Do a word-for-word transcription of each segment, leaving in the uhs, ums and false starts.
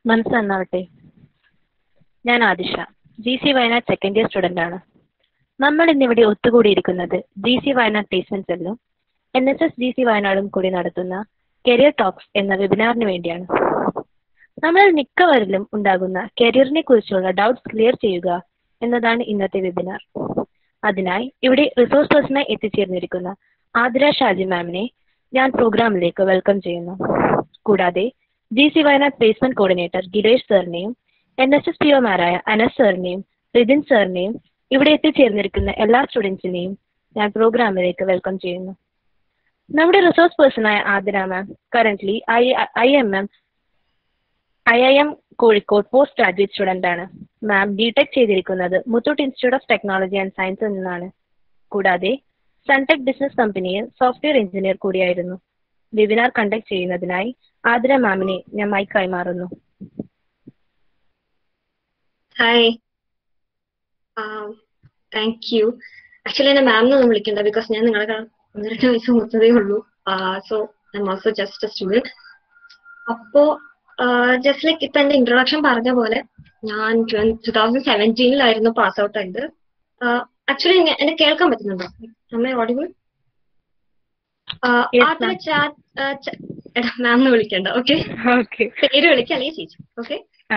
മനസ്സന്നാവട്ടെ. ഞാൻ Adisha, G C Wayanad second year student ആണ്. നമ്മൾ ഇന്നിവിടെ ഒത്തുകൂടിയിരിക്കുന്നത് ജി സി വയനാട് പ്ലേസ്മെന്റ് സെല്ലും N S S G C വയനാടും കൂടി നടത്തുന്ന കരിയർ ടോക്സ് എന്ന വെബിനാറിന് വേണ്ടിയാണ്. നമ്മളിൽ മിക്കവരിലും ഉണ്ടാകുന്ന കരിയറിനെ കുറിച്ചുള്ള ഡൗട്ട്സ് ക്ലിയർ ചെയ്യുക എന്നതാണ് ഇന്നത്തെ വെബിനാർ. അതിനായി ഇവിടെ റിസോഴ്സ് പേഴ്സണായി എത്തിച്ചേർന്നിരിക്കുന്ന ആതിര ഷാജി മാമിനെ ഞാൻ പ്രോഗ്രാമിലേക്ക് വെൽക്കം ചെയ്യുന്നു. കൂടാതെ G C Wayanad placement coordinator Girish സാറിനെയും എൻ എസ് എസ് പി ഒമാരായ അനസ് സാറിനെയും റിതിൻ സാറിനെയും ഇവിടെ എത്തിച്ചേർന്നിരിക്കുന്ന എല്ലാ സ്റ്റുഡൻസിനെയും ഞാൻ പ്രോഗ്രാമിലേക്ക് വെൽക്കം ചെയ്യുന്നു. നമ്മുടെ റിസോഴ്സ് പേഴ്സണായ Athira ma'am currently I I M M I I M Kozhikode post graduate student ആണ്. മാം ബി ടെക് ചെയ്തിരിക്കുന്നത് Muthoot institute of technology and സയൻസിൽ നിന്നാണ്. കൂടാതെ സൺടെക് ബിസിനസ് കമ്പനിയിൽ സോഫ്റ്റ്വെയർ എഞ്ചിനീയർ കൂടിയായിരുന്നു. വെബിനാർ കണ്ടക്ട് ചെയ്യുന്നതിനായി ആതിര മാമിനെ ഞാൻ മൈക്ക് കൈമാറുന്നു. Hi, thank you. ആക്ച്വലി എന്നെ മാം എന്നൊന്നും വിളിക്കണ്ട, ബിക്കോസ് ഞാൻ നിങ്ങളെ ഒന്ന് രണ്ട് വയസ്സ് മൂത്തതേ ഉള്ളൂ. So I am also just a student. അപ്പോ ജസ്റ്റ് ലൈക്ക് ഇപ്പൊ എന്റെ ഇൻട്രൊഡക്ഷൻ പറഞ്ഞ പോലെ ഞാൻ ടൂ തൗസൻഡ് സെവൻറ്റീനിലായിരുന്നു പാസ് ഔട്ട് ആയത്. ആക്ച്വലി എന്നെ കേൾക്കാൻ പറ്റുന്നുണ്ടോ? അമ്മ ഓഡിബിൾ? ആദ്യം ചാറ്റ് എടാ മാം എന്ന് വിളിക്കണ്ട, ഓക്കെ? പേര് വിളിക്കുക അല്ലെങ്കിൽ ചേച്ചി. Okay,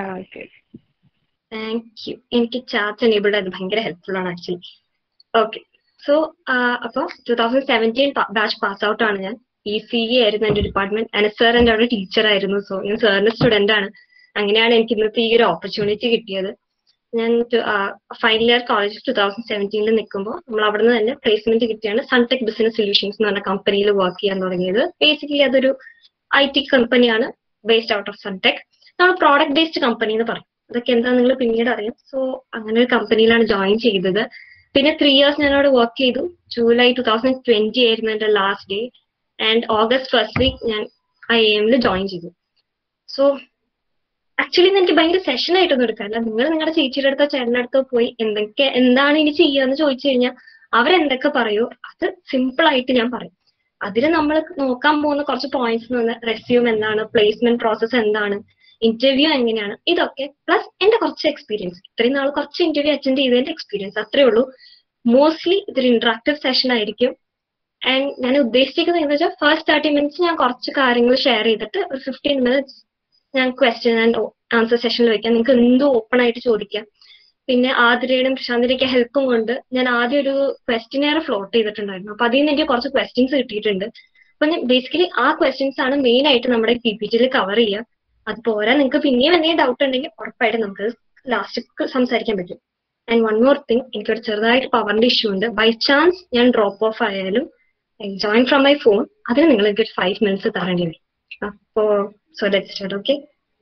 thank you. എനിക്ക് ചാറ്റ് എനേബിൾഡ് ആയത് ഭയങ്കര ഹെൽപ്ഫുൾ ആണ് ആക്ച്വലി. ഓക്കെ, സോ അപ്പൊ two thousand seventeen batch pass out ആണ് ഞാൻ. ഇ സി ഇ ആയിരുന്നു എന്റെ ഡിപ്പാർട്ട്മെന്റ്. അനസ് സാർ എന്റെ അവിടെ ടീച്ചർ ആയിരുന്നു. സോ ഞാൻ സാറിന്റെ സ്റ്റുഡന്റ് ആണ്. അങ്ങനെയാണ് എനിക്ക് ഇന്നത്തെ ഈ ഒരു ഓപ്പർച്യൂണിറ്റി കിട്ടിയത്. ഞാൻ final year college two thousand സെവൻറ്റീനിൽ നിൽക്കുമ്പോൾ നമ്മൾ അവിടെ നിന്ന് തന്നെ പ്ലേസ്മെന്റ് കിട്ടിയാണ് സൺടെക് ബിസിനസ് സൊല്യൂഷൻസ് എന്ന് പറഞ്ഞ കമ്പനിയിൽ വർക്ക് ചെയ്യാൻ തുടങ്ങിയത്. ബേസിക്കലി അതൊരു ഐ ടി കമ്പനിയാണ്, ബേസ്ഡ് ഔട്ട് ഓഫ് സൺടെക്. നമ്മൾ പ്രോഡക്റ്റ് ബേസ്ഡ് കമ്പനി എന്ന് പറയും. അതൊക്കെ എന്താ നിങ്ങൾ പിന്നീട് അറിയാം. സോ അങ്ങനെ ഒരു കമ്പനിയിലാണ് ജോയിൻ ചെയ്തത്. പിന്നെ ത്രീ ഇയേഴ്സ് ഞാൻ അവിടെ വർക്ക് ചെയ്തു. ജൂലൈ ടൂ തൗസൻഡ് ട്വന്റി ആയിരുന്നു എന്റെ last day. And August first week ഞാൻ ഐ എമ്മിൽ ജോയിൻ ചെയ്തു. സോ ആക്ച്വലി എനിക്ക് ഭയങ്കര സെഷൻ ആയിട്ടൊന്നും എടുക്കാറില്ല. നിങ്ങൾ നിങ്ങളുടെ ചേച്ചിയുടെ അടുത്തോ ചേട്ടൻ്റെ അടുത്തോ പോയി എന്തൊക്കെ എന്താണ് ഇനി ചെയ്യാന്ന് ചോദിച്ചു കഴിഞ്ഞാൽ അവരെന്തൊക്കെ പറയൂ അത് സിമ്പിൾ ആയിട്ട് ഞാൻ പറയും. അതിൽ നമ്മൾ നോക്കാൻ പോകുന്ന കുറച്ച് പോയിന്റ്സ് എന്ന് പറഞ്ഞാൽ റെസ്യൂം എന്താണ്, പ്ലേസ്മെന്റ് പ്രോസസ്സ് എന്താണ്, ഇന്റർവ്യൂ എങ്ങനെയാണ്, ഇതൊക്കെ പ്ലസ് എന്റെ കുറച്ച് എക്സ്പീരിയൻസ്. ഇത്രയും നാൾ കുറച്ച് ഇന്റർവ്യൂ അറ്റൻഡ് ചെയ്തതിന്റെ എക്സ്പീരിയൻസ്, അത്രേ ഉള്ളൂ. മോസ്റ്റ്ലി ഇതൊരു ഇന്ററാക്റ്റീവ് സെഷൻ ആയിരിക്കും. ആൻഡ് ഞാൻ ഉദ്ദേശിക്കുന്നത് എന്താ വെച്ചാൽ ഫസ്റ്റ് തേർട്ടി മിനിറ്റ്സ് ഞാൻ കുറച്ച് കാര്യങ്ങൾ ഷെയർ ചെയ്തിട്ട് ഒരു ഫിഫ്റ്റീൻ മിനിറ്റ്സ് ഞാൻ ക്വസ്റ്റ്യൻ ആൻഡ് ആൻസർ സെഷനിൽ വെക്കാം. നിങ്ങൾക്ക് എന്തും ഓപ്പൺ ആയിട്ട് ചോദിക്കാം. പിന്നെ ആതിരയുടെയും പ്രശാന്തിന്റെയൊക്കെ ഹെൽപ്പും കൊണ്ട് ഞാൻ ആദ്യം ഒരു ക്വസ്റ്റ്യനെയർ ഫ്ലോട്ട് ചെയ്തിട്ടുണ്ടായിരുന്നു. അപ്പൊ അതിൽ നിന്ന് എനിക്ക് കുറച്ച് ക്വസ്റ്റ്യൻസ് കിട്ടിയിട്ടുണ്ട്. അപ്പൊ ഞാൻ ബേസിക്കലി ആ ക്വസ്റ്റ്യൻസ് ആണ് മെയിൻ ആയിട്ട് നമ്മുടെ പി പി ടിയിൽ കവർ ചെയ്യുക. അത് പോരാ നിങ്ങൾക്ക് പിന്നെയും എന്തെങ്കിലും ഡൗട്ട് ഉണ്ടെങ്കിൽ ഉറപ്പായിട്ട് നമുക്ക് ലാസ്റ്റ് സംസാരിക്കാൻ പറ്റും. ആൻഡ് വൺ മോർ തിങ്, എനിക്കൊരു ചെറുതായിട്ട് പവറിന്റെ ഇഷ്യൂ ഉണ്ട്. ബൈ ചാൻസ് ഞാൻ ഡ്രോപ്പ് ഓഫ് ആയാലും ജോയിൻ ഫ്രം മൈ ഫോൺ, അതിന് നിങ്ങൾ എനിക്ക് ഒരു ഫൈവ് മിനിറ്റ്സ് തരേണ്ടി വരും. അപ്പോ so let's start. Okay,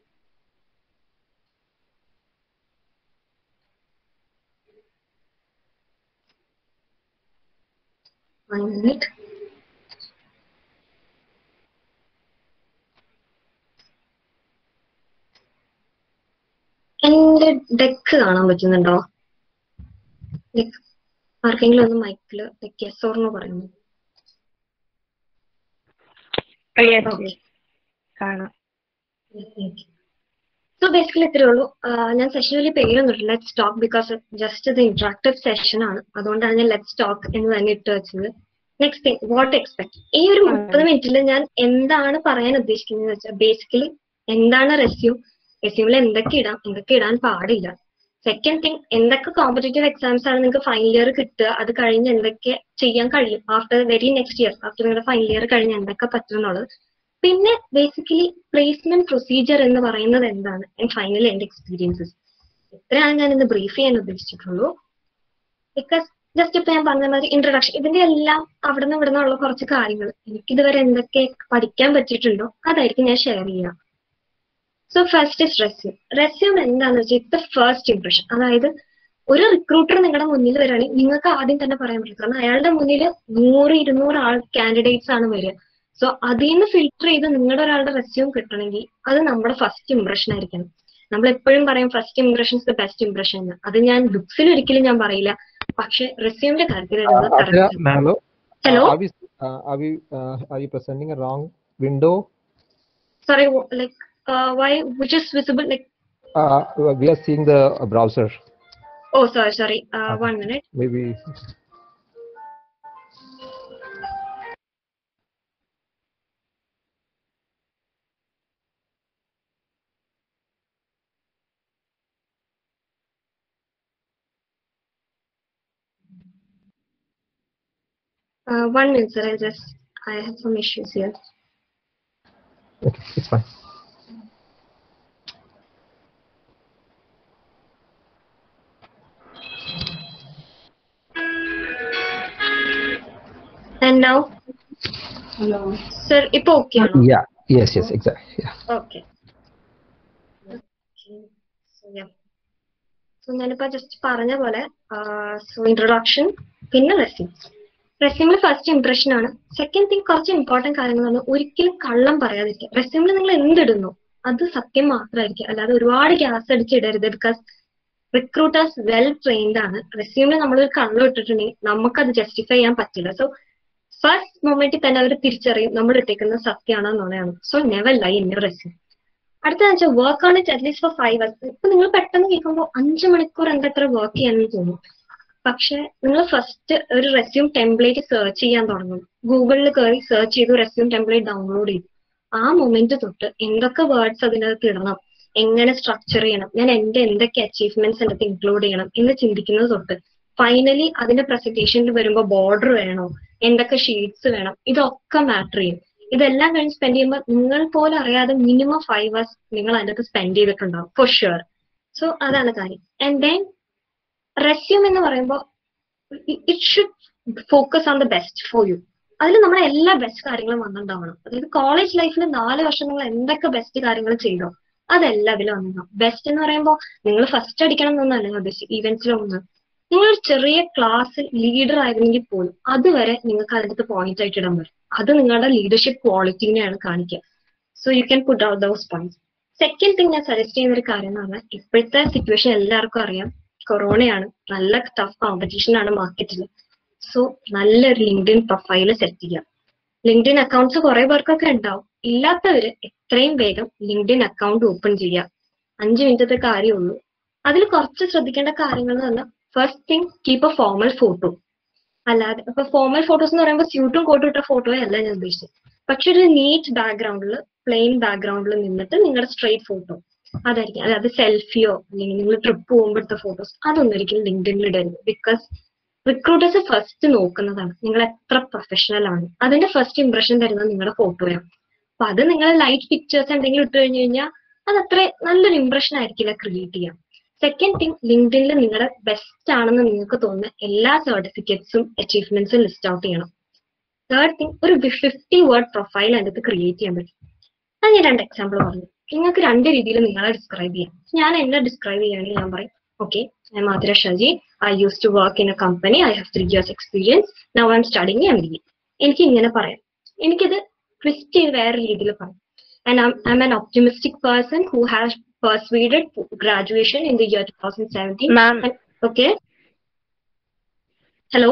one minute. എന്റെ ഡെക്ക് കാണാൻ പറ്റുന്നുണ്ടോ? ലൈക്ക് ആർക്കെങ്കിലും ഒന്ന് മൈക്കില് ലൈക്ക് യെസ് ഓർ നോ പറയുന്നു. സോ ബേസിക്കലി ഇത്രേ ഉള്ളൂ. ഞാൻ സെഷൻ വലിയ പേരൊന്നും ഇല്ല. ലെറ്റ്സ് ടോക്ക് ബിക്കോസ് ജസ്റ്റ് ഇത് ഇന്ററാക്റ്റീവ് സെഷൻ ആണ്. അതുകൊണ്ടാണ് ഞാൻ ലെറ്റ്സ് ടോക്ക് എന്ന് തന്നെ ഇട്ട് വെച്ചത്. Next thing, what expect. ഈ ഒരു മുപ്പത് മിനിറ്റിൽ ഞാൻ എന്താണ് പറയാൻ ഉദ്ദേശിക്കുന്നത് വെച്ചാൽ ബേസിക്കലി എന്താണ് റെസ്യൂം, റെസ്യൂമിൽ എന്തൊക്കെ ഇടാം, എന്തൊക്കെ ഇടാൻ പാടില്ല. സെക്കൻഡ് തിങ്, എന്തൊക്കെ കോമ്പറ്റേറ്റീവ് എക്സാംസ് ആണ് നിങ്ങൾക്ക് ഫൈനൽ ഇയർ കിട്ടുക, അത് കഴിഞ്ഞ് എന്തൊക്കെ ചെയ്യാൻ കഴിയും after very next year, after നിങ്ങളുടെ ഫൈനൽ ഇയർ കഴിഞ്ഞ് എന്തൊക്കെ പറ്റും എന്നുള്ളത്. പിന്നെ ബേസിക്കലി പ്ലേസ്മെന്റ് പ്രൊസീജിയർ എന്ന് പറയുന്നത് എന്താണ്, ആൻഡ് ഫൈനലി എന്റെ എക്സ്പീരിയൻസസ്. ഇത്രയാണ് ഞാൻ ഇന്ന് ബ്രീഫ് ചെയ്യാൻ ഉദ്ദേശിച്ചിട്ടുള്ളൂ. ബിക്കോസ് ജസ്റ്റ് ഇപ്പൊ ഞാൻ പറഞ്ഞ മാതിരി ഇൻട്രൊഡക്ഷൻ, ഇതിന്റെ എല്ലാം അവിടെ നിന്ന് ഇവിടെ നിന്നുള്ള കുറച്ച് കാര്യങ്ങൾ എനിക്കിതുവരെ എന്തൊക്കെ പഠിക്കാൻ പറ്റിയിട്ടുണ്ടോ അതായിരിക്കും ഞാൻ ഷെയർ ചെയ്യാം. So first is resume. Resume എന്താണെന്ന് വെച്ചാൽ ഇറ്റ്സ് ഫസ്റ്റ് ഇംപ്രഷൻ. അതായത് ഒരു റിക്രൂട്ടർ നിങ്ങളുടെ മുന്നിൽ വരികയാണെങ്കിൽ നിങ്ങൾക്ക് ആദ്യം തന്നെ പറയാൻ പറ്റും, കാരണം അയാളുടെ മുന്നിൽ നൂറ് ഇരുന്നൂറ് ആൾ കാൻഡിഡേറ്റ്സ് ആണ് വരിക. സോ അതിൽ നിന്ന് ഫിൽട്ടർ ചെയ്ത് നിങ്ങളുടെ ഒരാളുടെ റെസ്യൂം കിട്ടണമെങ്കിൽ അത് നമ്മുടെ ഫസ്റ്റ് ഇംപ്രഷൻ ആയിരിക്കണം. നമ്മൾ എപ്പോഴും പറയും first impression is the best impression എന്ന്. അത് ഞാൻ ബുക്സിൽ ഒരിക്കലും ഞാൻ പറയില്ല, പക്ഷെ റെസ്യൂമിന്റെ കാര്യത്തിൽ Are we uh, are we uh, are you presenting a wrong window? Sorry, like Uh, why? Which is visible? Like. Uh, we are seeing the browser. Oh, sorry, sorry. Uh, Okay. one minute. Maybe. Uh, one minute, sir. I just I have some issues here. Okay, it's fine. And now, hello, sir. Ipo okay ano? Yeah. Yes. Yes. Exactly. Yeah. Okay. Okay. So yeah. So ഞാനിപ്പോ just പറഞ്ഞ പോലെ so introduction പിന്നെ resume. റെസ്യൂമിൽ first impression ആണ്. Second thing കുറച്ച് important കാര്യങ്ങൾ ആണ്. ഒരിക്കലും കള്ളം പറയാതിരിക്കുക. റെസ്യൂമിൽ നിങ്ങൾ എന്തിടുന്നു അത് സത്യം മാത്രമായിരിക്കും, അല്ലാതെ ഒരുപാട് ഗ്യാസ് അടിച്ചിടരുത്. ബിക്കോസ് റിക്രൂട്ടേഴ്സ് വെൽ ട്രെയിൻഡ് ആണ്. റെസ്യൂമിൽ നമ്മളൊരു കള്ളം ഇട്ടിട്ടുണ്ടെങ്കിൽ നമുക്കത് ജസ്റ്റിഫൈ ചെയ്യാൻ പറ്റില്ല. സോ ഫസ്റ്റ് മൊമെന്റിൽ തന്നെ അവർ തിരിച്ചറിയും നമ്മൾ ഇട്ടേക്കുന്നത് സത്യമാണോ എന്നുള്ളതാണ്. So never lie in your resume. അടുത്തതെന്ന് വെച്ചാൽ work on it at least four five hours. ഇപ്പൊ നിങ്ങൾ പെട്ടെന്ന് കേൾക്കുമ്പോൾ അഞ്ച് മണിക്കൂർ എന്താ എത്ര വർക്ക് ചെയ്യാനെന്ന് തോന്നും. പക്ഷെ നിങ്ങൾ ഫസ്റ്റ് ഒരു റെസ്യൂം ടെംപ്ലേറ്റ് സെർച്ച് ചെയ്യാൻ തുടങ്ങും. ഗൂഗിളിൽ കയറി സെർച്ച് ചെയ്തു, റെസ്യൂം ടെംപ്ലേറ്റ് ഡൗൺലോഡ് ചെയ്തു. ആ മൊമെന്റ് തൊട്ട് എന്തൊക്കെ വേർഡ്സ് അതിനകത്ത് ഇടണം, എങ്ങനെ സ്ട്രക്ചർ ചെയ്യണം, ഞാൻ എന്റെ എന്തൊക്കെ അച്ചീവ്മെന്റ്സ് അതിനകത്ത് ഇൻക്ലൂഡ് ചെയ്യണം എന്ന് ചിന്തിക്കുന്നത് തൊട്ട് ഫൈനലി അതിന്റെ പ്രസന്റേഷനിൽ വരുമ്പോൾ ബോർഡർ വേണോ, എന്തൊക്കെ ഷീറ്റ്സ് വേണം, ഇതൊക്കെ മാറ്റർ ചെയ്യും. ഇതെല്ലാം കഴിഞ്ഞ് സ്പെൻഡ് ചെയ്യുമ്പോൾ നിങ്ങൾ പോലും അറിയാതെ മിനിമം ഫൈവ് അവേഴ്സ് നിങ്ങൾ അതിനകത്ത് സ്പെൻഡ് ചെയ്തിട്ടുണ്ടാവും ഫോർ ഷുവർ. സോ അതാണ് കാര്യം. ആൻഡ് ദെൻ റെസ്യൂം എന്ന് പറയുമ്പോൾ it should focus on the best for you. അതിൽ നമ്മുടെ എല്ലാ ബെസ്റ്റ് കാര്യങ്ങളും വന്നിട്ടുണ്ടാവണം. അതായത് കോളേജ് ലൈഫിൽ നാല് വർഷം നിങ്ങൾ എന്തൊക്കെ ബെസ്റ്റ് കാര്യങ്ങൾ ചെയ്തോ അതെല്ലാം അതിൽ വന്നിട്ടുണ്ടാവും. ബെസ്റ്റ് എന്ന് പറയുമ്പോൾ നിങ്ങൾ ഫസ്റ്റ് അടിക്കണം എന്നൊന്നല്ല ഞാൻ ഉദ്ദേശിച്ചത്. ഈവെന്റ്സിലൊന്നും നിങ്ങൾ ചെറിയ ക്ലാസ്സിൽ ലീഡർ ആയിരുന്നെങ്കിൽ പോലും അതുവരെ നിങ്ങൾക്ക് അതിനകത്ത് പോയിന്റ് ആയിട്ട് ഇടാൻ പറ്റും. അത് നിങ്ങളുടെ ലീഡർഷിപ്പ് ക്വാളിറ്റിനെയാണ് കാണിക്കുക. So you can put out those points. Second thing ഞാൻ സജസ്റ്റ് ചെയ്യുന്ന ഒരു കാര്യം എന്ന് പറഞ്ഞാൽ ഇപ്പോഴത്തെ സിറ്റുവേഷൻ എല്ലാവർക്കും അറിയാം, കൊറോണയാണ്, നല്ല ടഫ് കോമ്പറ്റീഷൻ ആണ് മാർക്കറ്റിൽ. സോ നല്ലൊരു ലിങ്ക്ഡിൻ പ്രൊഫൈൽ സെറ്റ് ചെയ്യാം. ലിങ്ക്ഡിൻ അക്കൗണ്ട്സ് കുറെ പേർക്കൊക്കെ ഉണ്ടാവും. ഇല്ലാത്തവര് എത്രയും വേഗം ലിങ്ക്ഡിൻ അക്കൗണ്ട് ഓപ്പൺ ചെയ്യാം. അഞ്ച് മിനിറ്റത്തെ കാര്യമുള്ളൂ. അതിൽ കുറച്ച് ശ്രദ്ധിക്കേണ്ട കാര്യങ്ങൾ എന്ന് പറഞ്ഞാൽ first thing keep a formal photo. അല്ലാതെ ഇപ്പൊ ഫോർമൽ ഫോട്ടോസ് എന്ന് പറയുമ്പോൾ സ്യൂട്ടും കോട്ടും ഇട്ട ഫോട്ടോയെ അല്ല ഞാൻ ഉദ്ദേശിച്ചത്. പക്ഷെ ഒരു നീറ്റ് ബാക്ക്ഗ്രൗണ്ടിൽ പ്ലെയിൻ ബാക്ക്ഗ്രൗണ്ടിൽ നിന്നിട്ട് നിങ്ങളുടെ സ്ട്രെയിറ്റ് ഫോട്ടോ അതായിരിക്കും. അതായത് സെൽഫിയോ അല്ലെങ്കിൽ നിങ്ങൾ ട്രിപ്പ് പോകുമ്പോഴത്തെ ഫോട്ടോസ് അതൊന്നും ഒരിക്കലും ലിങ്ക്ഡിനിൽ ഇടരുത്. ബിക്കോസ് റിക്രൂട്ടേഴ്സ് ഫസ്റ്റ് നോക്കുന്നതാണ് നിങ്ങൾ എത്ര പ്രൊഫഷണൽ ആണ്. അതിന്റെ ഫസ്റ്റ് ഇംപ്രഷൻ തരുന്നത് നിങ്ങളുടെ ഫോട്ടോയാണ്. അപ്പൊ അത് നിങ്ങൾ ലൈറ്റ് പിക്ചേഴ്സ് എന്തെങ്കിലും ഇട്ട് കഴിഞ്ഞു കഴിഞ്ഞാൽ അത് അത്ര നല്ലൊരു ഇംപ്രഷൻ ആയിരിക്കില്ല ക്രിയേറ്റ് ചെയ്യാം. സെക്കൻഡ് തിങ്, ലിങ്ക്ഡിനിൽ നിങ്ങളുടെ ബെസ്റ്റ് ആണെന്ന് നിങ്ങൾക്ക് തോന്നുന്ന എല്ലാ സർട്ടിഫിക്കറ്റ്സും അച്ചീവ്മെന്റ്സും ലിസ്റ്റ് ഔട്ട് ചെയ്യണം. തേർഡ് തിങ്, ഒരു ഫിഫ്റ്റി വേർഡ് പ്രൊഫൈൽ അതിനകത്ത് ക്രിയേറ്റ് ചെയ്യാൻ പറ്റും. അത് ഞാൻ രണ്ട് എക്സാമ്പിൾ പറഞ്ഞു. നിങ്ങൾക്ക് രണ്ട് രീതിയിൽ നിങ്ങളെ ഡിസ്ക്രൈബ് ചെയ്യാം. ഞാൻ എന്നെ ഡിസ്ക്രൈബ് ചെയ്യുകയാണെങ്കിൽ ഞാൻ പറയും, okay, I M Athira Shaji, I use to work in a company, I have three years experience, now I'm studying M B A. എനിക്ക് ഇങ്ങനെ പറയാം. എനിക്കിത് ട്വിസ്റ്റ് ചെയ്ത് വേറെ രീതിയിൽ പറയാം. And I'm an optimistic person who has persuaded graduation in the year twenty seventeen. Ma'am. Okay. Hello.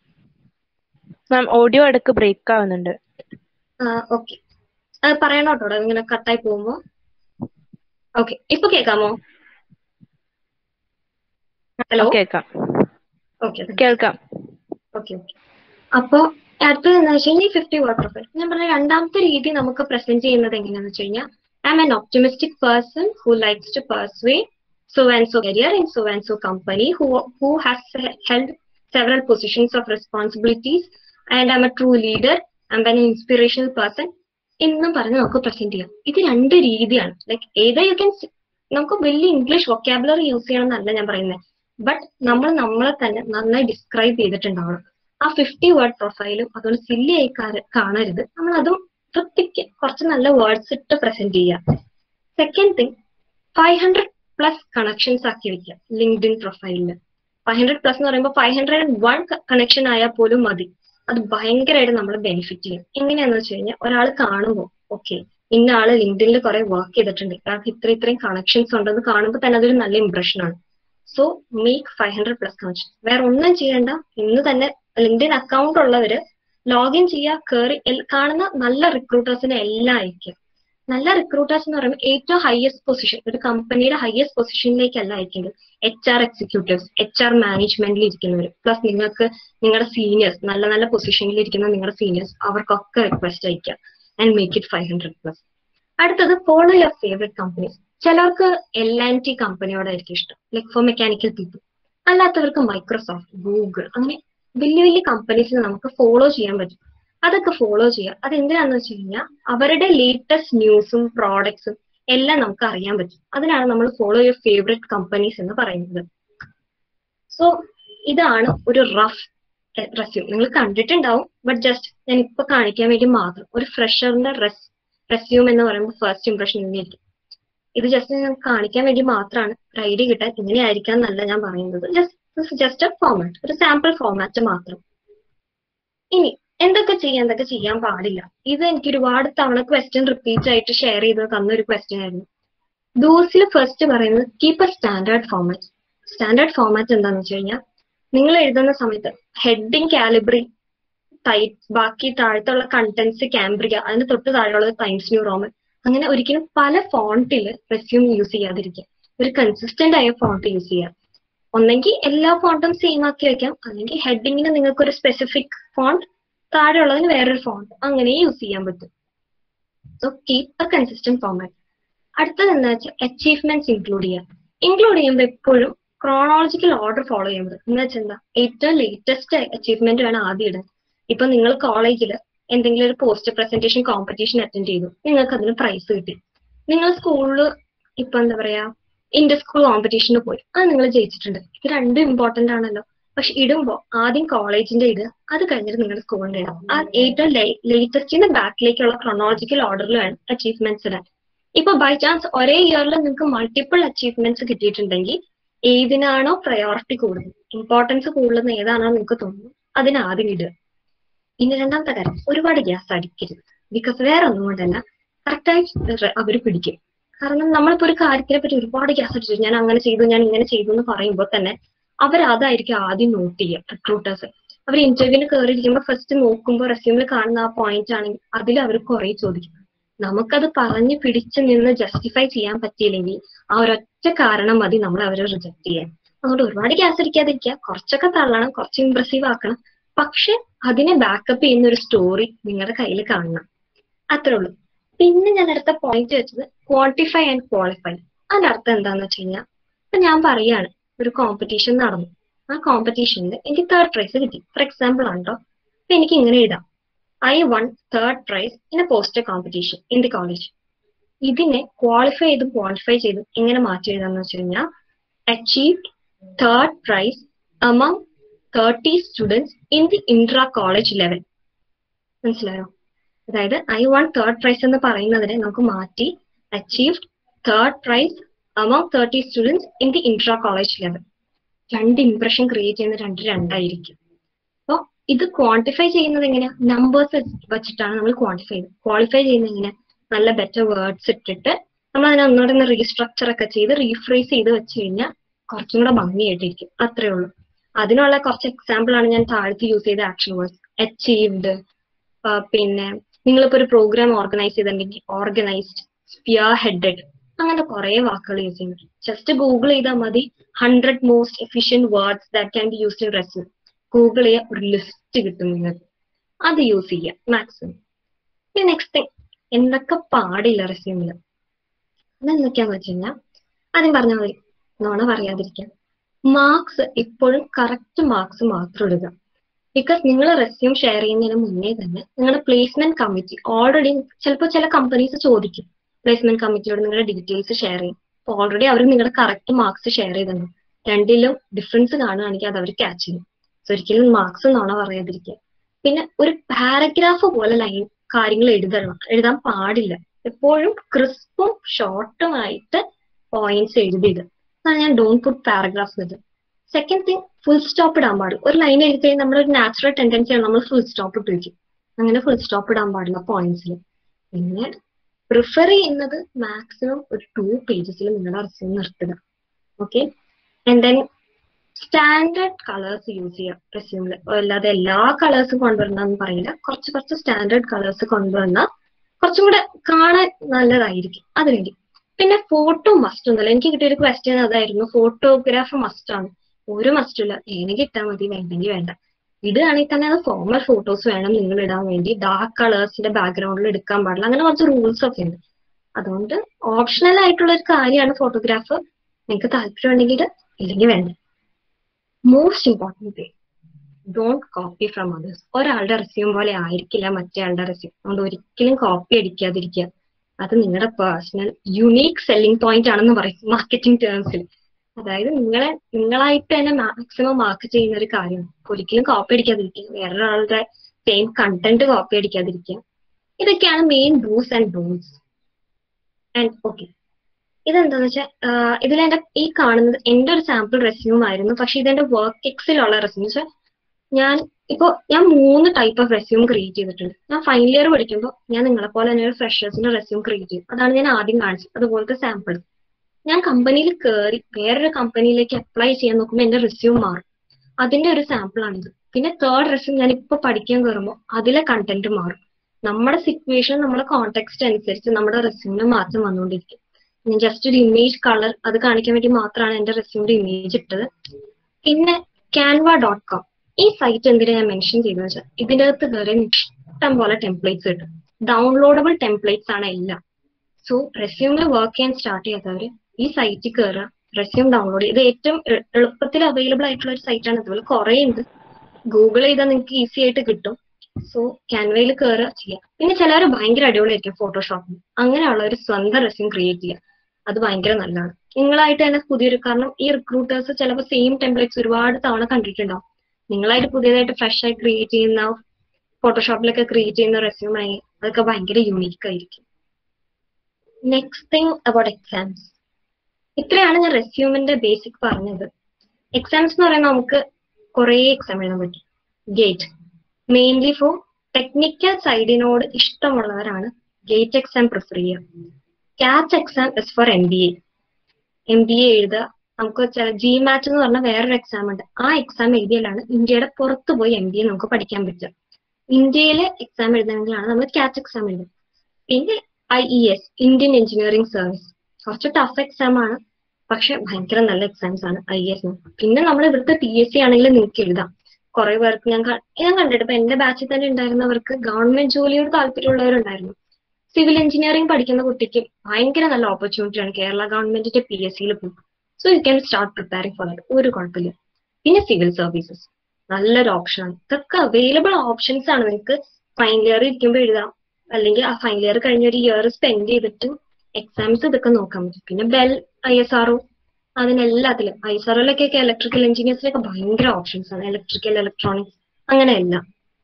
Ma'am, audio ഇടയ്ക്ക് break ആവുന്നുണ്ട്. ഓക്കെ, അത് പറയണോട്ടോ ഇങ്ങനെ കട്ടായി പോകുമ്പോ. ഓക്കെ, ഇപ്പൊ കേൾക്കാമോ? ഹലോ, കേൾക്കാം. ഓക്കെ കേൾക്കാം. ഓക്കെ ഓക്കെ അപ്പൊ അടുത്തത് എന്താ വെച്ച് കഴിഞ്ഞാൽ ഫിഫ്റ്റി വേർഡ് പ്രൊഫൈൽ. ഞാൻ പറഞ്ഞ രണ്ടാമത്തെ രീതി നമുക്ക് പ്രസന്റ് ചെയ്യുന്നത് എങ്ങനെയാന്ന് വെച്ച് കഴിഞ്ഞാൽ I am an optimistic person who likes to persuade so and so career in so and so company who who has held several positions of responsibilities and I'm a true leader. I'm an inspirational person. എന്നും പറഞ്ഞ് നമുക്ക് present ചെയ്യാം. ഇത് രണ്ട് രീതിയാണ്. Like ഏതാ you can, നമുക്ക് വലിയ ഇംഗ്ലീഷ് വൊക്കാബുലറി യൂസ് ചെയ്യണം എന്നല്ല ഞാൻ പറയുന്നത്. ബട്ട് നമ്മൾ നമ്മളെ തന്നെ നന്നായി ഡിസ്ക്രൈബ് ചെയ്തിട്ടുണ്ടാവണം. ആ ഫിഫ്റ്റി വേർഡ് പ്രൊഫൈലും അതുകൊണ്ട് സില്ലി ആയി കാണരുത്. നമ്മൾ അതും വൃത്തിക്ക് കുറച്ച് നല്ല വേർഡ്സ് ഇട്ട് പ്രസന്റ് ചെയ്യാം. Second thing, five hundred plus connections ആക്കി വെക്കാം ലിങ്ക്ഡിൻ പ്രൊഫൈലില്. ഫൈവ് ഹൺഡ്രഡ് പ്ലസ് എന്ന് പറയുമ്പോൾ five hundred and one connection ആയാൽ പോലും മതി. അത് ഭയങ്കരമായിട്ട് നമ്മളെ ബെനിഫിറ്റ് ചെയ്യും. എങ്ങനെയാന്ന് വെച്ച് കഴിഞ്ഞാൽ ഒരാൾ കാണുമ്പോൾ ഓക്കെ ഇന്ന ആള് ലിങ്ക്ഡിനിൽ കുറെ വർക്ക് ചെയ്തിട്ടുണ്ട്, കാരണം ഇത്ര ഇത്രയും കണക്ഷൻസ് ഉണ്ടെന്ന് കാണുമ്പോൾ തന്നെ അതൊരു നല്ല ഇംപ്രഷൻ ആണ്. So make five hundred plus connection. വേറെ ഒന്നും ചെയ്യേണ്ട, ഇന്ന് തന്നെ ലിങ്ക്ഡിൻ അക്കൗണ്ട് ഉള്ളവര് ലോഗിൻ ചെയ്യുക, കയറി കാണുന്ന നല്ല റിക്രൂട്ടേഴ്സിനെ എല്ലാം അയക്കുക. നല്ല റിക്രൂട്ടേഴ്സ് എന്ന് പറയുമ്പോൾ ഏറ്റവും ഹയസ്റ്റ് പൊസിഷൻ, ഒരു കമ്പനിയുടെ ഹയസ്റ്റ് പൊസിഷനിലേക്കല്ല അയക്കുന്നത്. H R executives, H R മാനേജ്മെന്റിൽ ഇരിക്കുന്നവർ, പ്ലസ് നിങ്ങൾക്ക് നിങ്ങളുടെ സീനിയേഴ്സ്, നല്ല നല്ല പൊസിഷനിൽ ഇരിക്കുന്ന നിങ്ങളുടെ സീനിയേഴ്സ്, അവർക്കൊക്കെ റിക്വസ്റ്റ് അയക്കാം and make it five hundred plus. അടുത്തത് ഫോളോ യുവർ ഫേവറേറ്റ് കമ്പനീസ്. ചിലർക്ക് എൽ ആൻഡ് ടി കമ്പനിയോടായിരിക്കും ഇഷ്ടം, ലൈക് ഫോർ മെക്കാനിക്കൽ പീപ്പിൾ. അല്ലാത്തവർക്ക് മൈക്രോസോഫ്റ്റ്, ഗൂഗിൾ, അങ്ങനെ വലിയ വലിയ കമ്പനീസിനെ നമുക്ക് ഫോളോ ചെയ്യാൻ പറ്റും. അതൊക്കെ ഫോളോ ചെയ്യുക. അതെന്തിനാന്ന് വെച്ച് കഴിഞ്ഞാൽ അവരുടെ ലേറ്റസ്റ്റ് ന്യൂസും പ്രോഡക്ട്സും എല്ലാം നമുക്ക് അറിയാൻ പറ്റും. അതിനാണ് നമ്മൾ ഫോളോ യുവർ ഫേവറേറ്റ് കമ്പനീസ് എന്ന് പറയുന്നത്. സോ ഇതാണ് ഒരു റഫ് റെസ്യൂം. നിങ്ങൾ കണ്ടിട്ടുണ്ടാവും, ബട്ട് ജസ്റ്റ് ഞാൻ ഇപ്പൊ കാണിക്കാൻ വേണ്ടി മാത്രം. ഒരു ഫ്രഷറിന്റെ റെസ് റെസ്യൂം എന്ന് പറയുമ്പോൾ ഫസ്റ്റ് ഇംപ്രഷൻ ഇങ്ങനെയായിരിക്കും. ഇത് ജസ്റ്റ് ഞാൻ കാണിക്കാൻ വേണ്ടി മാത്രമാണ്, ഒരു ഐഡിയ കിട്ടാൻ ഇങ്ങനെയായിരിക്കാം എന്നല്ല ഞാൻ പറയുന്നത്. ജസ്റ്റ് ജസ്റ്റ് എ ഫോർമാറ്റ്, ഒരു സാമ്പിൾ ഫോർമാറ്റ് മാത്രം. ഇനി എന്തൊക്കെ ചെയ്യാൻ എന്തൊക്കെ ചെയ്യാൻ പാടില്ല, ഇത് എനിക്ക് ഒരുപാട് തവണ ക്വസ്റ്റ്യൻ റിപ്പീറ്റ് ആയിട്ട് ഷെയർ ചെയ്ത് തന്നൊരു ക്വസ്റ്റ്യൻ ആയിരുന്നു. ദോസിൽ ഫസ്റ്റ് പറയുന്നത് keep a standard format. Standard format എന്താണെന്ന് വെച്ച് കഴിഞ്ഞാൽ നിങ്ങൾ എഴുതുന്ന സമയത്ത് ഹെഡിങ് കാലിബ്രി, ബാക്കി താഴത്തുള്ള കണ്ടന്റ്സ് കാംബ്രിയ, അതിന് തൊട്ട് താഴെയുള്ളത് ടൈംസ് ന്യൂ റോമൻ, അങ്ങനെ ഒരിക്കലും പല ഫോണ്ടിൽ റെസ്യൂം യൂസ് ചെയ്യാതിരിക്കുക. ഒരു കൺസിസ്റ്റന്റ് ആയ ഫോണ്ട് യൂസ് ചെയ്യുക. ഒന്നെങ്കിൽ എല്ലാ ഫോണ്ടും സെയിം ആക്കി വെക്കാം, അല്ലെങ്കിൽ ഹെഡിങ്ങിന് നിങ്ങൾക്ക് ഒരു സ്പെസിഫിക് ഫോണ്ട്, താഴെയുള്ളതിന് വേറൊരു ഫോണ്ട്, അങ്ങനെ യൂസ് ചെയ്യാൻ പറ്റും. So keep a consistent format. അടുത്തത് എന്താ വെച്ചാൽ അച്ചീവ്മെന്റ്സ് ഇൻക്ലൂഡ് ചെയ്യുക. ഇൻക്ലൂഡ് ചെയ്യുമ്പോൾ എപ്പോഴും ക്രോണോളജിക്കൽ ഓർഡർ ഫോളോ ചെയ്യുന്നത്. എന്ന് വെച്ചാൽ എന്താ, ഏറ്റവും ലേറ്റസ്റ്റ് അച്ചീവ്മെന്റ് വേണം ആദ്യം ഇടാൻ. ഇപ്പൊ നിങ്ങൾ കോളേജിൽ എന്തെങ്കിലും ഒരു പോസ്റ്റർ പ്രസന്റേഷൻ കോമ്പറ്റീഷൻ അറ്റൻഡ് ചെയ്തു, നിങ്ങൾക്ക് അതിന് പ്രൈസ് കിട്ടി. നിങ്ങൾ സ്കൂളിൽ ഇപ്പൊ എന്താ പറയാ ഇന്റർ സ്കൂൾ കോമ്പറ്റീഷന് പോയി, അത് നിങ്ങൾ ജയിച്ചിട്ടുണ്ട്. ഇത് രണ്ടും ഇമ്പോർട്ടന്റ് ആണല്ലോ. പക്ഷെ ഇടുമ്പോൾ ആദ്യം കോളേജിന്റെ ഇടുക, അത് കഴിഞ്ഞിട്ട് നിങ്ങളുടെ സ്കൂളിന്റെ ഇടാം. ആ ഏറ്റവും ലേറ്റസ്റ്റിന്റെ ബാക്കിലേക്കുള്ള ക്രോണോളജിക്കൽ ഓർഡറിൽ വേണം അച്ചീവ്മെന്റ്സ് ഇടാൻ. ഇപ്പൊ ബൈ ചാൻസ് ഒരേ ഇയറിൽ നിങ്ങൾക്ക് മൾട്ടിപ്പിൾ അച്ചീവ്മെന്റ്സ് കിട്ടിയിട്ടുണ്ടെങ്കിൽ ഏതിനാണോ പ്രയോറിറ്റി കൂടുതൽ, ഇമ്പോർട്ടൻസ് കൂടുതൽ ഏതാണോ നിങ്ങൾക്ക് തോന്നുന്നു, അതിന് ആദ്യം ഇടുക. ഇനി രണ്ടാമത്തെ കാര്യം, ഒരുപാട് ഗ്യാസ് അടിക്കരുത്. ബിക്കോസ് വേറെ ഒന്നും കൊണ്ടല്ല, കറക്റ്റായി അവർ പിടിക്കും. കാരണം നമ്മളിപ്പോ ഒരു കാര്യത്തിനെ പറ്റി ഒരുപാട് ഗ്യാസ് അടിച്ചു, ഞാൻ അങ്ങനെ ചെയ്തു, ഞാൻ ഇങ്ങനെ ചെയ്തു എന്ന് പറയുമ്പോൾ തന്നെ അവർ അതായിരിക്കും ആദ്യം നോട്ട് ചെയ്യുക. റിക്രൂട്ടേഴ്സ് അവർ ഇന്റർവ്യൂവിന് കയറിയിരിക്കുമ്പോൾ ഫസ്റ്റ് നോക്കുമ്പോൾ റെസ്യൂമിൽ കാണുന്ന ആ പോയിന്റ് ആണെങ്കിൽ അതിൽ അവർ കുറെ ചോദിക്കും. നമുക്കത് പറഞ്ഞ് പിടിച്ചു നിന്ന് ജസ്റ്റിഫൈ ചെയ്യാൻ പറ്റിയില്ലെങ്കിൽ ആ ഒരൊറ്റ കാരണം മതി നമ്മൾ അവരെ റിജക്ട് ചെയ്യാൻ. അതുകൊണ്ട് ഒരുപാട് ഗ്യാസ് അടിക്കാതിരിക്കുക, കുറച്ചൊക്കെ തള്ളണം, കുറച്ച് ഇംപ്രസീവ് ആക്കണം. പക്ഷെ അതിനെ ബാക്കപ്പ് ചെയ്യുന്ന ഒരു സ്റ്റോറി നിങ്ങളുടെ കയ്യിൽ കാണണം. അത്രേ ഉള്ളൂ. പിന്നെ ഞാൻ അടുത്ത പോയിന്റ് വെച്ചത് ക്വാണ്ടിഫൈ ആൻഡ് ക്വാളിഫൈ. അതിന്റെ അർത്ഥം എന്താന്ന് വെച്ച് കഴിഞ്ഞാൽ, ഇപ്പൊ ഞാൻ പറയാണ് ഒരു കോമ്പറ്റീഷൻ നടന്നു, ആ കോമ്പറ്റീഷനിൽ എനിക്ക് തേർഡ് പ്രൈസ് കിട്ടി. ഫോർ എക്സാമ്പിൾ ആണോ, അപ്പൊ എനിക്ക് ഇങ്ങനെ എഴുതാം, I won third prize in a poster competition in the college. ഇതിനെ ക്വാളിഫൈ ചെയ്തും ക്വാളിഫൈ ചെയ്തും എങ്ങനെ മാറ്റി എഴുതാന്ന് വെച്ച് കഴിഞ്ഞാൽ, achieved third prize among thirty students in the intra college level. മനസ്സിലായോ? അതായത് ഐ വൺ തേർഡ് പ്രൈസ് എന്ന് പറയുന്നതിനെ നമുക്ക് മാറ്റി achieved third prize among thirty students in the intra college level. രണ്ട് ഇംപ്രഷൻ ക്രിയേറ്റ് ചെയ്യുന്ന രണ്ട് രണ്ടായിരിക്കും. അപ്പോൾ ഇത് ക്വാണ്ടിഫൈ ചെയ്യുന്നത് എങ്ങനെയാ, നമ്പേഴ്സ് വെച്ചിട്ടാണ് നമ്മൾ ക്വാണ്ടിഫൈ ചെയ്യുന്നത്. ക്വാളിഫൈ ചെയ്യുന്നത് എങ്ങനെ, നല്ല ബെറ്റർ വേർഡ്സ് ഇട്ടിട്ട് നമ്മൾ അതിനെ ഒന്നുകൂടെ റീസ്ട്രക്ചർ ഒക്കെ ചെയ്ത് റീഫ്രേസ് ചെയ്ത് വെച്ച് കഴിഞ്ഞാൽ കുറച്ചും കൂടെ ഭംഗിയായിട്ടിരിക്കും. അത്രേ ഉള്ളൂ. അതിനുള്ള കുറച്ച് എക്സാമ്പിൾ ആണ് ഞാൻ താഴത്ത് യൂസ് ചെയ്ത ആക്ഷൻ വേർഡ്സ്. അച്ചീവ്ഡ്, പിന്നെ നിങ്ങളിപ്പോ ഒരു പ്രോഗ്രാം ഓർഗനൈസ് ചെയ്തിട്ടുണ്ടെങ്കിൽ ഓർഗനൈസ്ഡ്, സ്പിയർ ഹെഡഡ്, അങ്ങനത്തെ കുറെ വാക്കുകൾ യൂസ് ചെയ്യുന്നുണ്ട്. ജസ്റ്റ് ഗൂഗിൾ ചെയ്താൽ മതി hundred most efficient words that can be used in resume. Google ചെയ്യുക, ഒരു ലിസ്റ്റ് കിട്ടും നിങ്ങൾക്ക്, അത് യൂസ് ചെയ്യുക മാക്സിമം. പിന്നെ നെക്സ്റ്റ് തിങ്, എന്തൊക്കെ പാടില്ല റെസ്യൂമിൽ, അതെന്തൊക്കെയാന്ന് വെച്ച് കഴിഞ്ഞാൽ ആദ്യം പറഞ്ഞാൽ മതി, നോണ പറയാതിരിക്കാം. മാർക്സ് എപ്പോഴും കറക്റ്റ് മാർക്സ് മാത്രം ഇടുക. ബിക്കോസ് നിങ്ങൾ റെസ്യൂം ഷെയർ ചെയ്യുന്നതിന് മുന്നേ തന്നെ നിങ്ങളുടെ പ്ലേസ്മെന്റ് കമ്മിറ്റി ഓൾറെഡി, ചിലപ്പോൾ ചില കമ്പനീസ് ചോദിക്കും പ്ലേസ്മെന്റ് കമ്മിറ്റിയോട് നിങ്ങളുടെ ഡീറ്റെയിൽസ് ഷെയർ ചെയ്യും. അപ്പോൾ ഓൾറെഡി അവർ നിങ്ങളുടെ കറക്റ്റ് മാർക്സ് ഷെയർ ചെയ്തിട്ടുണ്ട്. രണ്ടിലും ഡിഫറൻസ് കാണുകയാണെങ്കിൽ അത് അവർ ക്യാച്ച് ചെയ്യും. സോ ഒരിക്കലും മാർക്സ് നോണ പറയാതിരിക്കുക. പിന്നെ ഒരു പാരഗ്രാഫ് പോലെ ലൈൻ കാര്യങ്ങൾ എഴുതണം, എഴുതാൻ പാടില്ല. എപ്പോഴും ക്രിസ്പും ഷോർട്ടുമായിട്ട് പോയിന്റ്സ് എഴുതിയത്. അതാണ് ഞാൻ ഡോണ്ട് പുട്ട് പാരഗ്രാഫ്സ് ഇത്. സെക്കൻഡ് തിങ്, ഫുൾ സ്റ്റോപ്പ് ഇടാൻ പാടില്ല. ഒരു ലൈൻ എഴുതി കഴിഞ്ഞാൽ നമ്മളൊരു നാച്ചുറൽ ടെൻഡൻസിയാണ് നമ്മൾ ഫുൾ സ്റ്റോപ്പ് ഇട്ട് വയ്ക്കും. അങ്ങനെ ഫുൾ സ്റ്റോപ്പ് ഇടാൻ പാടില്ല പോയിന്റ്സിൽ. പിന്നെ പ്രിഫർ ചെയ്യുന്നത് മാക്സിമം ഒരു ടു പേജസിൽ നിങ്ങളുടെ റെസ്യൂം നിർത്തുക. Okay. And then standard colours use ചെയ്യുക റെസ്യൂമിൽ. അല്ലാതെ എല്ലാ കളേഴ്സും കൊണ്ടുവരണമെന്ന് പറയില്ല, കുറച്ച് കുറച്ച് സ്റ്റാൻഡേർഡ് കളേഴ്സ് കൊണ്ടുവന്നാൽ കുറച്ചും കൂടെ കാണാൻ നല്ലതായിരിക്കും അതിനുവേണ്ടി. പിന്നെ ഫോട്ടോ മസ്റ്റ് ഒന്നുമല്ല. എനിക്ക് കിട്ടിയൊരു ക്വസ്റ്റ്യൻ അതായിരുന്നു, ഫോട്ടോഗ്രാഫ് മസ്റ്റ് ആണ്. ഒരു മസ്റ്റും ഇല്ല, വേണമെങ്കിൽ ഇട്ടാൽ മതി, വേണ്ടെങ്കിൽ വേണ്ട. ഇടുകയാണെങ്കിൽ തന്നെ അത് ഫോർമൽ ഫോട്ടോസ് വേണം നിങ്ങൾ ഇടാൻ വേണ്ടി, ഡാർക്ക് കളേഴ്സിന്റെ ബാക്ക്ഗ്രൗണ്ടിൽ എടുക്കാൻ പാടില്ല, അങ്ങനെ കുറച്ച് റൂൾസ് ഒക്കെ ഉണ്ട്. അതുകൊണ്ട് ഓപ്ഷണൽ ആയിട്ടുള്ള ഒരു കാര്യമാണ് ഫോട്ടോഗ്രാഫ്. നിങ്ങൾക്ക് താല്പര്യം ഉണ്ടെങ്കിൽ ഇല്ലെങ്കിൽ വേണ്ട. Most important, don't copy from others. ഒരാളുടെ റെസ്യൂം പോലെ ആയിരിക്കില്ല മറ്റേ ആളുടെ റെസ്യൂം. അതുകൊണ്ട് ഒരിക്കലും കോപ്പി അടിക്കാതിരിക്കുക. അത് നിങ്ങളുടെ പേഴ്സണൽ യുണീക്ക് സെല്ലിംഗ് പോയിന്റ് ആണെന്ന് പറയും മാർക്കറ്റിംഗ് ടേംസിൽ. അതായത് നിങ്ങളെ നിങ്ങളായിട്ട് തന്നെ മാക്സിമം മാർക്ക് ചെയ്യുന്ന ഒരു കാര്യമാണ്. ഒരിക്കലും കോപ്പി അടിക്കാതിരിക്കുക, വേറൊരാളുടെ സെയിം കണ്ടന്റ് കോപ്പി അടിക്കാതിരിക്കുക. ഇതൊക്കെയാണ് main dos and don'ts. And okay, ഇതെന്താന്ന് വെച്ചാൽ ഇതിൽ എന്റെ ഈ കാണുന്നത് എന്റെ ഒരു സാമ്പിൾ റെസ്യൂം ആയിരുന്നു. പക്ഷെ ഇതെന്റെ വർക്ക് എക്സിലുള്ള റെസ്യൂം വെച്ചാൽ ഞാൻ ഇപ്പോ ഞാൻ മൂന്ന് ടൈപ്പ് ഓഫ് റെസ്യൂം ക്രിയേറ്റ് ചെയ്തിട്ടുണ്ട്. ഞാൻ ഫൈനൽ ഇയർ പഠിക്കുമ്പോൾ ഞാൻ നിങ്ങളെ പോലെ തന്നെ ഒരു ഫ്രഷേഴ്സിന്റെ റെസ്യൂം ക്രിയേറ്റ് ചെയ്തു. അതാണ് ഞാൻ ആദ്യം കാണിച്ചത്, അതുപോലത്തെ സാമ്പിൾ. ഞാൻ കമ്പനിയിൽ കയറി വേറൊരു കമ്പനിയിലേക്ക് അപ്ലൈ ചെയ്യാൻ നോക്കുമ്പോൾ എന്റെ റെസ്യൂം മാറും. അതിന്റെ ഒരു സാമ്പിൾ ആണിത്. പിന്നെ തേർഡ് റെസ്യൂം ഞാൻ ഇപ്പൊ പഠിക്കാൻ കയറുമ്പോൾ അതിലെ കണ്ടന്റ് മാറും. നമ്മുടെ സിറ്റുവേഷൻ, നമ്മുടെ കോണ്ടെക്സ്റ്റ് അനുസരിച്ച് നമ്മുടെ റെസ്യൂമിന് മാറ്റം വന്നുകൊണ്ടിരിക്കും. ഞാൻ ജസ്റ്റ് ഒരു ഇമേജ് കളർ അത് കാണിക്കാൻ വേണ്ടി മാത്രമാണ് എന്റെ റെസ്യൂമിന്റെ ഇമേജ് ഇട്ടത്. പിന്നെ ക്യാൻവ ഡോട്ട് കോം ഈ സൈറ്റ് എന്തിനാ ഞാൻ മെൻഷൻ ചെയ്തെന്ന് വെച്ചാൽ ഇതിൻ്റെ അകത്ത് കയറി ഇഷ്ടം പോലെ ടെംപ്ലേറ്റ്സ് കിട്ടും. ഡൗൺലോഡബിൾ ടെംപ്ലേറ്റ്സ് ആണ് എല്ലാം. സോ റെസ്യൂമിൽ വർക്ക് ചെയ്യാൻ സ്റ്റാർട്ട് ചെയ്യാത്തവര് ഈ സൈറ്റിൽ കയറുക, റെസ്യൂം ഡൗൺലോഡ് ചെയ്ത്, ഇത് ഏറ്റവും എളുപ്പത്തിൽ അവൈലബിൾ ആയിട്ടുള്ള ഒരു സൈറ്റാണ്. അതുപോലെ കുറെ ഉണ്ട്, ഗൂഗിൾ ചെയ്താൽ നിങ്ങൾക്ക് ഈസി ആയിട്ട് കിട്ടും. സോ ക്യാൻവയിൽ കയറുക ചെയ്യുക. പിന്നെ ചിലവർ ഭയങ്കര അടിപൊളിയായിരിക്കും ഫോട്ടോഷോപ്പിൽ, അങ്ങനെയുള്ളവർ സ്വന്തം റെസ്യൂം ക്രിയേറ്റ് ചെയ്യുക. അത് ഭയങ്കര നല്ലതാണ്. നിങ്ങളായിട്ട് തന്നെ പുതിയൊരു, കാരണം ഈ റിക്രൂട്ടേഴ്സ് ചിലപ്പോൾ സെയിം ടെംപ്ലേറ്റ്സ് ഒരുപാട് തവണ കണ്ടിട്ടുണ്ടാവും. നിങ്ങളായിട്ട് പുതിയതായിട്ട് ഫ്രഷ് ആയി ക്രിയേറ്റ് ചെയ്യുന്ന, ഫോട്ടോഷോപ്പിലൊക്കെ ക്രിയേറ്റ് ചെയ്യുന്ന റെസ്യൂം ആയി അതൊക്കെ ഭയങ്കര യൂണീക്ക് ആയിരിക്കും. Next thing about exams. ഇത്രയാണ് ഞാൻ റെസ്യൂമിന്റെ ബേസിക് പറഞ്ഞത്. എക്സാംസ് എന്ന് പറയുമ്പോൾ നമുക്ക് കുറെ എക്സാം എഴുതാൻ പറ്റും. ഗേറ്റ് മെയിൻലി ഫോർ ടെക്നിക്കൽ സൈഡിനോട് ഇഷ്ടമുള്ളവരാണ് ഗേറ്റ് എക്സാം പ്രിഫർ ചെയ്യുക. ക്യാച്ച് exam is for M B A. M B A എഴുതുക. നമുക്ക് ചില ജി മാറ്റ് എന്ന് പറഞ്ഞ വേറൊരു എക്സാം ഉണ്ട്. ആ എക്സാം എഴുതിയാലാണ് ഇന്ത്യയുടെ പുറത്ത് പോയി എം ബി എ നമുക്ക് പഠിക്കാൻ പറ്റുക. ഇന്ത്യയിലെ എക്സാം എഴുതണമെങ്കിലാണ് നമ്മൾ ക്യാച്ച് എക്സാം എഴുതുക. പിന്നെ I E S, Indian Engineering Service, കുറച്ച് ടഫ് എക്സാം ആണ്, പക്ഷെ ഭയങ്കര നല്ല എക്സാംസ് ആണ് ഐ എസ്. പിന്നെ നമ്മൾ ഇവിടുത്തെ പി എസ് സി ആണെങ്കിൽ നിങ്ങൾക്ക് എഴുതാം. കുറെ പേർക്ക് ഞാൻ ഞാൻ കണ്ടിട്ട് ഇപ്പൊ എന്റെ ബാച്ചിൽ തന്നെ ഉണ്ടായിരുന്നവർക്ക് ഗവൺമെന്റ് ജോലിയോട് താല്പര്യമുള്ളവരുണ്ടായിരുന്നു. സിവിൽ എഞ്ചിനീയറിംഗ് പഠിക്കുന്ന കുട്ടിക്ക് ഭയങ്കര നല്ല ഓപ്പർച്യൂണിറ്റി ആണ് കേരള ഗവൺമെന്റിന്റെ പി എസ് സിയിൽ പോകും. So you can start preparing for that, ഒരു കുഴപ്പമില്ല. പിന്നെ സിവിൽ സർവീസസ് നല്ലൊരു ഓപ്ഷനാണ്. ഇതൊക്കെ അവൈലബിൾ ഓപ്ഷൻസ് ആണ്. നിങ്ങൾക്ക് ഫൈനൽ ഇയർ ഇരിക്കുമ്പോൾ എഴുതാം, അല്ലെങ്കിൽ ആ ഫൈനൽ ഇയർ കഴിഞ്ഞ ഒരു ഇയർ സ്പെൻഡ് ചെയ്തിട്ട് എക്സാംസ് ഇതൊക്കെ നോക്കാൻ പറ്റും. പിന്നെ BEL, I S R O, അതിനെല്ലാത്തിലും ഐ എസ് ആർ ഒയിലൊക്കെ ഇലക്ട്രിക്കൽ എഞ്ചിനീയേഴ്സിലൊക്കെ ഭയങ്കര ഓപ്ഷൻസ് ആണ്. ഇലക്ട്രിക്കൽ, ഇലക്ട്രോണിക്സ് അങ്ങനെയല്ല.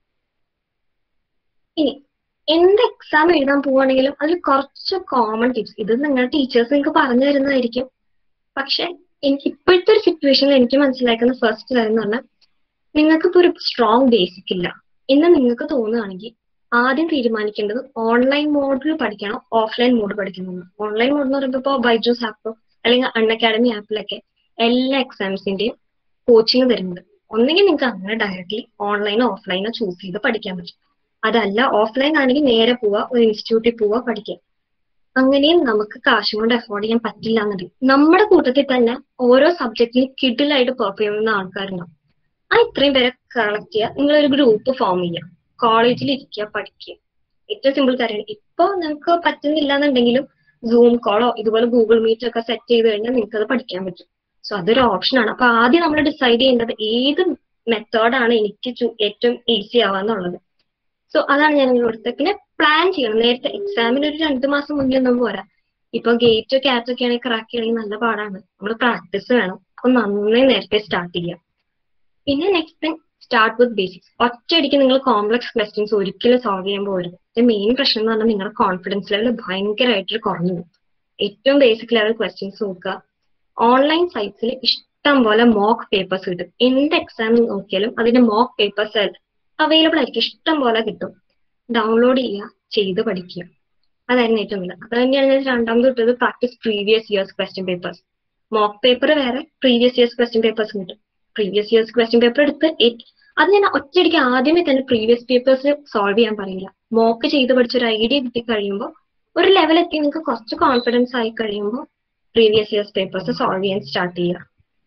ഇനി എന്ത് എക്സാം എഴുതാൻ പോവുകയാണെങ്കിലും അതിൽ കുറച്ച് കോമൺ ടിപ്സ്, ഇത് നിങ്ങളുടെ ടീച്ചേഴ്സ് നിങ്ങൾക്ക് പറഞ്ഞു തരുന്നതായിരിക്കും. പക്ഷെ എനിക്ക് ഇപ്പോഴത്തെ ഒരു സിറ്റുവേഷനിൽ എനിക്ക് മനസ്സിലാക്കുന്ന ഫസ്റ്റ് കാര്യം എന്ന് പറഞ്ഞാൽ, നിങ്ങൾക്കിപ്പോ ഒരു സ്ട്രോങ് ബേസിക് ഇല്ല എന്ന് നിങ്ങൾക്ക് തോന്നുകയാണെങ്കിൽ ആദ്യം തീരുമാനിക്കേണ്ടത് ഓൺലൈൻ മോഡിൽ പഠിക്കണോ ഓഫ്ലൈൻ മോഡ് പഠിക്കണമെന്ന്. ഓൺലൈൻ മോഡ് എന്ന് പറയുമ്പോൾ ഇപ്പോൾ ബൈജൂസ് ആപ്പോ അല്ലെങ്കിൽ അൺ അക്കാഡമി ആപ്പിലൊക്കെ എല്ലാ എക്സാംസിന്റെയും കോച്ചിങ് തരുന്നുണ്ട്. ഒന്നെങ്കിൽ നിങ്ങൾക്ക് അങ്ങനെ ഡയറക്റ്റ്ലി ഓൺലൈനോ ഓഫ്ലൈനോ ചൂസ് ചെയ്ത് പഠിക്കാൻ പറ്റും. അതല്ല ഓഫ്ലൈൻ ആണെങ്കിൽ നേരെ പോവുക, ഒരു ഇൻസ്റ്റിറ്റ്യൂട്ടിൽ പോവുക, പഠിക്കുക. അങ്ങനെയും നമുക്ക് കാശും കൊണ്ട് അഫോർഡ് ചെയ്യാൻ പറ്റില്ല എന്നുണ്ടെങ്കിൽ നമ്മുടെ കൂട്ടത്തിൽ തന്നെ ഓരോ സബ്ജക്റ്റിലും കിഡിലായിട്ട് പെർഫോം ചെയ്യുന്ന ആൾക്കാരുണ്ടാവും. ആ ഇത്രയും പേരെ കളക്ട് ചെയ്യുക, നിങ്ങളൊരു ഗ്രൂപ്പ് ഫോം ചെയ്യുക, കോളേജിൽ ഇരിക്കുക, പഠിക്കുക. ഏറ്റവും സിമ്പിൾ കാര്യമാണ്. ഇപ്പൊ നിങ്ങൾക്ക് പറ്റുന്നില്ല എന്നുണ്ടെങ്കിലും സൂം കോളോ ഇതുപോലെ ഗൂഗിൾ മീറ്റ് ഒക്കെ സെറ്റ് ചെയ്ത് കഴിഞ്ഞാൽ നിങ്ങൾക്ക് അത് പഠിക്കാൻ പറ്റും. സോ അതൊരു ഓപ്ഷനാണ്. അപ്പൊ ആദ്യം നമ്മൾ ഡിസൈഡ് ചെയ്യേണ്ടത് ഏത് മെത്തേഡാണ് എനിക്ക് ഏറ്റവും ഈസി ആവാന്നുള്ളത്. സോ അതാണ് ഞാൻ ഇവിടുത്തെ. പിന്നെ പ്ലാൻ ചെയ്യണം നേരത്തെ. എക്സാമിന് ഒരു രണ്ടു മാസം മുന്നേ ഒന്നും പോരാ. ഇപ്പൊ ഗേറ്റോ ക്യാറ്റോ ഒക്കെ ആണെങ്കിൽ ക്രാക്ക് ചെയ്യണമെങ്കിൽ നല്ല പാടാണ്. നമ്മൾ പ്രാക്ടീസ് വേണം. അപ്പൊ നന്നായി നേരത്തെ സ്റ്റാർട്ട് ചെയ്യാം. പിന്നെ next thing, start with basics. ഒറ്റയടിക്ക് നിങ്ങൾ കോംപ്ലക്സ് ക്വസ്റ്റ്യൻസ് ഒരിക്കലും സോൾവ് ചെയ്യാൻ പോകരുത്. മെയിൻ പ്രശ്നം എന്ന് പറഞ്ഞാൽ നിങ്ങളുടെ കോൺഫിഡൻസ് ലെവൽ ഭയങ്കരമായിട്ട് കുറഞ്ഞു പോകും. ഏറ്റവും ബേസിക് ലെവൽ ക്വസ്റ്റ്യൻസ് നോക്കുക. ഓൺലൈൻ സൈറ്റ്സിൽ ഇഷ്ടം പോലെ മോക്ക് പേപ്പേഴ്സ് കിട്ടും. എന്ത് എക്സാം നോക്കിയാലും അതിന്റെ മോക്ക് പേപ്പേഴ്സ് അവൈലബിൾ ആയിരിക്കും, ഇഷ്ടം പോലെ കിട്ടും. ഡൗൺലോഡ് ചെയ്യുക, ചെയ്ത് പഠിക്കുക. അതായിരുന്നു ഏറ്റവും നല്ലത്. അത് തന്നെയാണ് ഞാൻ രണ്ടാമത് ഇട്ടത്, practice previous years question papers. Mock paper വേറെ, പ്രീവിയസ് ഇയേഴ്സ് ക്വസ്റ്റ്യൻ പേപ്പേഴ്സ് കിട്ടും. പ്രീവിയസ് ഇയേഴ്സ് ക്വസ്റ്റ്യൻ പേപ്പർ എടുത്ത് അത് ഞാൻ ഒറ്റയടിക്ക് ആദ്യമേ തന്നെ പ്രീവിയസ് പേപ്പേഴ്സ് സോൾവ് ചെയ്യാൻ പറയില്ല. മോക്ക് ചെയ്ത് പഠിച്ചൊരു ഐഡിയ കിട്ടി കഴിയുമ്പോൾ ഒരു ലെവലെത്തി നിങ്ങൾക്ക് കുറച്ച് കോൺഫിഡൻസ് ആയി കഴിയുമ്പോൾ പ്രീവിയസ് ഇയേഴ്സ് പേപ്പേഴ്സ് സോൾവ് ചെയ്യാൻ സ്റ്റാർട്ട് ചെയ്യുക.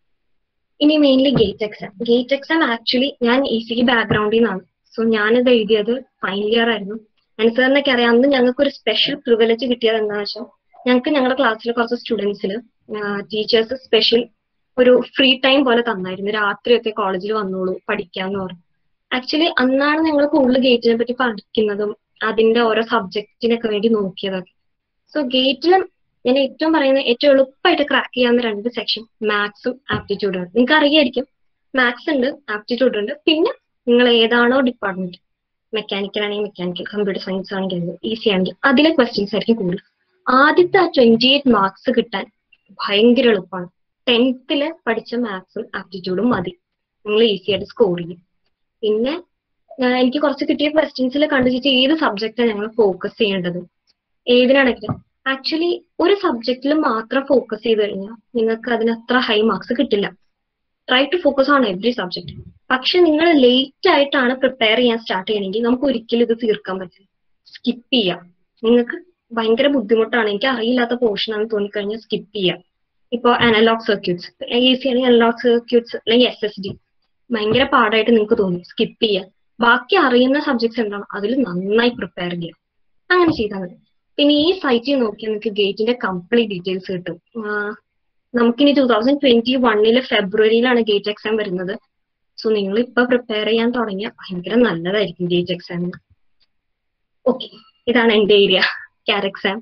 ഇനി mainly GATE exam. GATE exam actually ഞാൻ ഇ സി ബാക്ക്ഗ്രൗണ്ടിൽ നിന്നാണ്. സോ ഞാനിത് എഴുതിയത് ഫൈനൽ ഇയർ ആയിരുന്നു. അനുസരിനൊക്കെ അറിയാം, അന്ന് ഞങ്ങൾക്ക് ഒരു സ്പെഷ്യൽ പ്രിവിലേജ് കിട്ടിയത് എന്താണെന്ന് വെച്ചാൽ ഞങ്ങൾക്ക് ഞങ്ങളുടെ ക്ലാസ്സിലെ കുറച്ച് സ്റ്റുഡൻസിൽ ടീച്ചേഴ്സ് സ്പെഷ്യൽ ഒരു ഫ്രീ ടൈം പോലെ തന്നായിരുന്നു. രാത്രിയൊക്കെ കോളേജിൽ വന്നോളൂ പഠിക്കാന്ന് പറഞ്ഞു. ആക്ച്വലി അന്നാണ് ഞങ്ങൾ കൂടുതൽ ഗേറ്റിനെ പറ്റി പഠിക്കുന്നതും അതിന്റെ ഓരോ സബ്ജക്റ്റിനൊക്കെ വേണ്ടി നോക്കിയതൊക്കെ. സോ ഗേറ്റിലും ഞാൻ ഏറ്റവും പറയുന്നത് ഏറ്റവും എളുപ്പമായിട്ട് ക്രാക്ക് ചെയ്യാവുന്ന രണ്ട് സെക്ഷൻ മാത്സും ആപ്റ്റിറ്റ്യൂഡും ആണ്. നിങ്ങൾക്ക് അറിയായിരിക്കും, മാത്സ് ഉണ്ട്, ആപ്റ്റിറ്റ്യൂഡ് ഉണ്ട്. പിന്നെ നിങ്ങൾ ഏതാണോ ഡിപ്പാർട്ട്മെന്റ്, മെക്കാനിക്കൽ ആണെങ്കിൽ മെക്കാനിക്കൽ, കമ്പ്യൂട്ടർ സയൻസ് ആണെങ്കിൽ ഈസി ആണെങ്കിൽ അതിലെ ക്വസ്റ്റ്യൻസ് ആയിരിക്കും കൂടുതൽ. ആദ്യത്തെ ആ ട്വന്റി എയ്റ്റ് മാർക്സ് കിട്ടാൻ ഭയങ്കര എളുപ്പമാണ്. ടെൻത്തില് പഠിച്ച മാത്സും ആപ്റ്റിറ്റ്യൂഡും മതി, നിങ്ങൾ ഈസി ആയിട്ട് സ്കോർ ചെയ്യും. പിന്നെ എനിക്ക് കുറച്ച് കിട്ടിയ ക്വസ്റ്റ്യൻസിൽ കണ്ടുവച്ചിട്ട് ഏത് സബ്ജക്റ്റാണ് ഞങ്ങൾ ഫോക്കസ് ചെയ്യേണ്ടത്, ഏതിനാണെങ്കിലും ആക്ച്വലി ഒരു സബ്ജക്റ്റിൽ മാത്രം ഫോക്കസ് ചെയ്ത് കഴിഞ്ഞാൽ നിങ്ങൾക്ക് അതിന് അത്ര ഹൈ മാർക്സ് കിട്ടില്ല. Try to focus on every subject. പക്ഷെ നിങ്ങൾ ലേറ്റ് ആയിട്ടാണ് പ്രിപ്പയർ ചെയ്യാൻ സ്റ്റാർട്ട് ചെയ്യണമെങ്കിൽ നമുക്ക് ഒരിക്കലും ഇത് തീർക്കാൻ പറ്റില്ല. സ്കിപ്പ് ചെയ്യാം. നിങ്ങൾക്ക് ഭയങ്കര ബുദ്ധിമുട്ടാണ്, എനിക്ക് അറിയില്ലാത്ത പോർഷൻ ആണെന്ന് തോന്നിക്കഴിഞ്ഞാൽ സ്കിപ്പ് ചെയ്യാം. ഇപ്പോൾ അനലോഗ് സർക്യൂട്ട്സ് ഈസി ആണെങ്കിൽ അനലോഗ് സർക്യൂട്ട്സ് അല്ലെങ്കിൽ എസ് എസ് ഡി ഭയങ്കര പാടായിട്ട് നിങ്ങൾക്ക് തോന്നി, സ്കിപ്പ് ചെയ്യാം. ബാക്കി അറിയുന്ന സബ്ജക്ട്സ് എന്താണ് അതിൽ നന്നായി പ്രിപ്പയർ ചെയ്യാം. അങ്ങനെ ചെയ്താൽ മതി. പിന്നെ ഈ സൈറ്റിൽ നോക്കിയാൽ നിങ്ങൾക്ക് ഗേറ്റിന്റെ കംപ്ലീറ്റ് ഡീറ്റെയിൽസ് കിട്ടും. നമുക്കിനി ടൂ തൗസൻഡ് ട്വന്റി വണ്ണില് ഫെബ്രുവരിയിലാണ് ഗേറ്റ് എക്സാം വരുന്നത്. സോ നിങ്ങൾ ഇപ്പൊ പ്രിപ്പയർ ചെയ്യാൻ തുടങ്ങിയാൽ ഭയങ്കര നല്ലതായിരിക്കും ഗേറ്റ് എക്സാമിന്. ഓക്കെ, ഇതാണ് എന്റെ ഏരിയ, കാറ്റ് എക്സാം.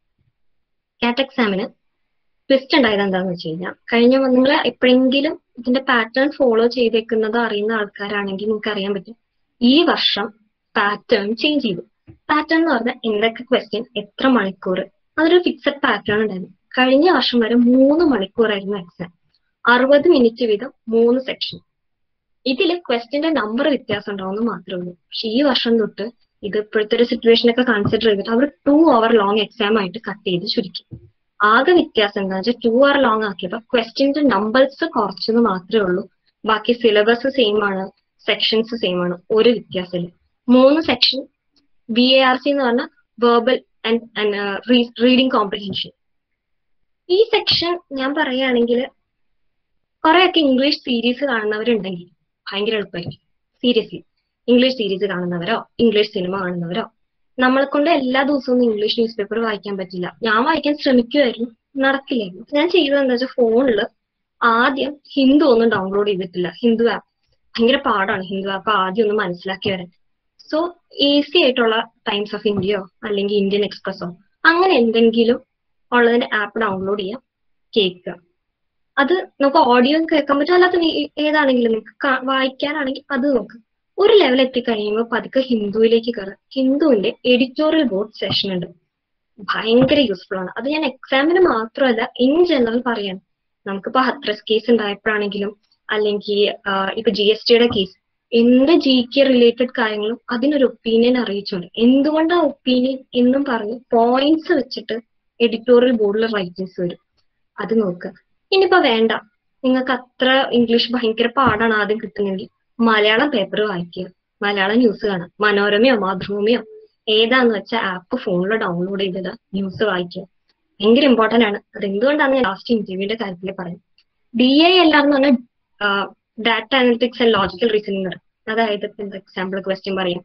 കാറ്റ് എക്സാമിന് ട്വിസ്റ്റ് ഉണ്ടായത് എന്താണെന്ന് വെച്ച് കഴിഞ്ഞാൽ, കഴിഞ്ഞ നിങ്ങൾ എപ്പോഴെങ്കിലും ഇതിന്റെ പാറ്റേൺ ഫോളോ ചെയ്തേക്കുന്നത് അറിയുന്ന ആൾക്കാരാണെങ്കിൽ നിങ്ങൾക്ക് അറിയാൻ പറ്റും, ഈ വർഷം പാറ്റേൺ ചേഞ്ച് ചെയ്തു. പാറ്റേൺ എന്ന് പറഞ്ഞാൽ എന്തൊക്കെ ക്വസ്റ്റ്യൻ എത്ര മണിക്കൂർ, അതൊരു ഫിക്സഡ് പാറ്റേൺ ഉണ്ടായിരുന്നു. കഴിഞ്ഞ വർഷം വരെ മൂന്ന് മണിക്കൂറായിരുന്നു എക്സാം, അറുപത് മിനിറ്റ് വീതം മൂന്ന് സെക്ഷൻ. ഇതിൽ ക്വസ്റ്റ്യന്റെ നമ്പർ വ്യത്യാസം ഉണ്ടാവുമെന്ന് മാത്രമേ ഉള്ളൂ. പക്ഷെ ഈ വർഷം തൊട്ട് ഇത് ഇപ്പോഴത്തെ ഒരു സിറ്റുവേഷൻ ഒക്കെ കൺസിഡർ ചെയ്തിട്ട് അവർ ടു അവർ ലോങ് എക്സാം ആയിട്ട് കട്ട് ചെയ്ത് ചുരുക്കി. ആകെ വ്യത്യാസം എന്താ വെച്ചാൽ ടു അവർ ലോങ് ആക്കിയപ്പോൾ ക്വസ്റ്റ്യന്റെ നമ്പേഴ്സ് കുറച്ചെന്ന് മാത്രമേ ഉള്ളൂ. ബാക്കി സിലബസ് സെയിം ആണ്, സെക്ഷൻസ് സെയിം ആണ്, ഒരു വ്യത്യാസമില്ല. മൂന്ന് section V A R C എന്ന് പറഞ്ഞാൽ വെർബൽ ആൻഡ് റീഡിംഗ് കോംപ്രിഹെൻഷൻ. ഈ സെക്ഷൻ ഞാൻ പറയുകയാണെങ്കിൽ കുറെയൊക്കെ ഇംഗ്ലീഷ് സീരീസ് കാണുന്നവരുണ്ടെങ്കിൽ ഭയങ്കര എളുപ്പമായിരിക്കും. സീരിയസ്ലി ഇംഗ്ലീഷ് സീരീസ് കാണുന്നവരോ ഇംഗ്ലീഷ് സിനിമ കാണുന്നവരോ, നമ്മളെ കൊണ്ട് എല്ലാ ദിവസവും ഇംഗ്ലീഷ് ന്യൂസ് പേപ്പർ വായിക്കാൻ പറ്റില്ല. ഞാൻ വായിക്കാൻ ശ്രമിക്കുമായിരുന്നു, നടക്കില്ലായിരുന്നു. ഞാൻ ചെയ്തത് എന്താ വെച്ചാൽ ഫോണിൽ ആദ്യം ഹിന്ദു ഒന്നും ഡൗൺലോഡ് ചെയ്തിട്ടില്ല, ഹിന്ദു ആപ്പ്. ഭയങ്കര പാടാണ് ഹിന്ദു ആപ്പ് ആദ്യം ഒന്ന് മനസ്സിലാക്കി വരാൻ. സോ ഈസി ആയിട്ടുള്ള ടൈംസ് ഓഫ് ഇന്ത്യയോ അല്ലെങ്കിൽ ഇന്ത്യൻ എക്സ്പ്രസോ അങ്ങനെ എന്തെങ്കിലും ഉള്ളതിന്റെ ആപ്പ് ഡൗൺലോഡ് ചെയ്യാം, കേൾക്കുക. അത് നമുക്ക് ഓഡിയോ കേൾക്കാൻ പറ്റും, അല്ലാത്ത ഏതാണെങ്കിലും നിങ്ങൾക്ക് വായിക്കാനാണെങ്കിൽ അത് നോക്കുക. ഒരു ലെവൽ എത്തിക്കഴിയുമ്പോൾ പതുക്കെ ഹിന്ദുവിലേക്ക് കയറുക. ഹിന്ദുവിന്റെ എഡിറ്റോറിയൽ ബോർഡ് സെഷൻ ഉണ്ട്, ഭയങ്കര യൂസ്ഫുൾ ആണ്. അത് ഞാൻ എക്സാമിന് മാത്രമല്ല ഇൻ ജനറൽ പറയാൻ. നമുക്കിപ്പോ ഹത്രസ് കേസ് ഉണ്ടായപ്പോഴാണെങ്കിലും അല്ലെങ്കിൽ ഇപ്പൊ ജി എസ് ടിയുടെ കേസ്, എന്ത് ജി കെ റിലേറ്റഡ് കാര്യങ്ങളും അതിനൊരു ഒപ്പീനിയൻ അറിയിച്ചുകൊണ്ട് എന്തുകൊണ്ട് ആ ഒപ്പീനിയൻ എന്നും പറഞ്ഞ് പോയിന്റ്സ് വെച്ചിട്ട് എഡിറ്റോറിയൽ ബോർഡിൽ റൈറ്റിങ്സ് വരും, അത് നോക്കുക. ഇനിയിപ്പോ വേണ്ട, നിങ്ങൾക്ക് അത്ര ഇംഗ്ലീഷ് ഭയങ്കര പാടാണ് ആദ്യം കിട്ടുന്നെങ്കിൽ മലയാളം പേപ്പർ വായിക്കുക, മലയാളം ന്യൂസ് കാണാം, മനോരമയോ മാതൃഭൂമിയോ ഏതാന്ന് വെച്ചാൽ ആപ്പ് ഫോണിൽ ഡൗൺലോഡ് ചെയ്തിട്ട് ന്യൂസ് വായിക്കുക. ഭയങ്കര ഇമ്പോർട്ടന്റ് ആണ്. അത് എന്തുകൊണ്ടാണ് ഞാൻ ലാസ്റ്റ് ഇന്റർവ്യൂവിന്റെ കാര്യത്തിൽ പറയുന്നത്. ഡി ഐ എല്ലാന്ന് പറഞ്ഞാൽ data analytics and logical reasoning. അതായത് എക്സാമ്പിൾ ക്വസ്റ്റ്യൻ പറയാം.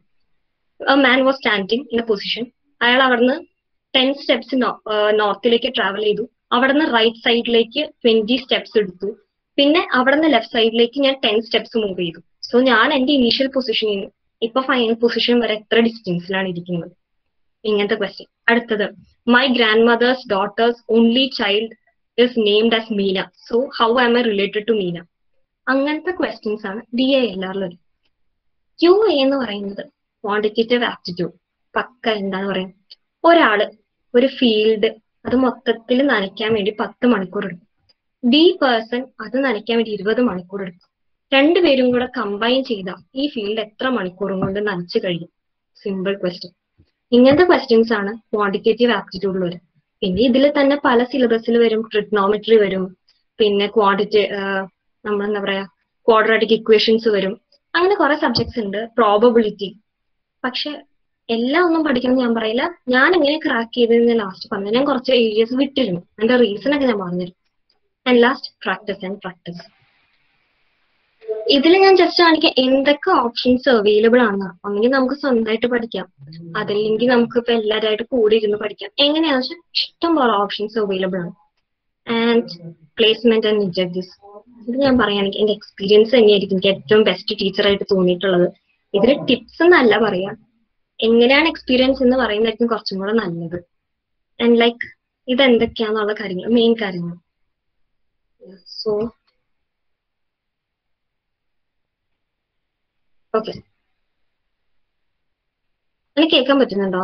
A man was standing in a position. അയാൾ അവിടുന്ന് ടെൻ സ്റ്റെപ്സ് നോർത്തിലേക്ക് ട്രാവൽ ചെയ്തു. അവിടുന്ന് റൈറ്റ് സൈഡിലേക്ക് ട്വന്റി സ്റ്റെപ്സ് എടുത്തു. പിന്നെ അവിടുന്ന് ലെഫ്റ്റ് സൈഡിലേക്ക് ഞാൻ ടെൻ സ്റ്റെപ്സ് മൂവ് ചെയ്തു. സോ ഞാൻ എന്റെ ഇനീഷ്യൽ പൊസിഷനിൽ നിന്ന് ഇപ്പൊ ഫൈനൽ പൊസിഷൻ വരെ എത്ര ഡിസ്റ്റൻസിലാണ് ഇരിക്കുന്നത്, ഇങ്ങനത്തെ ക്വസ്റ്റ്യൻ. അടുത്തത്, my grandmother's daughter's only child is named as Meena, so how am I related to Meena. അങ്ങനത്തെ ക്വസ്റ്റ്യൻസ് ആണ് ഡി ഐ എല്ലാവരിലും. ക്യു എ എന്ന് പറയുന്നത് ക്വാണ്ടിറ്റേറ്റീവ് ആപ്റ്റിറ്റ്യൂഡ്. പക്ക എന്താണ് പറയുന്നത്, ഒരാള് ഒരു ഫീൽഡ് അത് മൊത്തത്തിൽ നനയ്ക്കാൻ വേണ്ടി പത്ത് മണിക്കൂർ എടുക്കും. ബി പേഴ്സൺ അത് നനയ്ക്കാൻ വേണ്ടി ഇരുപത് മണിക്കൂർ എടുക്കും. രണ്ടുപേരും കൂടെ കമ്പൈൻ ചെയ്താൽ ഈ ഫീൽഡ് എത്ര മണിക്കൂറും കൊണ്ട് നനച്ചു കഴിയും? Simple question. ഇങ്ങനത്തെ ക്വസ്റ്റ്യൻസ് ആണ് ക്വാണ്ടിറ്റേറ്റീവ് ആപ്റ്റിറ്റ്യൂഡിൽ വരും. പിന്നെ ഇതിൽ തന്നെ പല സിലബസിൽ വരും, ട്രിഗ്നോമെട്രി വരും, പിന്നെ ക്വാണ്ടിറ്റി നമ്മളെന്താ പറയാ ക്വാഡ്രാറ്റിക് ഇക്വേഷൻസ് വരും. അങ്ങനെ കുറെ സബ്ജക്ട്സ് ഉണ്ട്, പ്രോബബിലിറ്റി. പക്ഷെ എല്ലാം ഒന്നും പഠിക്കണം ഞാൻ പറയില്ല. ഞാൻ എങ്ങനെ ക്രാക്ക് ചെയ്തതെന്ന് ലാസ്റ്റ് പറഞ്ഞു. ഞാൻ കുറച്ച് ഏരിയസ് വിട്ടിരുന്നു, അതിന്റെ റീസൺ ഒക്കെ ഞാൻ പറഞ്ഞിരുന്നു. And last practice and practice. ഇതിൽ ഞാൻ ജസ്റ്റ് കാണിക്കാം എന്തൊക്കെ ഓപ്ഷൻസ് അവൈലബിൾ ആണ്. ഒന്നെങ്കിൽ നമുക്ക് സ്വന്തമായിട്ട് പഠിക്കാം, അതല്ലെങ്കിൽ നമുക്ക് ഇപ്പൊ എല്ലാവരുമായിട്ട് കൂടി ഇരുന്ന് പഠിക്കാം. എങ്ങനെയാണെന്ന് വെച്ചാൽ ഇഷ്ടം പോലെ ഓപ്ഷൻസ് അവൈലബിൾ ആണ്. ആൻഡ് പ്ലേസ്മെന്റ് ആൻഡ് ഇൻജക്ടീവ്സ്, ഇത് ഞാൻ പറയുകയാണെങ്കിൽ എന്റെ എക്സ്പീരിയൻസ് തന്നെയായിരിക്കും എനിക്ക് ഏറ്റവും ബെസ്റ്റ് ടീച്ചറായിട്ട് തോന്നിയിട്ടുള്ളത്. ഇതിൽ ടിപ്സ് എന്നല്ല പറയാം, എങ്ങനെയാണ് എക്സ്പീരിയൻസ് എന്ന് പറയുന്നതായിരിക്കും കുറച്ചും കൂടെ നല്ലത്. ആൻഡ് ലൈക്ക് ഇതെന്തൊക്കെയാന്നുള്ള കാര്യങ്ങൾ, മെയിൻ കാര്യങ്ങൾ. സോ ഓക്കെ, എനിക്ക് കേൾക്കാൻ പറ്റുന്നുണ്ടോ?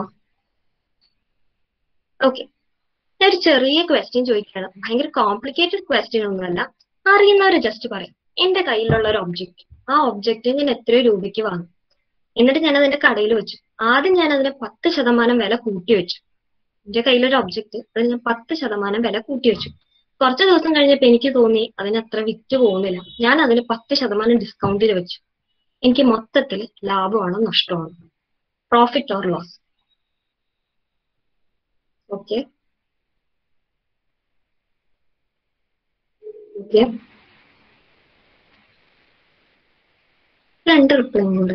ഓക്കെ, ഞാൻ ഒരു ചെറിയ ക്വസ്റ്റ്യൻ ചോദിക്കുകയാണ്. ഭയങ്കര കോംപ്ലിക്കേറ്റഡ് ക്വസ്റ്റ്യൻ ഒന്നുമല്ല, അറിയുന്നവർ ജസ്റ്റ് പറയും. എന്റെ കയ്യിലുള്ള ഒരു ഒബ്ജക്റ്റ്, ആ ഒബ്ജക്റ്റ് ഞാൻ എത്ര രൂപയ്ക്ക് വാങ്ങും? എന്നിട്ട് ഞാൻ അതിന്റെ കടയിൽ വെച്ചു. ആദ്യം ഞാൻ അതിന് പത്ത് ശതമാനം വില കൂട്ടി വെച്ചു. എന്റെ കയ്യിലൊരു ഒബ്ജക്റ്റ്, അത് ഞാൻ പത്ത് ശതമാനം വില കൂട്ടി വെച്ചു. കുറച്ച് ദിവസം കഴിഞ്ഞപ്പോൾ എനിക്ക് തോന്നി അതിന് അത്ര വിറ്റ് പോകുന്നില്ല. ഞാൻ അതിന് പത്ത് ശതമാനം ഡിസ്കൗണ്ടിൽ വെച്ചു. എനിക്ക് മൊത്തത്തിൽ ലാഭമാണോ നഷ്ടമാണോ? Profit or loss? Okay okay രണ്ട് റിപ്ലൈ ഉണ്ട്.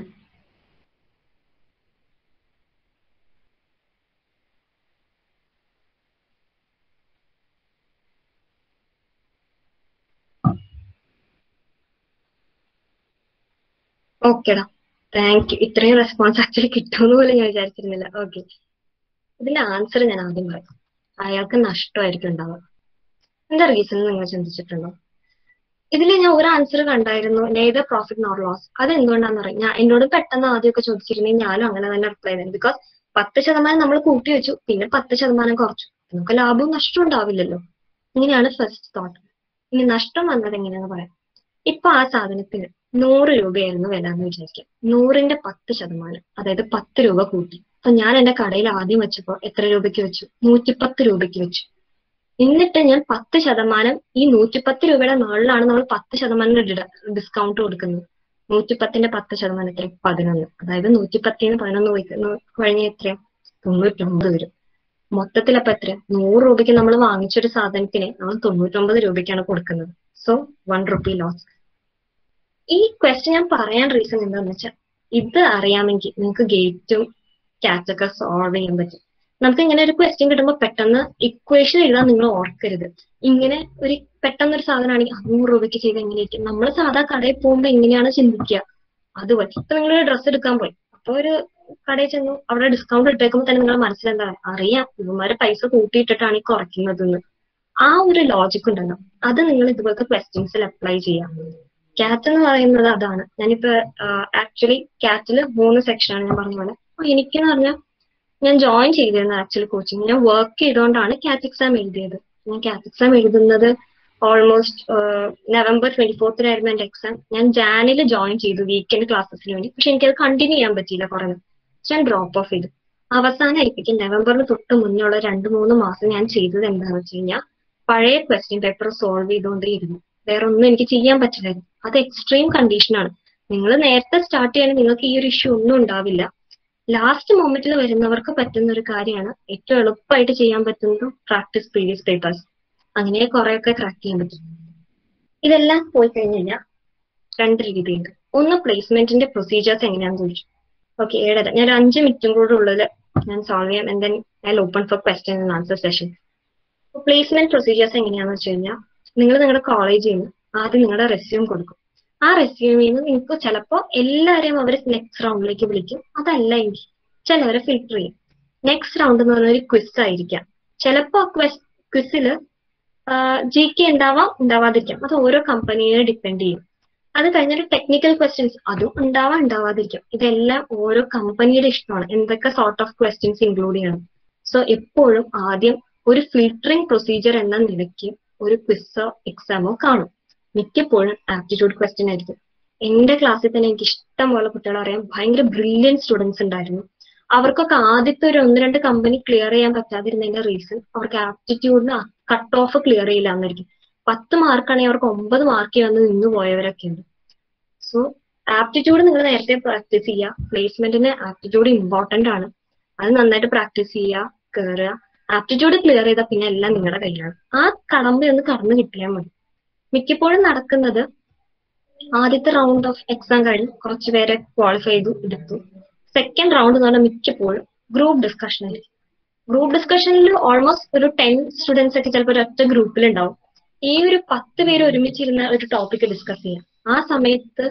ഓക്കേടാ, താങ്ക് യു. ഇത്രയും റെസ്പോൺസ് ആക്ച്വലി കിട്ടുമെന്ന് പോലും ഞാൻ വിചാരിച്ചിരുന്നില്ല. ഓക്കെ, ഇതിന്റെ ആൻസർ ഞാൻ ആദ്യം പറയാം. അയാൾക്ക് നഷ്ടമായിരിക്കും ഉണ്ടാവുക. എന്താ റീസൺ നിങ്ങൾ ചിന്തിച്ചിട്ടുണ്ടോ? ഇതിൽ ഞാൻ ഒരു ആൻസർ കണ്ടായിരുന്നു, നെയ്തർ പ്രോഫിറ്റ് നോർ ലോസ്. അത് എന്തുകൊണ്ടാന്ന് പറയാം, ഞാൻ എന്നോട് പെട്ടെന്ന് ആദ്യമൊക്കെ ചോദിച്ചിരുന്നെങ്കിൽ ഞാനും അങ്ങനെ തന്നെ റിപ്ലൈ ചെയ്തത്. ബിക്കോസ് പത്ത് ശതമാനം നമ്മൾ കൂട്ടി വെച്ചു, പിന്നെ പത്ത് ശതമാനം കുറച്ചു, നമുക്ക് ലാഭവും നഷ്ടവും ഉണ്ടാവില്ലല്ലോ. ഇങ്ങനെയാണ് ഫസ്റ്റ് തോട്ട്. ഇനി നഷ്ടം വന്നത് എങ്ങനെയാന്ന് പറയാം. ഇപ്പൊ ആ സാധനത്തിന് നൂറ് രൂപയായിരുന്നു വില എന്ന് വിചാരിക്കാം. നൂറിന്റെ പത്ത് ശതമാനം, അതായത് പത്ത് രൂപ കൂട്ടി. അപ്പൊ ഞാൻ എന്റെ കടയിൽ ആദ്യം വെച്ചപ്പോ എത്ര രൂപയ്ക്ക് വെച്ചു? നൂറ്റിപ്പത്ത് രൂപയ്ക്ക് വെച്ചു. എന്നിട്ട് ഞാൻ പത്ത് ശതമാനം, ഈ നൂറ്റിപ്പത്ത് രൂപയുടെ മുകളിലാണ് നമ്മൾ പത്ത് ശതമാനം ഡിസ്കൗണ്ട് കൊടുക്കുന്നത്. നൂറ്റിപ്പത്തിന്റെ പത്ത് ശതമാനം എത്ര? പതിനൊന്ന്. അതായത് നൂറ്റിപ്പത്തിന് പതിനൊന്ന് കഴിഞ്ഞ എത്രയാ? തൊണ്ണൂറ്റൊമ്പത് വരും. മൊത്തത്തിൽ അപ്പൊ എത്ര? നൂറ് രൂപയ്ക്ക് നമ്മൾ വാങ്ങിച്ചൊരു സാധനത്തിന് നമ്മൾ തൊണ്ണൂറ്റൊമ്പത് രൂപയ്ക്കാണ് കൊടുക്കുന്നത്. So one rupee loss. ഈ ക്വസ്റ്റ്യൻ ഞാൻ പറയാൻ റീസൺ എന്താണെന്ന് വെച്ചാൽ, ഇത് അറിയാമെങ്കിൽ നിങ്ങൾക്ക് ഗേറ്റും ക്യാറ്റൊക്കെ സോൾവ് ചെയ്യാൻ പറ്റും. നമുക്ക് ഇങ്ങനെ ഒരു ക്വസ്റ്റ്യൻ കിട്ടുമ്പോൾ പെട്ടെന്ന് ഇക്വേഷൻ എഴുതാൻ നിങ്ങൾ ഓർക്കരുത്. ഇങ്ങനെ ഒരു പെട്ടെന്ന് ഒരു സാധനമാണെങ്കിൽ നൂറ് രൂപയ്ക്ക് ചെയ്ത് എങ്ങനെയായിരിക്കും, നമ്മൾ സാധാ കടയിൽ പോകുമ്പോൾ എങ്ങനെയാണ് ചിന്തിക്കുക അതുപോലെ. ഇപ്പൊ നിങ്ങളൊരു ഡ്രസ്സ് എടുക്കാൻ പോയി, അപ്പൊ ഒരു കടയിൽ ചെന്നു, അവിടെ ഡിസ്കൗണ്ട് ഇട്ടേക്കുമ്പോൾ തന്നെ നിങ്ങളുടെ മനസ്സിലെന്താ അറിയാം, ഇവന്മാരെ പൈസ കൂട്ടിയിട്ടിട്ടാണ് ഈ കുറയ്ക്കുന്നതെന്ന്. ആ ഒരു ലോജിക് ഉണ്ടല്ലോ, അത് നിങ്ങൾ ഇതുപോലത്തെ ക്വസ്റ്റ്യൻസിൽ അപ്ലൈ ചെയ്യാം. ക്യാറ്റ് എന്ന് പറയുന്നത് അതാണ്. ഞാനിപ്പോ ആക്ച്വലി ക്യാറ്റില് മൂന്ന് സെക്ഷനാണ് ഞാൻ പറഞ്ഞ പോലെ. അപ്പൊ എനിക്കെന്ന് പറഞ്ഞാൽ ഞാൻ ജോയിൻ ചെയ്തിരുന്നത് ആക്ച്വലി കോച്ചിങ്, ഞാൻ വർക്ക് ചെയ്തുകൊണ്ടാണ് ക്യാറ്റ് എക്സാം എഴുതിയത്. ഞാൻ ക്യാറ്റ് എക്സാം എഴുതുന്നത് ഓൾമോസ്റ്റ് നവംബർ ട്വന്റി ഫോർത്തിനായിരുന്നു എന്റെ എക്സാം. ഞാൻ ജാനിൽ ജോയിൻ ചെയ്തു വീക്കെൻഡ് ക്ലാസ്സസിന് വേണ്ടി. പക്ഷെ എനിക്കത് കണ്ടിന്യൂ ചെയ്യാൻ പറ്റിയില്ല, കുറെ ഞാൻ ഡ്രോപ്പ് ഓഫ് ചെയ്തു. അവസാനമായിരിക്കും നവംബറിന് തൊട്ട് മുന്നേ ഉള്ള രണ്ട് മൂന്ന് മാസം ഞാൻ ചെയ്തത് എന്താണെന്ന് വെച്ച് കഴിഞ്ഞാൽ പഴയ ക്വസ്റ്റ്യൻ പേപ്പർ സോൾവ് ചെയ്തുകൊണ്ടേയിരുന്നു. വേറെ ഒന്നും എനിക്ക് ചെയ്യാൻ പറ്റില്ലായിരുന്നു. അത് എക്സ്ട്രീം കണ്ടീഷനാണ്. നിങ്ങൾ നേരത്തെ സ്റ്റാർട്ട് ചെയ്യാൻ നിങ്ങൾക്ക് ഈ ഒരു ഇഷ്യൂ ഒന്നും ഉണ്ടാവില്ല. ലാസ്റ്റ് മൊമെന്റിൽ വരുന്നവർക്ക് പറ്റുന്ന ഒരു കാര്യമാണ്, ഏറ്റവും എളുപ്പമായിട്ട് ചെയ്യാൻ പറ്റുന്നത് പ്രാക്ടീസ് പ്രീവിയസ് പേപ്പേഴ്സ്. അങ്ങനെ കുറെയൊക്കെ ക്രാക്ക് ചെയ്യാൻ പറ്റും. ഇതെല്ലാം പോയി കഴിഞ്ഞ് കഴിഞ്ഞാൽ രണ്ട് രീതിയുണ്ട്. ഒന്ന് പ്ലേസ്മെന്റിന്റെ പ്രൊസീജിയേഴ്സ് എങ്ങനെയാണെന്ന് ചോദിച്ചു. ഓക്കെ, ഏഴര ഞാൻ ഒരു അഞ്ച് മിനിറ്റും കൂടെ ഉള്ളത് ഞാൻ സോൾവ് ചെയ്യാം. And then I open for question and answer session. Placement procedures എങ്ങനെയാണെന്ന് വെച്ച് കഴിഞ്ഞാൽ, നിങ്ങൾ നിങ്ങളുടെ കോളേജിൽ നിന്ന് ആദ്യം നിങ്ങളുടെ റെസ്യൂം കൊടുക്കും. ആ റെസ്യൂമിൽ നിന്ന് നിങ്ങൾക്ക് ചിലപ്പോൾ എല്ലാവരെയും അവർ നെക്സ്റ്റ് റൗണ്ടിലേക്ക് വിളിക്കും. അതല്ല എങ്കിൽ ചിലവരെ ഫിൽട്ടർ ചെയ്യും. നെക്സ്റ്റ് റൗണ്ട് എന്ന് പറഞ്ഞ ഒരു ക്വിസ് ആയിരിക്കാം. ചിലപ്പോൾ ക്വിസിൽ ജി കെ ഉണ്ടാവാം, ഉണ്ടാവാതിരിക്കാം. അത് ഓരോ കമ്പനിയെ ഡിപ്പെൻഡ് ചെയ്യും. അത് കഴിഞ്ഞൊരു ടെക്നിക്കൽ ക്വസ്റ്റ്യൻസ്, അതും ഉണ്ടാവാം, ഉണ്ടാവാതിരിക്കാം. ഇതെല്ലാം ഓരോ കമ്പനിയുടെ ഇഷ്ടമാണ് എന്തൊക്കെ സോർട്ട് ഓഫ് ക്വസ്റ്റ്യൻസ് ഇൻക്ലൂഡ് ചെയ്യണം. സോ എപ്പോഴും ആദ്യം ഒരു ഫിൽട്ടറിംഗ് പ്രൊസീജിയർ എന്ന നിലയ്ക്ക് ഒരു ക്വിസോ എക്സാമോ കാണും. മിക്കപ്പോഴും ആപ്റ്റിറ്റ്യൂഡ് ക്വസ്റ്റ്യൻ ആയിരിക്കും. എന്റെ ക്ലാസ്സിൽ തന്നെ എനിക്ക് ഇഷ്ടം പോലെ കുട്ടികളെ അറിയാം, ഭയങ്കര ബ്രില്യൻ സ്റ്റുഡൻസ് ഉണ്ടായിരുന്നു. അവർക്കൊക്കെ ആദ്യത്തെ ഒരു ഒന്ന് രണ്ട് കമ്പനി ക്ലിയർ ചെയ്യാൻ പറ്റാതിരുന്നതിന്റെ റീസൺ അവർക്ക് ആപ്റ്റിറ്റ്യൂഡിന് കട്ട് ഓഫ് ക്ലിയർ ചെയ്യില്ല എന്നായിരിക്കും. പത്ത് മാർക്കാണെങ്കിൽ അവർക്ക് ഒമ്പത് മാർക്ക് വന്ന് നിന്ന് പോയവരൊക്കെ ഉണ്ട്. സോ ആപ്റ്റിറ്റ്യൂഡ് നിങ്ങൾ നേരത്തെ പ്രാക്ടീസ് ചെയ്യുക. പ്ലേസ്മെന്റിന് ആപ്റ്റിറ്റ്യൂഡ് ഇമ്പോർട്ടന്റ് ആണ്. അത് നന്നായിട്ട് പ്രാക്ടീസ് ചെയ്യുക, കയറുക. ആപ്റ്റിറ്റ്യൂഡ് ക്ലിയർ ചെയ്താൽ പിന്നെ എല്ലാം നിങ്ങളുടെ കയ്യിലാണ്. ആ കടമ്പ ഒന്ന് കടന്നു കിട്ടിയാൽ മതി. മിക്കപ്പോഴും നടക്കുന്നത് ആദ്യത്തെ റൗണ്ട് ഓഫ് എക്സാം കഴിഞ്ഞ് കുറച്ച് പേരെ ക്വാളിഫൈ ചെയ്തു എടുത്തു. സെക്കൻഡ് റൗണ്ട് എന്ന് പറഞ്ഞാൽ മിക്കപ്പോഴും ഗ്രൂപ്പ് ഡിസ്കഷൻ ആയിരിക്കും. ഗ്രൂപ്പ് ഡിസ്കഷനിൽ ഓൾമോസ്റ്റ് ഒരു ടെൻ സ്റ്റുഡൻസ് ഒക്കെ ചിലപ്പോൾ ഒരൊറ്റ ഗ്രൂപ്പിൽ ഉണ്ടാവും. ഈ ഒരു പത്ത് പേര് ഒരുമിച്ചിരുന്ന ഒരു ടോപ്പിക് ഡിസ്കസ് ചെയ്യാം. ആ സമയത്ത്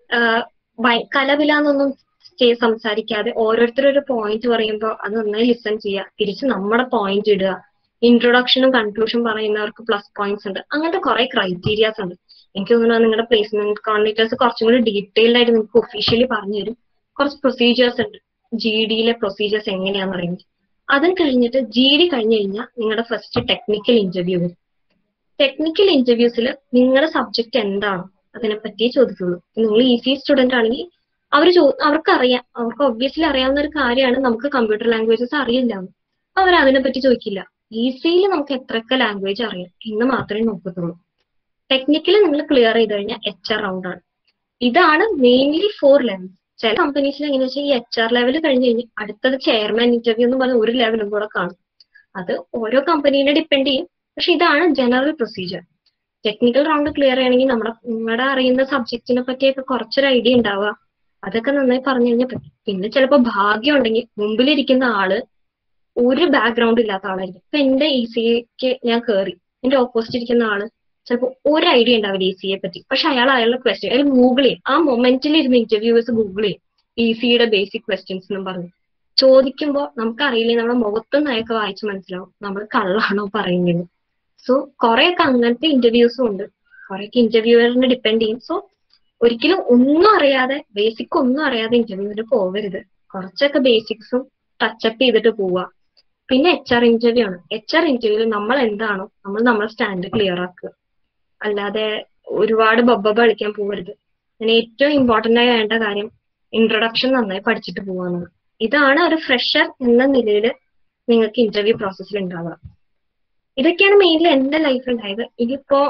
കലപിലാന്നൊന്നും സംസാരിക്കാതെ ഓരോരുത്തരൊരു പോയിന്റ് പറയുമ്പോൾ അത് നന്നായി ലിസൺ ചെയ്യുക. തിരിച്ച് നമ്മുടെ പോയിന്റ് ഇടുക. ഇൻട്രൊഡക്ഷനും കൺക്ലൂഷൻ പറയുന്നവർക്ക് പ്ലസ് പോയിന്റ്സ് ഉണ്ട്. അങ്ങനത്തെ കുറെ ക്രൈറ്റീരിയാസ് ഉണ്ട്. എനിക്ക് തോന്നുന്നു നിങ്ങളുടെ പ്ലേസ്മെന്റ് കോർഡിനേറ്റേഴ്സ് കുറച്ചും കൂടി ഡീറ്റെയിൽഡ് ആയിട്ട് നിങ്ങൾക്ക് ഒഫീഷ്യലി പറഞ്ഞു തരും. കുറച്ച് പ്രൊസീജിയേഴ്സ് ഉണ്ട്, ജി ഡിയിലെ പ്രൊസീജിയേഴ്സ് എങ്ങനെയാന്ന് പറയുന്നത്. അതും കഴിഞ്ഞിട്ട് ജി ഡി കഴിഞ്ഞു കഴിഞ്ഞാൽ നിങ്ങളുടെ ഫസ്റ്റ് ടെക്നിക്കൽ ഇന്റർവ്യൂ വരും. ടെക്നിക്കൽ ഇന്റർവ്യൂസിൽ നിങ്ങളുടെ സബ്ജക്ട് എന്താണ് അതിനെപ്പറ്റിയേ ചോദിക്കുള്ളൂ. നിങ്ങൾ ഈസി സ്റ്റുഡന്റ് ആണെങ്കിൽ അവർ അവർക്കറിയാം, അവർക്ക് ഒബ്വിയസ്ലി അറിയാവുന്ന ഒരു കാര്യമാണ് നമുക്ക് കമ്പ്യൂട്ടർ ലാംഗ്വേജസ് അറിയില്ല. അവർ അതിനെപ്പറ്റി ചോദിക്കില്ല. ഈസിയിൽ നമുക്ക് എത്രയൊക്കെ ലാംഗ്വേജ് അറിയാം എന്ന് മാത്രമേ നോക്കത്തുള്ളൂ. ടെക്നിക്കലി നിങ്ങൾ ക്ലിയർ ചെയ്ത് കഴിഞ്ഞാൽ എച്ച് ആർ റൗണ്ട് ആണ്. ഇതാണ് മെയിൻലി ഫോർ ലെവൽസ്. ചില കമ്പനീസിൽ എങ്ങനെയാ വെച്ചാൽ ഈ എച്ച് ആർ ലെവൽ കഴിഞ്ഞ് കഴിഞ്ഞ് അടുത്തത് ചെയർമാൻ ഇന്റർവ്യൂ എന്ന് പറഞ്ഞ ഒരു ലെവലും കൂടെ കാണും. അത് ഓരോ കമ്പനീനെ ഡിപ്പെൻഡ് ചെയ്യും. പക്ഷെ ഇതാണ് general procedure. Technical round clear ചെയ്യണമെങ്കിൽ നമ്മുടെ നിങ്ങളുടെ അറിയുന്ന സബ്ജക്റ്റിനെ പറ്റിയൊക്കെ കുറച്ചൊരു ഐഡിയ ഉണ്ടാവുക. അതൊക്കെ നന്നായി പറഞ്ഞു കഴിഞ്ഞാൽ പറ്റും. പിന്നെ ചിലപ്പോൾ ഭാഗ്യം ഉണ്ടെങ്കിൽ മുമ്പിലിരിക്കുന്ന ആള് ഒരു ബാക്ക്ഗ്രൗണ്ട് ഇല്ലാത്ത ആളായിരിക്കും. ഇപ്പൊ എന്റെ ഇ സിക്ക് ഞാൻ കയറി, എന്റെ ഓപ്പോസിറ്റ് ഇരിക്കുന്ന ആള് ചിലപ്പോൾ ഒരു ഐഡിയ ഉണ്ടാവില്ല ഇ സിയെ പറ്റി. പക്ഷെ അയാൾ അയാളുടെ ക്വസ്റ്റ്യൻ അയാൾ ഗൂഗിൾ ചെയ്യും. ആ മൊമെന്റിൽ ഇരുന്ന് ഇന്റർവ്യൂവേഴ്സ് ഗൂഗിൾ ചെയ്യും ഇ സിയുടെ ബേസിക് ക്വസ്റ്റ്യൻസ് എന്നും പറഞ്ഞു ചോദിക്കുമ്പോൾ നമുക്കറിയില്ലേ, നമ്മുടെ മുഖത്തുനിന്ന് അയാൾക്ക് വായിച്ച് മനസ്സിലാവും നമ്മൾ കള്ളാണോ പറയുന്നത്. സോ കുറെയൊക്കെ അങ്ങനത്തെ ഇന്റർവ്യൂസും ഉണ്ട്. കുറെയൊക്കെ ഇന്റർവ്യൂവറിനെ ഡിപ്പെൻഡ് ചെയ്യും. സോ ഒരിക്കലും ഒന്നും അറിയാതെ, ബേസിക് ഒന്നും അറിയാതെ ഇന്റർവ്യൂവിന് പോകരുത്. കുറച്ചൊക്കെ ബേസിക്സും ടച്ചപ്പ് ചെയ്തിട്ട് പോവുക. പിന്നെ എച്ച് ആർ ഇന്റർവ്യൂ ആണ്. എച്ച് ആർ ഇന്റർവ്യൂവിൽ നമ്മൾ എന്താണോ നമ്മൾ നമ്മുടെ സ്റ്റാൻഡ് ക്ലിയർ ആക്കുക. അല്ലാതെ ഒരുപാട് ബബ്ബ കളിക്കാൻ പോകരുത്. അങ്ങനെ ഏറ്റവും ഇമ്പോർട്ടന്റ് ആയി വേണ്ട കാര്യം ഇൻട്രൊഡക്ഷൻ നന്നായി പഠിച്ചിട്ട് പോകാനാണ്. ഇതാണ് ഒരു ഫ്രഷർ എന്ന നിലയിൽ നിങ്ങൾക്ക് ഇന്റർവ്യൂ പ്രോസസ്സിൽ ഉണ്ടാവുക. ഇതൊക്കെയാണ് മെയിൻലി എന്റെ ലൈഫിൽ ഉണ്ടായത്. ഇതിപ്പോ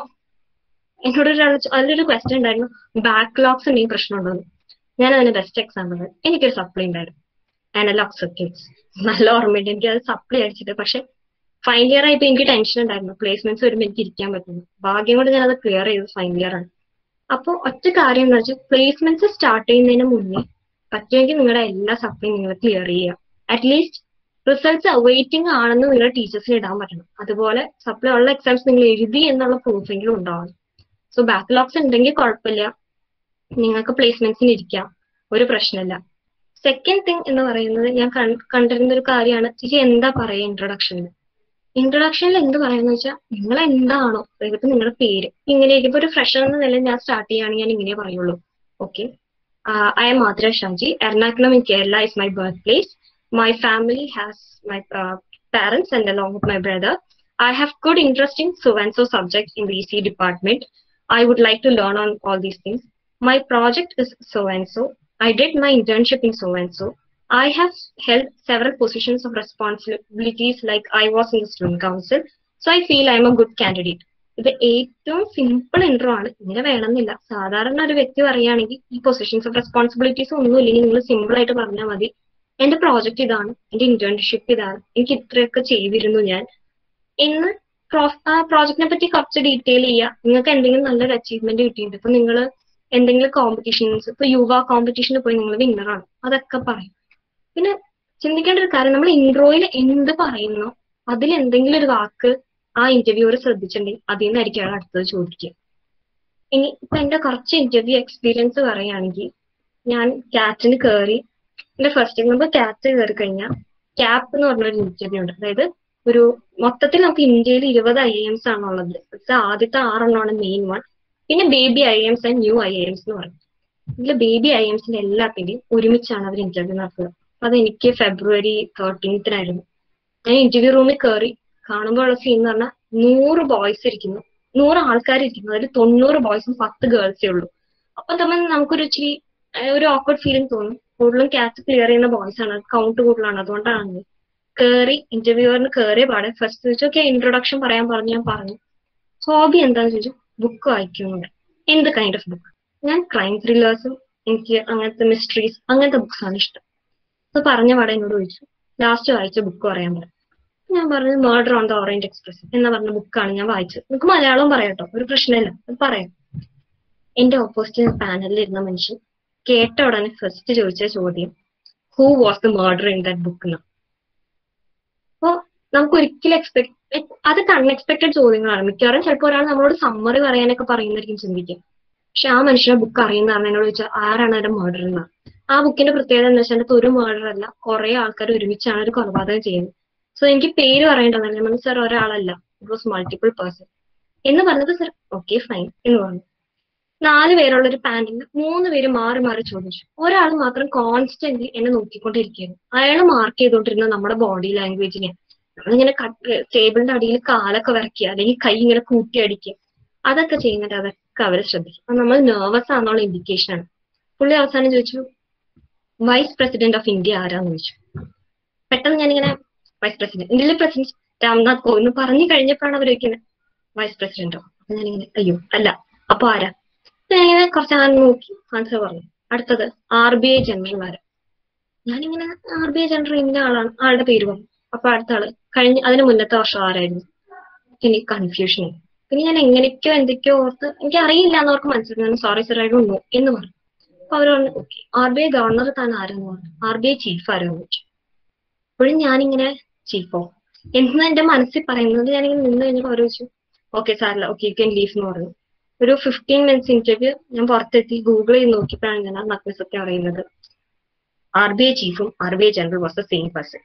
എന്നോട് ഒരാൾ അതിലൊരു ക്വസ്റ്റ്യൻ ഉണ്ടായിരുന്നു, ബാക്ക്ലോഗ്സ് എന്തെങ്കിലും പ്രശ്നമുണ്ടോന്ന്. ഞാൻ അതിന് ബെസ്റ്റ് എക്സാമ്പിൾ, എനിക്കൊരു സപ്ലി ഉണ്ടായിരുന്നു, അനലോഗ് സർക്യൂട്ട്സ്. നല്ല ഓർമ്മയുണ്ട് എനിക്ക് അത് സപ്ലി അടിച്ചിട്ട്. പക്ഷെ ഫൈനൽ ഇയർ ആയപ്പോൾ എനിക്ക് ടെൻഷൻ ഉണ്ടായിരുന്നു, പ്ലേസ്മെന്റ്സ് വരുമ്പോൾ എനിക്ക് ഇരിക്കാൻ പറ്റുന്നു. ഭാഗ്യം കൊണ്ട് ഞാൻ അത് ക്ലിയർ ചെയ്തത് ഫൈനൽ ഇയർ ആണ്. അപ്പോൾ ഒറ്റ കാര്യം എന്ന് വെച്ചാൽ പ്ലേസ്മെന്റ്സ് സ്റ്റാർട്ട് ചെയ്യുന്നതിന് മുന്നേ പറ്റുമെങ്കിൽ നിങ്ങളുടെ എല്ലാ സപ്ലിയും നിങ്ങൾ ക്ലിയർ ചെയ്യുക. അറ്റ്ലീസ്റ്റ് റിസൾട്ട്സ് അവൈറ്റിംഗ് ആണെന്ന് നിങ്ങളുടെ ടീച്ചേഴ്സിന് ഇടാൻ പറ്റണം. അതുപോലെ സപ്ലൈ ഉള്ള എക്സാംസ് നിങ്ങൾ എഴുതി എന്നുള്ള പ്രൂഫെങ്കിലും ഉണ്ടാവണം. സോ ബാക്ക്ലോഗ്സ് ഉണ്ടെങ്കിൽ കുഴപ്പമില്ല, നിങ്ങൾക്ക് പ്ലേസ്മെന്റ്സിന് ഇരിക്കാം, ഒരു പ്രശ്നമില്ല. സെക്കൻഡ് തിങ് എന്ന് പറയുന്നത് ഞാൻ കണ്ടിരുന്ന ഒരു കാര്യമാണ്, ചേച്ചി എന്താ പറയുക ഇൻട്രൊഡക്ഷനിൽ. ഇൻട്രൊഡക്ഷനിൽ എന്ത് പറയുന്നത് വെച്ചാൽ നിങ്ങൾ എന്താണോ, അതായത് നിങ്ങളുടെ പേര് ഇങ്ങനെയൊക്കെ. ഇപ്പൊ ഒരു ഫ്രഷർ എന്ന നിലയിൽ ഞാൻ സ്റ്റാർട്ട് ചെയ്യുകയാണെങ്കിൽ ഞാൻ ഇങ്ങനെ പറയുള്ളൂ, okay, I M Athira Shaji, Ernakulam in Kerala is my birth place. My family has my uh, parents and along with my brother. I have good interest in so and so subject in the E C department. I would like to learn on all these things. My project is so and so. I did my internship in so and so. I have held several positions of responsibilities like I was in the student council. So I feel I am a good candidate. ഇത് ഏറ്റവും simple intro ആണ്. ഇങ്ങനെ വേണമെന്നില്ല. സാധാരണ ഒരു വ്യക്തി പറയുകയാണെങ്കിൽ ഈ പൊസിഷൻസ് ഓഫ് റെസ്പോൺസിബിലിറ്റീസ് ഒന്നും ഇല്ലെങ്കിൽ നിങ്ങൾ സിമ്പിൾ ആയിട്ട് പറഞ്ഞാൽ മതി, എന്റെ പ്രോജക്റ്റ് ഇതാണ്, എന്റെ ഇന്റേൺഷിപ്പ് ഇതാണ്, എനിക്ക് ഇത്രയൊക്കെ ചെയ്തിരുന്നു ഞാൻ എന്ന് ആ പ്രോജക്റ്റിനെ പറ്റി കുറച്ച് ഡീറ്റെയിൽ ചെയ്യുക. നിങ്ങൾക്ക് എന്തെങ്കിലും നല്ലൊരു അച്ചീവ്മെന്റ് കിട്ടിയിട്ടുണ്ട്, ഇപ്പൊ നിങ്ങൾ എന്തെങ്കിലും കോമ്പറ്റീഷൻസ്, ഇപ്പൊ യുവ കോമ്പറ്റീഷന് പോയി നിങ്ങൾ വിന്നറാണ്, അതൊക്കെ പറയും. പിന്നെ ചിന്തിക്കേണ്ട ഒരു കാര്യം, നമ്മൾ ഇൻട്രോയിൽ എന്ത് പറയുന്നോ അതിൽ എന്തെങ്കിലും ഒരു വാക്ക് ആ ഇന്റർവ്യൂവർ ശ്രദ്ധിച്ചിട്ടുണ്ടെങ്കിൽ അതിൽ നിന്നായിരിക്കും അയാൾ അടുത്തത് ചോദിക്കുക. ഇനി ഇപ്പൊ എന്റെ കുറച്ച് ഇന്റർവ്യൂ എക്സ്പീരിയൻസ് പറയുകയാണെങ്കിൽ, ഞാൻ കാറ്റിന് കയറി. എന്റെ ഫസ്റ്റ് നമ്മൾ ക്യാറ്റ് കയറി കഴിഞ്ഞാൽ ക്യാപ്പ് എന്ന് പറഞ്ഞൊരു ഇന്റർവ്യൂ ഉണ്ട്. അതായത് ഒരു മൊത്തത്തിൽ നമുക്ക് ഇന്ത്യയിൽ ഇരുപത് ഐ എംസ് ആണുള്ളത്. ആദ്യത്തെ ആറെണ്ണമാണ് മെയിൻ വൺ. പിന്നെ baby I Ms and new I Ms എന്ന് പറയും. ഇതിൽ ബേബി ഐ എംസിന്റെ എല്ലാത്തിന്റെയും ഒരുമിച്ചാണ് അവർ ഇന്റർവ്യൂ നടത്തുക. അത് എനിക്ക് ഫെബ്രുവരി തേർട്ടീൻത്തിനായിരുന്നു. ഞാൻ ഇന്റർവ്യൂ റൂമിൽ കയറി കാണുമ്പോൾ ഉള്ള സീൻ എന്ന് പറഞ്ഞാൽ നൂറ് ബോയ്സ് ഇരിക്കുന്നു, നൂറ് ആൾക്കാർ ഇരിക്കുന്നു, അതിൽ തൊണ്ണൂറ് ബോയ്സും പത്ത് ഗേൾസേ ഉള്ളൂ. അപ്പൊ തമ്മിൽ നമുക്കൊരു ഇച്ചിരി ഒരു ഓക്വേർഡ് ഫീലിംഗ് തോന്നും. കൂടുതലും ക്യാച്ച് ക്ലിയർ ചെയ്യുന്ന ബോയ്സ് ആണ്, കൗണ്ട് കൂടുതലാണ്. അതുകൊണ്ടാണ് കയറി ഇന്റർവ്യൂവറിന് കയറിയ പാടെ ഫസ്റ്റ് ചോദിച്ചു, ഓക്കെ ഇൻട്രൊഡക്ഷൻ പറയാൻ പറഞ്ഞു. ഞാൻ പറഞ്ഞു ഹോബി എന്താണെന്ന് ചോദിച്ചു. ബുക്ക് വായിക്കുന്നുണ്ട്. എന്ത് കൈൻഡ് ഓഫ് ബുക്ക്? ഞാൻ ക്രൈം ത്രില്ലേഴ്സും എനിക്ക് അങ്ങനത്തെ മിസ്റ്ററീസ് അങ്ങനത്തെ ബുക്സ് ആണ് ഇഷ്ടം. അത് പറഞ്ഞ പാടെ എന്നോട് ചോദിച്ചു ലാസ്റ്റ് വായിച്ച ബുക്ക് പറയാൻ പറഞ്ഞു. ഞാൻ പറഞ്ഞു murder on the Orient Express എന്ന് പറഞ്ഞ ബുക്കാണ് ഞാൻ വായിച്ചത്. നിങ്ങൾക്ക് മലയാളവും പറയാട്ടോ, ഒരു പ്രശ്നമില്ല, അത് പറയാം. എന്റെ ഓപ്പോസിറ്റ് പാനലിൽ ഇരുന്ന മനുഷ്യൻ കേട്ട ഉടനെ ഫസ്റ്റ് ചോദിച്ച ചോദ്യം who was the murder in that book എന്ന്. അപ്പൊ നമുക്ക് ഒരിക്കലും എക്സ്പെക്ട് അതൊക്കെ അൺഎക്സ്പെക്ടഡ് ചോദ്യങ്ങളാണ്. മിക്കവാറും ചിലപ്പോൾ ഒരാൾ നമ്മളോട് സമ്മറി പറയാനൊക്കെ പറയുന്നതായിരിക്കും ചിന്തിക്കുക. പക്ഷെ ആ മനുഷ്യനെ ബുക്ക് അറിയുന്നതാണ് എന്നോട് ചോദിച്ചാൽ ആരാണ് അതിന്റെ മർഡർ എന്ന്. ആ ബുക്കിന്റെ പ്രത്യേകത എന്ന് വെച്ചാൽ അതിനകത്ത് ഒരു മർഡർ അല്ല, കുറെ ആൾക്കാർ ഒരുമിച്ചാണ് ഒരു കൊലപാതകം ചെയ്യുന്നത്. സോ എനിക്ക് പേര് പറയേണ്ടതല്ല, ഞാൻ സാർ ഒരാളല്ല, ഇറ്റ് വാസ് മൾട്ടിപ്പിൾ പേഴ്സൺ എന്ന് പറഞ്ഞത്. സാർ ഓക്കെ ഫൈൻ എന്ന് പറഞ്ഞു. നാല് പേരുള്ള ഒരു പാനലിൽ മൂന്ന് പേര് മാറി മാറി ചോദിച്ചു. ഒരാൾ മാത്രം കോൺസ്റ്റന്റ്ലി എന്നെ നോക്കിക്കൊണ്ടിരിക്കുകയായിരുന്നു. അയാൾ മാർക്ക് ചെയ്തുകൊണ്ടിരുന്ന നമ്മുടെ ബോഡി ലാംഗ്വേജിനെ. നമ്മളിങ്ങനെ ടേബിളിന്റെ അടിയിൽ കാലൊക്കെ വരയ്ക്കുക, അല്ലെങ്കിൽ കൈ ഇങ്ങനെ കൂട്ടിയടിക്കുക, അതൊക്കെ ചെയ്യുന്നുണ്ട്. അതൊക്കെ അവരെ ശ്രദ്ധിക്കും. അപ്പൊ നമ്മൾ നെർവസ് ആണെന്നുള്ള ഇൻഡിക്കേഷൻ ആണ്. പുള്ളി അവസാനം ചോദിച്ചു വൈസ് പ്രസിഡന്റ് ഓഫ് ഇന്ത്യ ആരാന്ന് ചോദിച്ചു. പെട്ടെന്ന് ഞാനിങ്ങനെ വൈസ് പ്രസിഡന്റ് ഇന്ത്യയിലെ പ്രസിഡന്റ് രാംനാഥ് കോവിന്ദ് പറഞ്ഞു കഴിഞ്ഞപ്പോഴാണ് അവർ ചോദിക്കുന്നത് വൈസ് പ്രസിഡന്റോ. അപ്പൊ ഞാനിങ്ങനെ അയ്യോ അല്ല, അപ്പൊ ആരാ? ഞാനിങ്ങനെ കുറച്ച് ആൻ നോക്കി ആൻസർ പറഞ്ഞു. അടുത്തത് ആർ ബി ഐ ജനറൽമാര്. ഞാനിങ്ങനെ ആർ ബി ഐ ജനറൽ ഇന്ന ആളാണ്, ആളുടെ പേര് പറഞ്ഞു. അപ്പൊ അടുത്ത ആള് കഴിഞ്ഞ അതിന് മുന്നത്തെ വർഷം ആരായിരുന്നു. എനിക്ക് കൺഫ്യൂഷൻ ആയി. പിന്നെ ഞാൻ എങ്ങനെയൊക്കെയോ എന്തൊക്കെയോ ഓർത്ത് എനിക്ക് അറിയില്ല എന്നവർക്ക് മനസ്സിലായി. Sorry sir I don't know എന്ന് പറഞ്ഞു. അപ്പൊ അവർ പറഞ്ഞു okay R B I governor താൻ ആരെന്ന് പറഞ്ഞു. ആർ ബി ഐ ചീഫ് ആരെന്ന് ചോദിച്ചു. അപ്പോഴും ഞാനിങ്ങനെ ചീഫോ എന്ന് എന്റെ മനസ്സിൽ പറയുന്നത് ഞാനിങ്ങനെ നിന്ന് കഴിഞ്ഞപ്പോൾ അവർ ചോദിച്ചു ഓക്കെ സാറില്ല ഓക്കെ യു ക്യാൻ ലീവ് എന്ന് പറഞ്ഞു. ഒരു ഫിഫ്റ്റീൻ മിനിറ്റ്സ് ഇന്റർവ്യൂ ഞാൻ പുറത്തെത്തി ഗൂഗിൾ ചെയ്ത് നോക്കിയപ്പോഴാണ് ഞാൻ ആ നഗ്നസത്യം അറിയുന്നത്. ആർ ബി ഐ ചീഫും R B I general was the same person.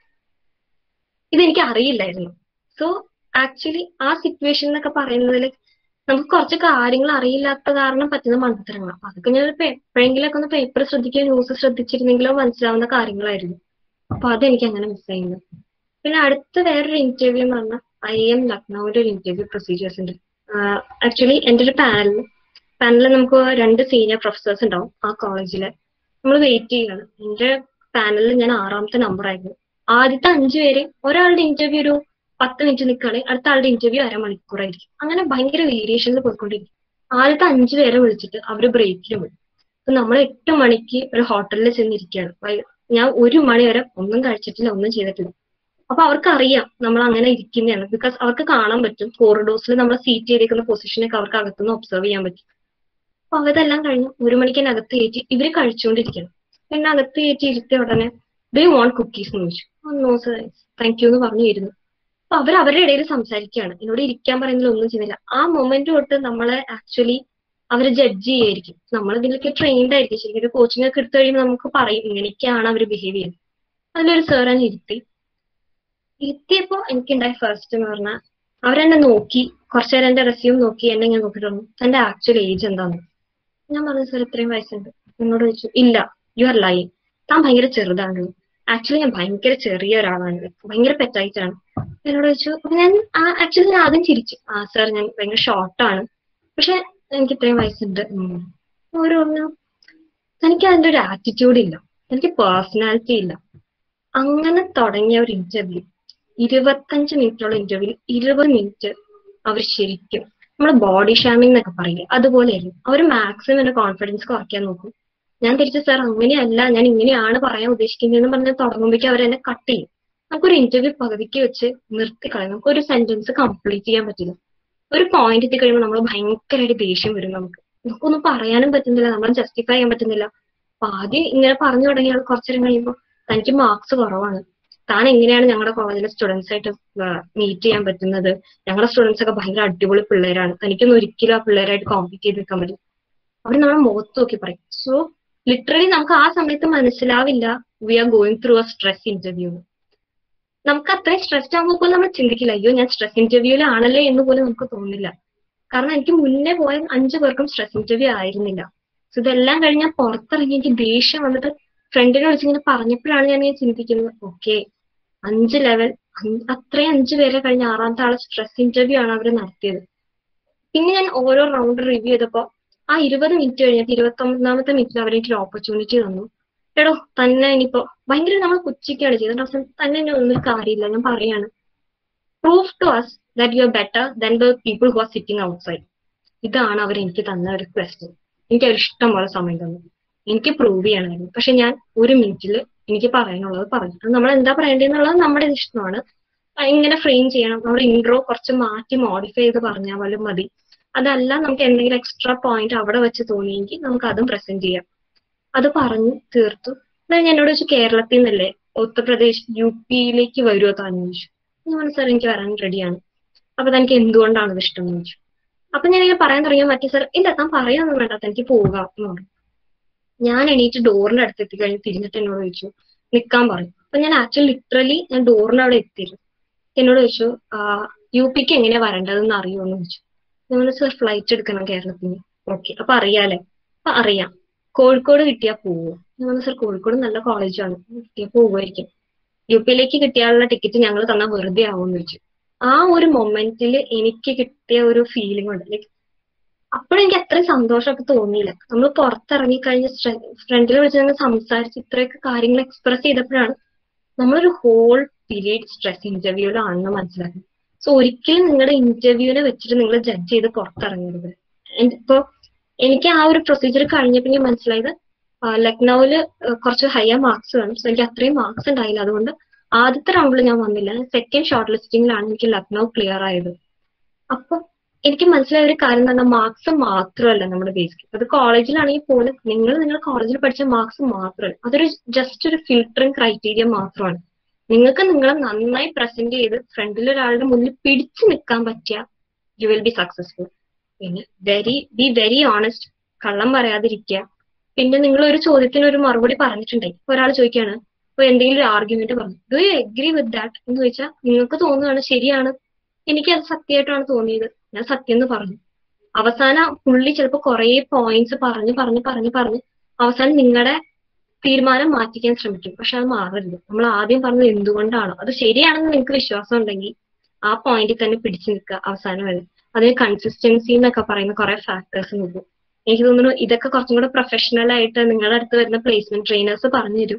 ഇതെനിക്ക് അറിയില്ലായിരുന്നു. സോ ആക്ച്വലി ആ സിറ്റുവേഷൻ എന്നൊക്കെ പറയുന്നതിൽ നമുക്ക് കുറച്ച് കാര്യങ്ങൾ അറിയില്ലാത്ത കാരണം പറ്റുന്ന മണ്ടത്തരങ്ങളാണ്. അതൊക്കെ ഞാൻ എപ്പോഴെങ്കിലൊക്കെ ഒന്ന് പേപ്പർ ശ്രദ്ധിക്കുക ന്യൂസ് ശ്രദ്ധിച്ചിരുന്നെങ്കിലോ മനസ്സിലാവുന്ന കാര്യങ്ങളായിരുന്നു. അപ്പൊ അതെനിക്ക് അങ്ങനെ മിസ്സായിരുന്നു. പിന്നെ അടുത്ത വേറൊരു ഇന്റർവ്യൂ എന്ന് പറഞ്ഞാൽ ഐ എം ലക്നൌവിന്റെ ഒരു ഇന്റർവ്യൂ പ്രൊസീജിയേഴ്സ് ഉണ്ട്. ആക്ച്വലി എൻ്റെ ഒരു പാനൽ പാനലിൽ നമുക്ക് രണ്ട് സീനിയർ പ്രൊഫസേഴ്സ് ഉണ്ടാവും ആ കോളേജില്. നമ്മൾ വെയിറ്റ് ചെയ്യണം. എൻ്റെ പാനലിൽ ഞാൻ ആറാമത്തെ നമ്പർ ആയിരുന്നു. ആദ്യത്തെ അഞ്ചു പേര് ഒരാളുടെ ഇന്റർവ്യൂ ഒരു പത്ത് മിനിറ്റ് നിൽക്കുകയാണെങ്കിൽ അടുത്ത ആളുടെ ഇന്റർവ്യൂ അരമണിക്കൂറായിരിക്കും. അങ്ങനെ ഭയങ്കര വേരിയേഷനിൽ പോയിക്കൊണ്ടിരിക്കും. ആദ്യത്തെ അഞ്ചു പേരെ വിളിച്ചിട്ട് അവര് ബ്രേക്കിന് വിടും. അപ്പൊ നമ്മൾ എട്ട് മണിക്ക് ഒരു ഹോട്ടലിൽ ചെന്നിരിക്കുകയാണ്. ഞാൻ ഒരു മണി വരെ ഒന്നും കഴിച്ചിട്ടില്ല, ഒന്നും ചെയ്തിട്ടില്ല. അപ്പൊ അവർക്ക് അറിയാം നമ്മൾ അങ്ങനെ ഇരിക്കുന്നതാണ്. ബിക്കോസ് അവർക്ക് കാണാൻ പറ്റും കോറിഡോർസിൽ നമ്മൾ സീറ്റ് ചെയ്തിരിക്കുന്ന പൊസിഷനൊക്കെ അവർക്ക് അകത്തുനിന്ന് ഒബ്സർവ് ചെയ്യാൻ പറ്റും. അപ്പൊ അവരെല്ലാം കഴിഞ്ഞു ഒരു മണിക്ക് തന്നെ അകത്ത് കയറ്റി ഇവര് കഴിച്ചുകൊണ്ടിരിക്കണം. പിന്നെ അകത്ത് കയറ്റി ഇരുത്തിയ ഉടനെ ദേ വോണ്ട് കുക്കീസ് എന്ന് ചോദിച്ചു. നോ സർ താങ്ക് യു എന്ന് പറഞ്ഞു ഇരുന്നു. അപ്പൊ അവർ അവരുടെ ഇടയിൽ സംസാരിക്കുകയാണ്, എന്നോട് ഇരിക്കാൻ പറയുന്നതിൽ ഒന്നും ചെയ്യുന്നില്ല. ആ മൊമെന്റ് തൊട്ട് നമ്മളെ ആക്ച്വലി അവർ ജഡ്ജ് ചെയ്യായിരിക്കും. നമ്മൾ ഇതിലൊക്കെ ട്രെയിൻഡ് ആയിരിക്കും. ശരിക്കും ഒരു കോച്ചിങ് ഒക്കെ എടുത്തു കഴിയുമ്പോൾ നമുക്ക് പറയും ഇങ്ങനെയൊക്കെയാണ് അവർ ബിഹേവ് ചെയ്യുന്നത്. അതിലൊരു സാർ എന്നെ ഇരുത്തി ഇരുത്തിയപ്പോ എനിക്കുണ്ടായ ഫസ്റ്റ് എന്ന് പറഞ്ഞാൽ അവരെന്നെ നോക്കി കുറച്ചു നേരം എന്റെ റെസ്യൂം നോക്കി എന്നെ ഇങ്ങനെ നോക്കിയിട്ട് പറഞ്ഞു തന്റെ ആക്ച്വൽ ഏജ് എന്താന്ന്. ഞാൻ പറഞ്ഞു സാർ ഇത്രയും വയസ്സുണ്ട്. എന്നോട് ചോദിച്ചു ഇല്ല യു ആർ ലൈങ്, താൻ ഭയങ്കര ചെറുതാണ്. ആക്ച്വലി ഞാൻ ഭയങ്കര ചെറിയ ഒരാളാണ്, ഭയങ്കര പെറ്റായിട്ടാണ്. എന്നോട് ചോദിച്ചു. അപ്പൊ ഞാൻ ആക്ച്വലി ഞാൻ ആദ്യം ചിരിച്ചു. ആ സാർ ഞാൻ ഭയങ്കര ഷോർട്ടാണ്, പക്ഷെ എനിക്ക് ഇത്രയും വയസ്സുണ്ട്. ഓരോ പറഞ്ഞു എനിക്ക് അതിന്റെ ഒരു ആറ്റിറ്റ്യൂഡ് ഇല്ല, എനിക്ക് പേഴ്സണാലിറ്റി ഇല്ല. അങ്ങനെ തുടങ്ങിയ ഒരു ഇന്റർവ്യൂ ഇരുപത്തഞ്ച് മിനിറ്റുള്ള ഇന്റർവ്യൂ ഇരുപത് മിനിറ്റ് അവർ ശരിക്കും നമ്മള് ബോഡി ഷാമിംഗ് എന്നൊക്കെ പറയില്ലേ അതുപോലെയായിരുന്നു. അവർ മാക്സിമം എന്റെ കോൺഫിഡൻസ് കുറയ്ക്കാൻ നോക്കും. ഞാൻ തിരിച്ചു സാർ അങ്ങനെയല്ല ഞാൻ ഇങ്ങനെയാണ് പറയാൻ ഉദ്ദേശിക്കുന്നതെന്ന് പറഞ്ഞ് തുടങ്ങുമ്പോഴേക്കും അവർ എന്നെ കട്ട് ചെയ്യും. നമുക്കൊരു ഇന്റർവ്യൂ പകുതിക്ക് വെച്ച് നിർത്തി കളയും. നമുക്ക് ഒരു സെന്റൻസ് കംപ്ലീറ്റ് ചെയ്യാൻ പറ്റില്ല. ഒരു പോയിന്റ് എത്തി കഴിയുമ്പോൾ നമ്മൾ ഭയങ്കരമായിട്ട് ദേഷ്യം വരും. നമുക്ക് നമുക്കൊന്നും പറയാനും പറ്റുന്നില്ല, നമ്മൾ ജസ്റ്റിഫൈ ചെയ്യാൻ പറ്റുന്നില്ല. അപ്പൊ ആദ്യം ഇങ്ങനെ പറഞ്ഞു തുടങ്ങിയാൽ കുറച്ചേരം കഴിയുമ്പോൾ തനിക്ക് മാർക്സ് കുറവാണ്, താൻ എങ്ങനെയാണ് ഞങ്ങളുടെ കോളേജിലെ സ്റ്റുഡൻസ് ആയിട്ട് മീറ്റ് ചെയ്യാൻ പറ്റുന്നത്, ഞങ്ങളുടെ സ്റ്റുഡൻസ് ഒക്കെ ഭയങ്കര അടിപൊളി പിള്ളേരാണ്, തനിക്കൊന്നും ഒരിക്കലും ആ പിള്ളേരായിട്ട് കോമ്പീറ്റ് ചെയ്ത് നിൽക്കാൻ പറ്റും. അവർ നമ്മളെ മുഖത്ത് നോക്കി പറയും. സോ ലിറ്ററലി നമുക്ക് ആ സമയത്ത് മനസ്സിലാവില്ല we are going through a stress interview. നമുക്ക് അത്രയും സ്ട്രെസ്ഡ് ആകുമ്പോൾ പോലും നമ്മൾ ചിന്തിക്കില്ല അയ്യോ ഞാൻ സ്ട്രെസ് ഇന്റർവ്യൂവിലാണല്ലേ എന്ന് പോലും നമുക്ക് തോന്നില്ല. കാരണം എനിക്ക് മുന്നേ പോയ അഞ്ചു പേർക്കും സ്ട്രെസ് ഇന്റർവ്യൂ ആയിരുന്നില്ല. സോ ഇതെല്ലാം കഴിഞ്ഞ് ഞാൻ പുറത്തിറങ്ങി എനിക്ക് ദേഷ്യം വന്നിട്ട് ഫ്രണ്ടിനെ വിളിച്ചിങ്ങനെ പറഞ്ഞപ്പോഴാണ് ഞാൻ ഇങ്ങനെ ചിന്തിക്കുന്നത് ഓക്കെ അഞ്ച് ലെവൽ അത്രയും അഞ്ചു പേരെ കഴിഞ്ഞ ആറാമത്തെ ആളെ സ്ട്രെസ് ഇന്റർവ്യൂ ആണ് അവർ നടത്തിയത്. പിന്നെ ഞാൻ ഓരോ റൗണ്ട് റിവ്യൂ ചെയ്തപ്പോ ആ ഇരുപത് മിനിറ്റ് കഴിഞ്ഞിട്ട് ഇരുപത്തി ഒമ്പതാമത്തെ മിനിറ്റിൽ അവരെനിക്ക് ഓപ്പർച്യൂണിറ്റി തന്നു. എടോ തന്നെ ഇനിയിപ്പോ ഭയങ്കര നമ്മൾ പുച്ഛിക്കുകയാണ് ചെയ്തത്. അവസാനം തന്നെ എന്നെ ഒന്നും കാര്യമില്ല, ഞാൻ പറയാണ് prove to us that you are better than the people who are sitting outside. ഇതാണ് അവർ എനിക്ക് തന്ന ഒരു ക്വസ്റ്റ്യൻ. എനിക്ക് അവർ ഇഷ്ടം പോലെ സമയം തന്നു. എനിക്ക് പ്രൂവ് ചെയ്യണമായിരുന്നു. പക്ഷെ ഞാൻ ഒരു മിനിറ്റിൽ എനിക്ക് പറയാനുള്ളത് പറഞ്ഞു. നമ്മൾ എന്താ പറയേണ്ടതെന്നുള്ളത് നമ്മുടെ ഇഷ്ടമാണ്. ഇങ്ങനെ ഫ്രെയിം ചെയ്യണം, നമ്മുടെ ഇൻട്രോ കുറച്ച് മാറ്റി മോഡിഫൈ ചെയ്ത് പറഞ്ഞാൽ പോലും മതി. അതല്ല നമുക്ക് എന്തെങ്കിലും എക്സ്ട്രാ പോയിന്റ് അവിടെ വെച്ച് തോന്നിയെങ്കിൽ നമുക്ക് അതും പ്രസന്റ് ചെയ്യാം. അത് പറഞ്ഞു തീർത്തു. ഞാൻ എന്നോട് വെച്ച് കേരളത്തിൽ നിന്നല്ലേ ഉത്തർപ്രദേശ് യു പിയിലേക്ക് വരുമോ താൻ ചോദിച്ചു. ഞാൻ സാർ എനിക്ക് വരാൻ റെഡിയാണ്. അപ്പൊ തനിക്ക് എന്തുകൊണ്ടാണ് ഇത് ഇഷ്ടം എന്ന് ചോദിച്ചു. അപ്പൊ ഞാനിങ്ങനെ പറയാൻ തുടങ്ങിയ മറ്റേ സാർ ഇല്ല താൻ പറയാനൊന്നും വേണ്ട തനിക്ക് പോകാം എന്ന് പറഞ്ഞു. ഞാൻ എണീറ്റ് ഡോറിന്റെ അടുത്ത് എത്തിക്കഴിഞ്ഞ് തിരിഞ്ഞിട്ട് എന്നോട് ചോദിച്ചു നിൽക്കാൻ പറഞ്ഞു. അപ്പൊ ഞാൻ ആക്ച്വലി ലിറ്ററലി ഞാൻ ഡോറിന്റെ അവിടെ എത്തിയിരുന്നു. എന്നോട് ചോദിച്ചു യു പിക്ക് എങ്ങനെയാ വരേണ്ടതെന്ന് അറിയുമെന്ന് ചോദിച്ചു. ഞാൻ സാർ ഫ്ലൈറ്റ് എടുക്കണം കേരളത്തിന്. ഓക്കെ അപ്പൊ അറിയാലേ? അപ്പൊ അറിയാം. കോഴിക്കോട് കിട്ടിയാൽ പോവോ? ഞാൻ സാർ കോഴിക്കോട് നല്ല കോളേജാണ്, കിട്ടിയാൽ പോവുമായിരിക്കും. യു പിയിലേക്ക് കിട്ടിയാലുള്ള ടിക്കറ്റ് ഞങ്ങൾ തന്നാൽ വെറുതെ ആവുമെന്ന് ചോദിച്ചു. ആ ഒരു മൊമെന്റിൽ എനിക്ക് കിട്ടിയ ഒരു ഫീലിംഗ് ഉണ്ട്. ലൈക്ക് അപ്പോഴും എനിക്ക് അത്രയും സന്തോഷമൊക്കെ തോന്നിയില്ല. നമ്മൾ പുറത്തിറങ്ങി കഴിഞ്ഞ് ഫ്രണ്ടിൽ വിളിച്ച് ഞങ്ങൾ സംസാരിച്ച് ഇത്രയൊക്കെ കാര്യങ്ങൾ എക്സ്പ്രസ് ചെയ്തപ്പോഴാണ് നമ്മളൊരു ഹോൾ പീരീഡ് സ്ട്രെസ് ഇന്റർവ്യൂവിലാണെന്ന് മനസ്സിലാക്കുന്നത്. സോ ഒരിക്കലും നിങ്ങളുടെ ഇന്റർവ്യൂവിനെ വെച്ചിട്ട് നിങ്ങൾ ജഡ്ജ് ചെയ്ത് പുറത്തിറങ്ങരുത്. ഇപ്പൊ എനിക്ക് ആ ഒരു പ്രൊസീജിയർ കഴിഞ്ഞപ്പോൾ എനിക്ക് മനസ്സിലായത് ലക്നൌവില് കുറച്ച് ഹയർ മാർക്സ് വേണം. സോ എനിക്ക് അത്രയും മാർക്സ് ഉണ്ടായില്ല. അതുകൊണ്ട് ആദ്യത്തെ റൗണ്ടിൽ ഞാൻ വന്നില്ല. സെക്കൻഡ് ഷോർട്ട് ലിസ്റ്റിംഗിലാണ് എനിക്ക് ലക്നൌ ക്ലിയർ ആയത്. അപ്പൊ എനിക്ക് മനസ്സിലായ ഒരു കാര്യം എന്ന് പറഞ്ഞാൽ മാർക്സ് മാത്രമല്ല നമ്മുടെ ബേസിക്. അത് കോളേജിലാണെങ്കിൽ പോലും നിങ്ങൾ നിങ്ങൾ കോളേജിൽ പഠിച്ച മാർക്സ് മാത്രമല്ല, അതൊരു ജസ്റ്റ് ഒരു ഫിൽട്ടറിങ് ക്രൈറ്റീരിയ മാത്രമാണ്. നിങ്ങൾക്ക് നിങ്ങളെ നന്നായി പ്രസന്റ് ചെയ്ത് ഫ്രണ്ടിൽ ഒരാളുടെ മുന്നിൽ പിടിച്ചു നിൽക്കാൻ പറ്റിയ യു വിൽ ബി സക്സസ്ഫുൾ. പിന്നെ വെരി ബി വെരി ഓണസ്റ്റ്, കള്ളം പറയാതിരിക്കുക. പിന്നെ നിങ്ങൾ ഒരു ചോദ്യത്തിന് ഒരു മറുപടി പറഞ്ഞിട്ടുണ്ടെങ്കിൽ ഒരാൾ ചോദിക്കുകയാണ് ഇപ്പൊ എന്തെങ്കിലും ഒരു ആർഗ്യുമെന്റ് പറഞ്ഞു, do you agree with that എന്ന് ചോദിച്ചാൽ നിങ്ങൾക്ക് തോന്നുകയാണ് ശരിയാണ്, എനിക്കത് സത്യമായിട്ടാണ് തോന്നിയത്, ഞാൻ സത്യം എന്ന് പറഞ്ഞു. അവസാനം പുള്ളി ചിലപ്പോൾ കുറെ പോയിന്റ്സ് പറഞ്ഞ് പറഞ്ഞ് പറഞ്ഞ് പറഞ്ഞ് അവസാനം നിങ്ങളുടെ തീരുമാനം മാറ്റിക്കാൻ ശ്രമിക്കും. പക്ഷെ അത് മാറരുത്. നമ്മൾ ആദ്യം പറഞ്ഞത് എന്തുകൊണ്ടാണോ അത് ശരിയാണെന്ന് നിങ്ങൾക്ക് വിശ്വാസം ഉണ്ടെങ്കിൽ ആ പോയിന്റിൽ തന്നെ പിടിച്ചു നിൽക്കുക അവസാനം വരെ. അതിന് കൺസിസ്റ്റൻസി എന്നൊക്കെ പറയുന്ന കുറെ ഫാക്ടേഴ്സ് ഉണ്ട്. എനിക്ക് തോന്നുന്നു ഇതൊക്കെ കുറച്ചും കൂടെ പ്രൊഫഷണൽ ആയിട്ട് നിങ്ങളുടെ അടുത്ത് വരുന്ന പ്ലേസ്മെന്റ് ട്രെയിനേഴ്സ് പറഞ്ഞു തരും.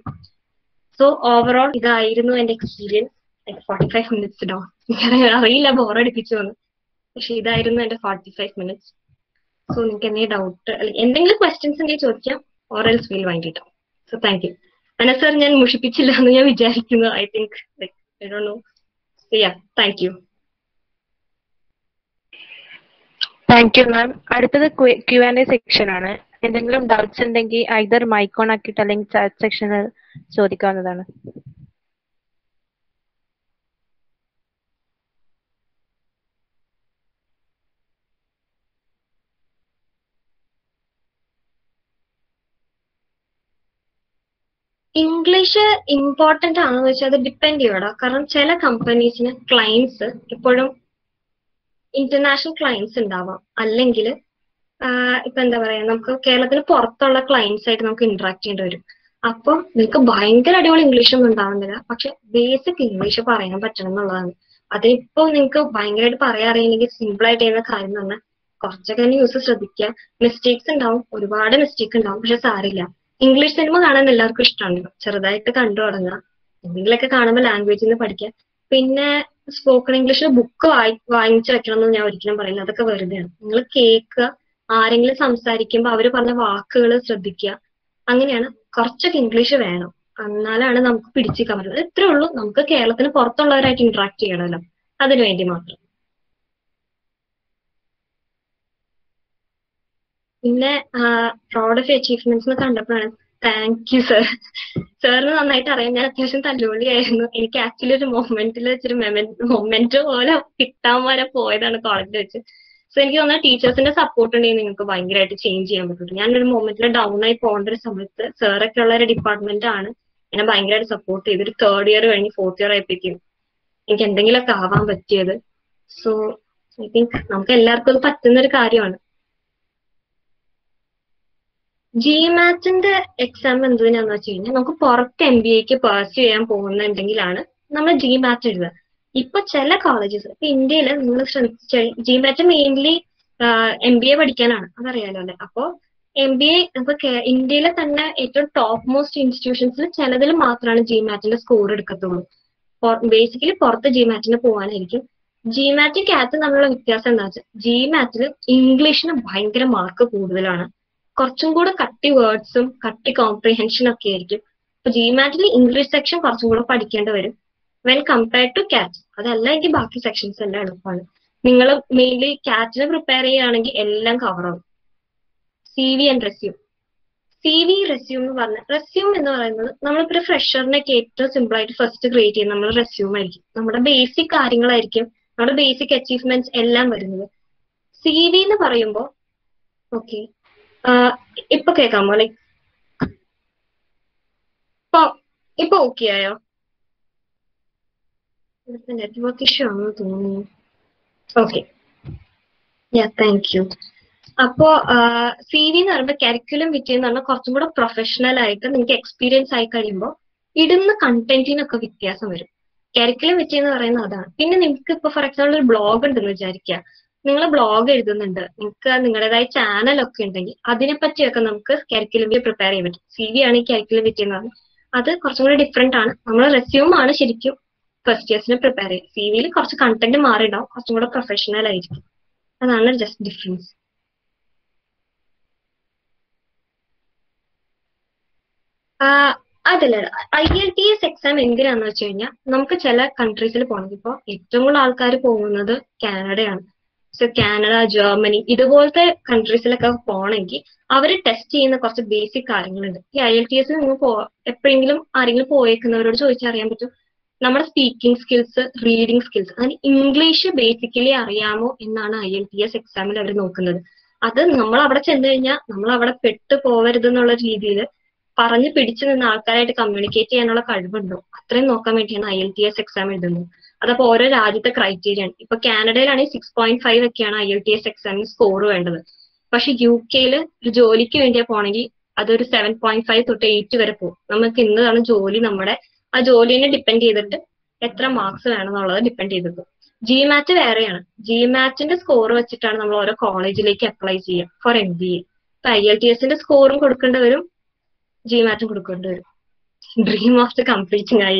സോ ഓവറോൾ ഇതായിരുന്നു എന്റെ എക്സ്പീരിയൻസ്. ഫോർട്ടി ഫൈവ് മിനിറ്റ്സ് ഡോ അറിയില്ല ബോറടിപ്പിച്ചു വന്ന്, പക്ഷെ ഇതായിരുന്നു എന്റെ ഫോർട്ടി ഫൈവ് മിനിറ്റ്സ്. സോ നിങ്ങൾക്ക് എന്തെങ്കിലും ഡൗട്ട് അല്ലെങ്കിൽ എന്തെങ്കിലും ക്വസ്റ്റ്യൻസ് ഉണ്ടെങ്കിൽ ചോദിക്കാം, or else will wind it out. So thank you. അന സർ ഞാൻ മുഷിപ്പിച്ചില്ല എന്ന് ഞാൻ വിചാരിക്കുന്നു. I think I don't know. Yeah thank you. Thank you ma'am. അടുത്തത് ക്യു ആൻഡ് എ സെക്ഷൻ ആണ്. എന്തെങ്കിലും ഡൗട്ട്സ് ഉണ്ടെങ്കിൽ ഐദർ മൈക്ക് ഓൺ ആക്കിയിട്ട് അല്ലെങ്കിൽ ചാറ്റ് സെക്ഷനിൽ ചോദിക്കാവുന്നതാണ്. ഇംഗ്ലീഷ് ഇമ്പോർട്ടന്റ് ആണെന്ന് വെച്ചാൽ അത് ഡിപ്പെൻഡ് ചെയ്യടാ. കാരണം ചില കമ്പനീസിന് ക്ലയൻസ് ഇപ്പോഴും ഇന്റർനാഷണൽ ക്ലയൻസ് ഉണ്ടാവാം, അല്ലെങ്കിൽ ഇപ്പൊ എന്താ പറയാ നമുക്ക് കേരളത്തിന് പുറത്തുള്ള ക്ലയൻസ് ആയിട്ട് നമുക്ക് ഇന്ററാക്ട് ചെയ്യേണ്ടി വരും. അപ്പൊ നിങ്ങൾക്ക് ഭയങ്കര അടിപൊളി ഇംഗ്ലീഷൊന്നും ഉണ്ടാവുന്നില്ല, പക്ഷെ ബേസിക് ഇംഗ്ലീഷ് പറയാൻ പറ്റണം എന്നുള്ളതാണ്. അതിപ്പോ നിങ്ങൾക്ക് ഭയങ്കരമായിട്ട് പറയാൻ അറിയില്ലെങ്കിൽ സിമ്പിൾ ആയിട്ട് ചെയ്യുന്ന കാര്യം എന്ന് പറഞ്ഞാൽ കുറച്ചൊക്കെ ന്യൂസ് ശ്രദ്ധിക്കുക. മിസ്റ്റേക്സ് ഉണ്ടാവും, ഒരുപാട് മിസ്റ്റേക്ക് ഉണ്ടാവും, പക്ഷെ സാരില്ല. ഇംഗ്ലീഷ് സിനിമ കാണാൻ എല്ലാവർക്കും ഇഷ്ടമാണല്ലോ, ചെറുതായിട്ട് കണ്ടു തുടങ്ങുക, എന്തെങ്കിലുമൊക്കെ കാണുമ്പോൾ ലാംഗ്വേജിൽ നിന്ന് പഠിക്കുക. പിന്നെ സ്പോക്കൺ ഇംഗ്ലീഷ് ബുക്ക് വായി വാങ്ങിച്ചു വെക്കണം എന്ന് ഞാൻ ഒരിക്കലും പറയില്ല, അതൊക്കെ വെറുതെയാണ്. നിങ്ങൾ കേൾക്കുക, ആരെങ്കിലും സംസാരിക്കുമ്പോൾ അവർ പറഞ്ഞ വാക്കുകൾ ശ്രദ്ധിക്കുക. അങ്ങനെയാണ്. കുറച്ചൊക്കെ ഇംഗ്ലീഷ് വേണം, എന്നാലാണ് നമുക്ക് പിടിച്ചിരിക്കാൻ പറ്റുന്നത്. ഇത്രേ ഉള്ളൂ. നമുക്ക് കേരളത്തിന് പുറത്തുള്ളവരായിട്ട് ഇന്ററാക്ട് ചെയ്യണമല്ലോ, അതിനു വേണ്ടി മാത്രം. പിന്നെ പ്രൗഡ് ഓഫ് അച്ചീവ്മെന്റ്സ് എന്ന് കണ്ടപ്പോഴാണ് താങ്ക് യു സർ. സാറിന് നന്നായിട്ട് അറിയാം ഞാൻ അത്യാവശ്യം തല്ലുപൊളിയായിരുന്നു. എനിക്ക് ആക്ച്വലി ഒരു മൊമെന്റിൽ വെച്ചൊരു മൊമെന്റ് പോലെ കിട്ടാൻ വരെ പോയതാണ് കോളേജിൽ വെച്ച്. സോ എനിക്ക് തോന്നുന്നത് ടീച്ചേഴ്സിന്റെ സപ്പോർട്ട് ഉണ്ടെങ്കിൽ നിങ്ങൾക്ക് ഭയങ്കരമായിട്ട് ചേഞ്ച് ചെയ്യാൻ പറ്റും. ഞാനൊരു മൊമെന്റിൽ ഡൗൺ ആയി പോകേണ്ട ഒരു സമയത്ത് സാറൊക്കെ ഉള്ള ഒരു ഡിപ്പാർട്ട്മെന്റ് ആണ് എന്നെ ഭയങ്കരമായിട്ട് സപ്പോർട്ട് ചെയ്ത്. ഒരു തേർഡ് ഇയർ കഴിഞ്ഞ് ഫോർത്ത് ഇയർ ആയപ്പോഴേക്കും എനിക്ക് എന്തെങ്കിലുമൊക്കെ ആവാൻ പറ്റിയത്. സോ ഐ തിങ്ക് നമുക്ക് എല്ലാവർക്കും അത് പറ്റുന്ന ഒരു കാര്യമാണ്. ജി മാറ്റിന്റെ എക്സാം എന്തിനാന്ന് വെച്ച് കഴിഞ്ഞാൽ നമുക്ക് പുറത്ത് എം ബി എക്ക് പേഴ്സ്യൂ ചെയ്യാൻ പോകുന്നുണ്ടെങ്കിലാണ് നമ്മൾ ജി മാറ്റ് എഴുതുക. ഇപ്പൊ ചില കോളേജസ് ഇപ്പൊ ഇന്ത്യയിൽ നിങ്ങൾ ശ്രമിച്ച GMAT mainly M B A പഠിക്കാനാണ്, അതറിയാലോ അല്ലെ. അപ്പോ എം ബി എ ഇപ്പൊ ഇന്ത്യയിലെ തന്നെ ഏറ്റവും ടോപ്പ് മോസ്റ്റ് ഇൻസ്റ്റിറ്റ്യൂഷൻസിൽ ചിലതിൽ മാത്രമാണ് ജി മാറ്റിന്റെ സ്കോർ എടുക്കത്തുള്ളൂ. ബേസിക്കലി പുറത്ത് ജി മാറ്റിന് പോകാനായിരിക്കും. ജി മാറ്റും കാറ്റും തമ്മിലുള്ള വ്യത്യാസം എന്താ വെച്ചാൽ ജി മാറ്റിൽ ഇംഗ്ലീഷിന് ഭയങ്കര മാർക്ക് കൂടുതലാണ്, കുറച്ചും കൂടെ കട്ടി വേർഡ്സും കട്ടി കോംപ്രിഹെൻഷനും ഒക്കെ ആയിരിക്കും. ഇപ്പൊ ജിമാറ്റിൽ ഇംഗ്ലീഷ് സെക്ഷൻ കുറച്ചും കൂടെ പഠിക്കേണ്ടി വരും വെൻ കമ്പയർഡ് ടു കാറ്റ്. അതല്ല എങ്കിൽ ബാക്കി സെക്ഷൻസ് എല്ലാം എളുപ്പമാണ്. നിങ്ങൾ മെയിൻലി കാറ്റിന് പ്രിപ്പയർ ചെയ്യുകയാണെങ്കിൽ എല്ലാം കവർ ആവും. C V and resume. C V resume എന്ന് പറഞ്ഞാൽ, റെസ്യൂം എന്ന് പറയുന്നത് നമ്മളിപ്പോൾ ഒരു ഫ്രഷറിനൊക്കെ ഏറ്റവും സിമ്പിൾ ആയിട്ട് ഫസ്റ്റ് ക്രിയേറ്റ് ചെയ്യുന്നത് നമ്മൾ റെസ്യൂം ആയിരിക്കും. നമ്മുടെ ബേസിക് കാര്യങ്ങളായിരിക്കും, നമ്മുടെ ബേസിക് അച്ചീവ്മെന്റ്സ് എല്ലാം വരുന്നത്. സി വി എന്ന് പറയുമ്പോൾ ഓക്കെ ഇപ്പൊ കേൾക്കാമോ? ലൈക് ഇപ്പൊ ഇപ്പൊ ഓക്കെ ആയോ? നെറ്റ്വർക്ക് ഇഷ്യൂ ആണെന്ന് തോന്നുന്നു. Okay, yeah thank you. അപ്പോ സി വി എന്ന് പറയുമ്പോൾ കരിക്കുലം വിറ്റ് എന്ന് പറഞ്ഞാൽ കുറച്ചും കൂടെ പ്രൊഫഷണൽ ആയിട്ട് നിങ്ങൾക്ക് എക്സ്പീരിയൻസ് ആയി കഴിയുമ്പോൾ ഇടുന്ന കണ്ടന്റിനൊക്കെ വ്യത്യാസം വരും. കരിക്കുലം വിറ്റ് എന്ന് പറയുന്നത് അതാണ്. പിന്നെ നിങ്ങൾക്ക് ഇപ്പൊ ഫോർ എക്സാമ്പിൾ ഒരു ബ്ലോഗ് ഉണ്ടെന്ന് വിചാരിക്കുക, നിങ്ങൾ ബ്ലോഗ് എഴുതുന്നുണ്ട്, നിങ്ങൾക്ക് നിങ്ങളുടേതായ ചാനലൊക്കെ ഉണ്ടെങ്കിൽ അതിനെ പറ്റിയൊക്കെ നമുക്ക് കരിക്കുലം വി പ്രിപ്പയർ ചെയ്യാൻ പറ്റും. സി വി ആണ് ഈ കരിക്കുലം വിറ്റ് എന്ന് പറഞ്ഞാൽ അത് കുറച്ചും കൂടെ ഡിഫറെന്റ് ആണ്. നമ്മൾ റെസ്യൂം ആണ് ശരിക്കും ഫസ്റ്റ് ഇയേഴ്സിന് പ്രിപ്പയർ ചെയ്യുക. സി വിയിൽ കുറച്ച് കണ്ടന്റ് മാറിയിടാവും, കുറച്ചും കൂടെ പ്രൊഫഷണൽ ആയിരിക്കും. അതാണ് ജസ്റ്റ് ഡിഫറൻസ്. അതല്ല, I L T S exam എന്തിനാന്ന് വെച്ച് കഴിഞ്ഞാൽ നമുക്ക് ചില കൺട്രീസിൽ പോകണമെങ്കിൽ ഇപ്പോൾ ഏറ്റവും കൂടുതൽ ആൾക്കാർ പോകുന്നത് കാനഡയാണ്. സോ കാനഡ, ജർമ്മനി ഇതുപോലത്തെ കൺട്രീസിലൊക്കെ പോകണമെങ്കിൽ അവർ ടെസ്റ്റ് ചെയ്യുന്ന കുറച്ച് ബേസിക് കാര്യങ്ങളുണ്ട്. ഈ ഐ എൽ ടി എസ് നിങ്ങൾ പോ എപ്പോഴെങ്കിലും ആരെങ്കിലും പോയേക്കുന്നവരോട് ചോദിച്ചാൽ അറിയാൻ പറ്റും നമ്മുടെ സ്പീക്കിംഗ് സ്കിൽസ്, റീഡിംഗ് സ്കിൽസ്, അതിന് ഇംഗ്ലീഷ് ബേസിക്കലി അറിയാമോ എന്നാണ് ഐ എൽ ടി എസ് എക്സാമിൽ അവർ നോക്കുന്നത്. അത് നമ്മൾ അവിടെ ചെന്ന് കഴിഞ്ഞാൽ നമ്മൾ അവിടെ പെട്ടു പോകരുത് എന്നുള്ള രീതിയിൽ പറഞ്ഞ് പിടിച്ചു നിന്ന് ആൾക്കാരായിട്ട് കമ്മ്യൂണിക്കേറ്റ് ചെയ്യാനുള്ള കഴിവുണ്ടോ അത്രയും നോക്കാൻ വേണ്ടിയാണ് I L T S exam എഴുതുന്നത്. അതപ്പോ ഓരോ രാജ്യത്തെ ക്രൈറ്റീരിയ ആണ്. ഇപ്പൊ കാനഡയിലാണെങ്കിൽ സിക്സ് പോയിന്റ് ഫൈവ് ഒക്കെയാണ് ഐ എൽ ടി എസ് എക്സാമിന് സ്കോർ വേണ്ടത്. പക്ഷെ യു കെയിൽ ഒരു ജോലിക്ക് വേണ്ടിയാ പോണെങ്കിൽ അതൊരു സെവൻ പോയിന്റ് ഫൈവ് തൊട്ട് എയ്റ്റ് വരെ പോകും. നമുക്ക് ഇന്നതാണ് ജോലി, നമ്മുടെ ആ ജോലിനെ ഡിപ്പെൻഡ് ചെയ്തിട്ട് എത്ര മാർക്സ് വേണം എന്നുള്ളത് ഡിപ്പെൻഡ് ചെയ്തിട്ട്. ജി മാറ്റ് വേറെയാണ്. ജി മാറ്റിന്റെ സ്കോർ വെച്ചിട്ടാണ് നമ്മൾ ഓരോ കോളേജിലേക്ക് അപ്ലൈ ചെയ്യുക ഫോർ എം ബി എ. ഇപ്പൊ ഐ എൽ ടി എസിന്റെ സ്കോറും കൊടുക്കേണ്ടി വരും, ജി മാറ്റും കൊടുക്കേണ്ടി വരും. ഡ്രീം ഓഫ് ദ കംപ്ലീറ്റിംഗ് ആയി.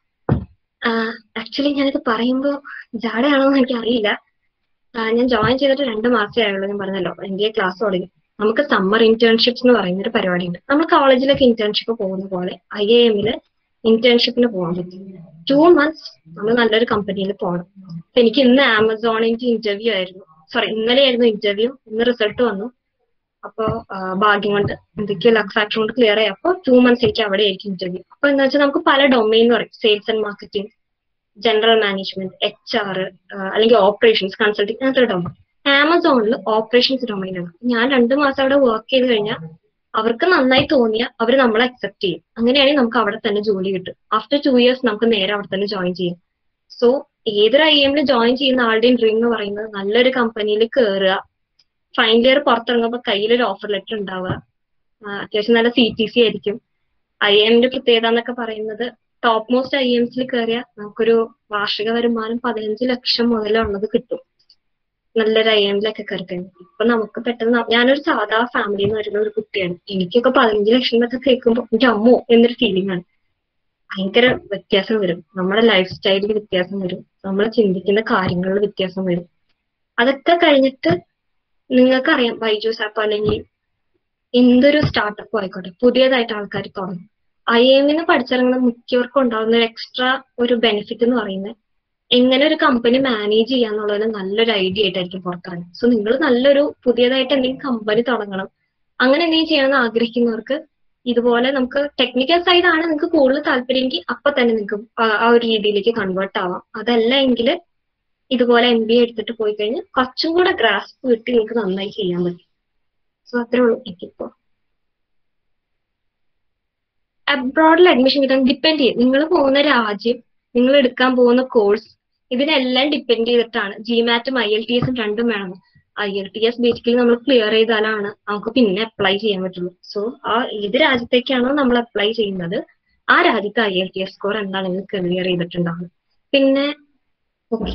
ആക്ച്വലി ഞാനിത് പറയുമ്പോൾ ജാടയാണോന്ന് എനിക്ക് അറിയില്ല. ഞാൻ ജോയിൻ ചെയ്തിട്ട് രണ്ട് മാസമേ ആയുള്ളൂ. ഞാൻ പറഞ്ഞല്ലോ എൻ്റെ ക്ലാസ് തുടങ്ങി. നമുക്ക് സമ്മർ ഇന്റേൺഷിപ്സ് എന്ന് പറയുന്ന ഒരു പരിപാടിയുണ്ട്. നമ്മൾ കോളേജിലൊക്കെ ഇന്റേൺഷിപ്പ് പോകുന്ന പോലെ ഐ എ എമ്മില് ഇന്റേൺഷിപ്പിന് പോകാൻ പറ്റും. ടു മന്ത്സ് നമ്മൾ നല്ലൊരു കമ്പനിയിൽ പോകണം. അപ്പൊ എനിക്ക് ഇന്ന് ആമസോണിന്റെ ഇന്റർവ്യൂ ആയിരുന്നു, സോറി ഇന്നലെ ആയിരുന്നു ഇന്റർവ്യൂ. ഇന്ന് റിസൾട്ട് വന്നു. അപ്പോ ഭാഗ്യം കൊണ്ട് എന്തൊക്കെയോ ലക്ക് ഫാക്ടർ കൊണ്ട് ക്ലിയർ ആയി. അപ്പോൾ ടു മന്ത്സ് എനിക്ക് അവിടെ ആയിരിക്കും ഇന്റർവ്യൂ. അപ്പൊ എന്താ വെച്ചാൽ നമുക്ക് പല ഡൊമൈൻ എന്ന് പറയും, sales and marketing, general management, H R, അല്ലെങ്കിൽ ഓപ്പറേഷൻസ്, കൺസൾട്ടിങ്, അങ്ങനത്തെ ഒരു ഡൊമൈൻ. ആമസോണിൽ ഓപ്പറേഷൻസ് ഡൊമൈനാണ്. ഞാൻ രണ്ടു മാസം അവിടെ വർക്ക് ചെയ്ത് കഴിഞ്ഞാൽ അവർക്ക് നന്നായി തോന്നിയാൽ അവർ നമ്മളെ അക്സെപ്റ്റ് ചെയ്യും. അങ്ങനെയാണെങ്കിൽ നമുക്ക് അവിടെ തന്നെ ജോലി കിട്ടും. ആഫ്റ്റർ ടു ഇയേഴ്സ് നമുക്ക് നേരെ അവിടെ തന്നെ ജോയിൻ ചെയ്യും. സോ ഏതൊരു ഐ എമ്മിൽ ജോയിൻ ചെയ്യുന്ന ആളുടെയും ഡ്രീം എന്ന് പറയുന്നത് നല്ലൊരു കമ്പനിയിൽ കയറുക, ഫൈനൽ ഇയർ പുറത്തിറങ്ങുമ്പോൾ കയ്യിലൊരു ഓഫർ ലെറ്റർ ഉണ്ടാവുക, അത്യാവശ്യം നല്ല സി ടി സി ആയിരിക്കും. ഐ എമ്മിന്റെ പ്രത്യേകത എന്നൊക്കെ പറയുന്നത് ടോപ്പ് മോസ്റ്റ് ഐ എംസിൽ കയറിയാൽ നമുക്കൊരു വാർഷിക വരുമാനം പതിനഞ്ച് ലക്ഷം മുതലുള്ളത് കിട്ടും. നല്ലൊരു ഐ എമ്മിലൊക്കെ കയറി കഴിഞ്ഞു. ഇപ്പൊ നമുക്ക് പെട്ടെന്ന്, ഞാനൊരു സാധാ ഫാമിലിയിൽ നിന്ന് വരുന്ന ഒരു കുട്ടിയാണ്. എനിക്കൊക്കെ പതിനഞ്ച് ലക്ഷം എന്നൊക്കെ കേൾക്കുമ്പോൾ എനിക്ക് അമ്മോ എന്നൊരു ഫീലിംഗ് ആണ്. ഭയങ്കര വ്യത്യാസം വരും, നമ്മുടെ ലൈഫ് സ്റ്റൈലിൽ വ്യത്യാസം വരും, നമ്മൾ ചിന്തിക്കുന്ന കാര്യങ്ങളിൽ വ്യത്യാസം വരും. അതൊക്കെ കഴിഞ്ഞിട്ട് നിങ്ങൾക്കറിയാം ബൈജൂസ് ആപ്പ് അല്ലെങ്കിൽ എന്തൊരു സ്റ്റാർട്ടപ്പ് ആയിക്കോട്ടെ പുതിയതായിട്ട് ആൾക്കാർ തുടങ്ങും. ഐ എമ്മിന്ന് പഠിച്ചിറങ്ങുന്ന മിക്കവർക്കും ഉണ്ടാകുന്ന ഒരു എക്സ്ട്രാ ഒരു ബെനിഫിറ്റ് എന്ന് പറയുന്നത് എങ്ങനെ ഒരു കമ്പനി മാനേജ് ചെയ്യാന്നുള്ളതിന് നല്ലൊരു ഐഡിയ ആയിട്ടായിരിക്കും പുറത്തിറങ്ങുന്നത്. സോ നിങ്ങൾ നല്ലൊരു പുതിയതായിട്ട് എന്തെങ്കിലും കമ്പനി തുടങ്ങണം, അങ്ങനെ എന്തെങ്കിലും ചെയ്യണമെന്ന് ആഗ്രഹിക്കുന്നവർക്ക് ഇതുപോലെ നമുക്ക് ടെക്നിക്കൽ സൈഡ് ആണ് നിങ്ങൾക്ക് കൂടുതൽ താല്പര്യമെങ്കിൽ അപ്പൊ തന്നെ നിങ്ങൾക്ക് ആ ഒരു രീതിയിലേക്ക് കൺവേർട്ട് ആവാം. അതല്ല എങ്കിൽ ഇതുപോലെ എം ബി എ എടുത്തിട്ട് പോയി കഴിഞ്ഞാൽ കുറച്ചും കൂടെ ഗ്രാസ്പ് കിട്ടി നിങ്ങൾക്ക് നന്നായി ചെയ്യാൻ പറ്റും. സോ അത്രേ ഉള്ളൂ എനിക്കിപ്പോ. അബ്രോഡിൽ അഡ്മിഷൻ കിട്ടാൻ ഡിപ്പെൻഡ് ചെയ്യും. നിങ്ങൾ പോകുന്ന രാജ്യം, നിങ്ങൾ എടുക്കാൻ പോകുന്ന കോഴ്സ്, ഇതിനെല്ലാം ഡിപ്പെൻഡ് ചെയ്തിട്ടാണ്. ജി മാറ്റും ഐ എൽ ടി എസും രണ്ടും വേണം. I L T S basically നമ്മൾ ക്ലിയർ ചെയ്താലാണ് നമുക്ക് പിന്നെ അപ്ലൈ ചെയ്യാൻ പറ്റുള്ളൂ. സോ ആ ഏത് രാജ്യത്തേക്കാണോ നമ്മൾ അപ്ലൈ ചെയ്യുന്നത് ആ രാജ്യത്തെ I L T S score എന്താണെന്ന് ക്ലിയർ ചെയ്തിട്ടുണ്ടാവും. പിന്നെ ഓക്കെ,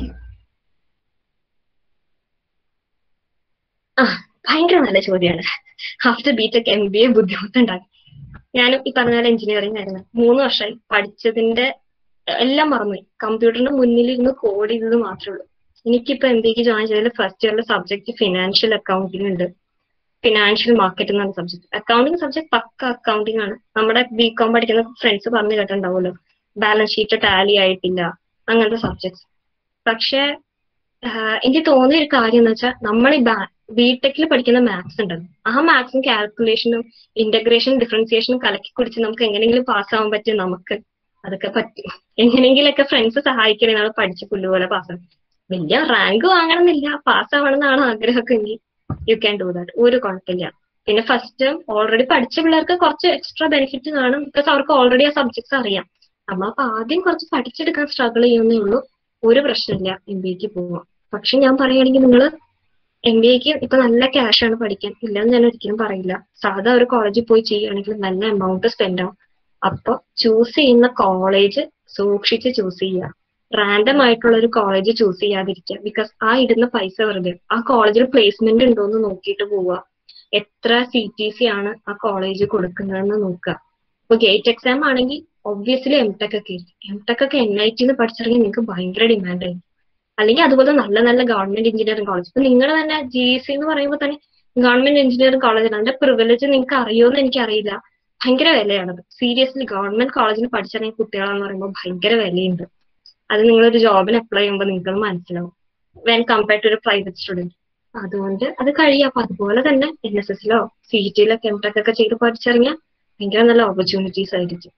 ആ ഭയങ്കര നല്ല ചോദ്യമാണ്. After BTech M B A ബുദ്ധിമുട്ടുണ്ടാകും. ഞാനും ഈ പറഞ്ഞ പോലെ എഞ്ചിനീയറിംഗ് ആയിരുന്നു. മൂന്ന് വർഷമായി പഠിച്ചതിന്റെ എല്ലാം മറന്നുപോയി. കമ്പ്യൂട്ടറിന് മുന്നിലിരുന്ന് കോഡ് ചെയ്തത് മാത്രമേ ഉള്ളൂ. എനിക്കിപ്പോ എം ബിക്ക് ജോയിൻ ചെയ്തതിൽ ഫസ്റ്റ് ഇയറിലെ സബ്ജക്ട് ഫിനാൻഷ്യൽ അക്കൗണ്ടിംഗ് ഉണ്ട്. ഫിനാൻഷ്യൽ മാർക്കറ്റ് എന്നാണ് സബ്ജക്ട്. അക്കൗണ്ടിങ് സബ്ജക്ട് പക്ക അക്കൗണ്ടിങ് ആണ്. നമ്മുടെ ബി കോം പഠിക്കുന്ന ഫ്രണ്ട്സ് പറഞ്ഞു കേട്ടിട്ടുണ്ടാവുമല്ലോ, ബാലൻസ് ഷീറ്റ് ടാലി ആയിട്ടില്ല അങ്ങനത്തെ സബ്ജക്ട്സ്. പക്ഷെ എനിക്ക് തോന്നിയ ഒരു കാര്യം എന്ന് വെച്ചാൽ നമ്മൾ ഈ ബിടെക്കിൽ പഠിക്കുന്ന മാത്സ് ഉണ്ടല്ലോ, ആ മാത്സും കാൽക്കുലേഷനും ഇന്റഗ്രേഷനും ഡിഫറൻസിയേഷനും കലക്കി കുടിച്ച് നമുക്ക് എങ്ങനെയെങ്കിലും പാസ്സാവാൻ പറ്റും. നമുക്ക് അതൊക്കെ പറ്റും. എങ്ങനെയെങ്കിലൊക്കെ ഫ്രണ്ട്സ് സഹായിക്കണേ നമ്മൾ പഠിച്ച് പുല്ലുപോലെ പാസ്സാവും. വലിയ റാങ്ക് വാങ്ങണമെന്നില്ല, പാസ്സാവണമെന്നാണ് ആഗ്രഹമൊക്കെ എങ്കിൽ യു ക്യാൻ ഡു ദാറ്റ്, ഒരു കുഴപ്പമില്ല. പിന്നെ ഫസ്റ്റ് ഓൾറെഡി പഠിച്ച പിള്ളേർക്ക് കുറച്ച് എക്സ്ട്രാ ബെനിഫിറ്റ് കാണും, ബിക്കോസ് അവർക്ക് ഓൾറെഡി ആ സബ്ജക്ട്സ് അറിയാം. നമ്മളപ്പോ ആദ്യം കുറച്ച് പഠിച്ചെടുക്കാൻ സ്ട്രഗിൾ ചെയ്യുന്നേ ഉള്ളൂ, ഒരു പ്രശ്നമില്ല എം ബി എക്ക് പോവാം. പക്ഷെ ഞാൻ പറയുകയാണെങ്കിൽ നിങ്ങൾ എം ബി എക്ക് ഇപ്പൊ നല്ല ക്യാഷ് ആണ് പഠിക്കാൻ, ഇല്ലെന്ന് ഞാൻ ഒരിക്കലും പറയില്ല. സാധാ ഒരു കോളേജിൽ പോയി ചെയ്യുകയാണെങ്കിൽ നല്ല എമൗണ്ട് സ്പെൻഡ് ആവും. അപ്പൊ ചൂസ് ചെയ്യുന്ന കോളേജ് സൂക്ഷിച്ച് ചൂസ് ചെയ്യുക. റാൻഡം ആയിട്ടുള്ള ഒരു കോളേജ് ചൂസ് ചെയ്യാതിരിക്കുക, ബിക്കോസ് ആ ഇടുന്ന പൈസ വെറുതെ. ആ കോളേജിൽ പ്ലേസ്മെന്റ് ഉണ്ടോ എന്ന് നോക്കിയിട്ട് പോവുക. എത്ര സി ടി സി ആണ് ആ കോളേജ് കൊടുക്കുന്നതെന്ന് നോക്കുക. ഇപ്പൊ ഗേറ്റ് എക്സാം ആണെങ്കിൽ ഒബ്വിയസ്ലി എം ടെക് ഒക്കെ ആയിരിക്കും. എം ടെക് ഒക്കെ എൻ ഐ ടിന്ന് പഠിച്ചിറങ്ങി നിങ്ങൾക്ക് ഭയങ്കര ഡിമാൻഡ് ആയിരിക്കും. അല്ലെങ്കിൽ അതുപോലെ നല്ല നല്ല ഗവൺമെന്റ് എഞ്ചിനീയറിംഗ് കോളേജ്, ഇപ്പൊ നിങ്ങളുടെ തന്നെ ജി സി എന്ന് പറയുമ്പോൾ തന്നെ ഗവൺമെന്റ് എഞ്ചിനീയറിംഗ് കോളേജാണ്. അതിന്റെ പ്രിവിലേജ് നിങ്ങൾക്ക് അറിയുമെന്ന് എനിക്കറിയില്ല, ഭയങ്കര വിലയാണത്. സീരിയസ്ലി ഗവൺമെന്റ് കോളേജിൽ പഠിച്ചിറങ്ങിയ കുട്ടികളെന്ന് പറയുമ്പോൾ ഭയങ്കര വിലയുണ്ട്. അത് നിങ്ങളൊരു ജോബിന് അപ്ലൈ ചെയ്യുമ്പോൾ നിങ്ങൾക്ക് മനസ്സിലാവും, വെൻ കമ്പയർ ടു ഒരു പ്രൈവറ്റ് സ്റ്റുഡന്റ്. അതുകൊണ്ട് അത് കഴിയും. അപ്പൊ അതുപോലെ തന്നെ എൻ എസ് എസിലോ സി ടിയിലോ എം ടെക് ഒക്കെ ചെയ്ത് പഠിച്ചിറങ്ങിയാൽ ഭയങ്കര നല്ല ഓപ്പർച്യൂണിറ്റീസ് ആയിരിക്കും.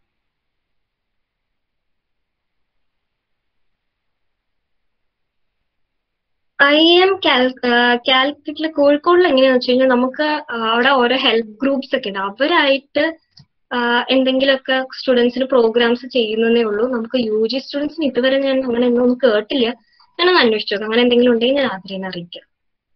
ഐ എം കാലിക്കറ്റില് കോഴിക്കോടിൽ എങ്ങനെയാന്ന് വെച്ച് കഴിഞ്ഞാൽ നമുക്ക് അവിടെ ഓരോ ഹെൽപ്പ് ഗ്രൂപ്പ്സ് ഒക്കെ ഉണ്ട്. അവരായിട്ട് എന്തെങ്കിലുമൊക്കെ സ്റ്റുഡൻസിന് പ്രോഗ്രാംസ് ചെയ്യുന്നതേ ഉള്ളൂ. നമുക്ക് യു ജി സ്റ്റുഡൻസിന് ഇതുവരെ ഞാൻ അങ്ങനെ ഒന്നും കേട്ടില്ല. ഞാനൊന്ന് അന്വേഷിച്ചു നോക്കാം, അങ്ങനെ എന്തെങ്കിലും ഉണ്ടെങ്കിൽ ഞാൻ ആദ്യം അറിയിക്കാം.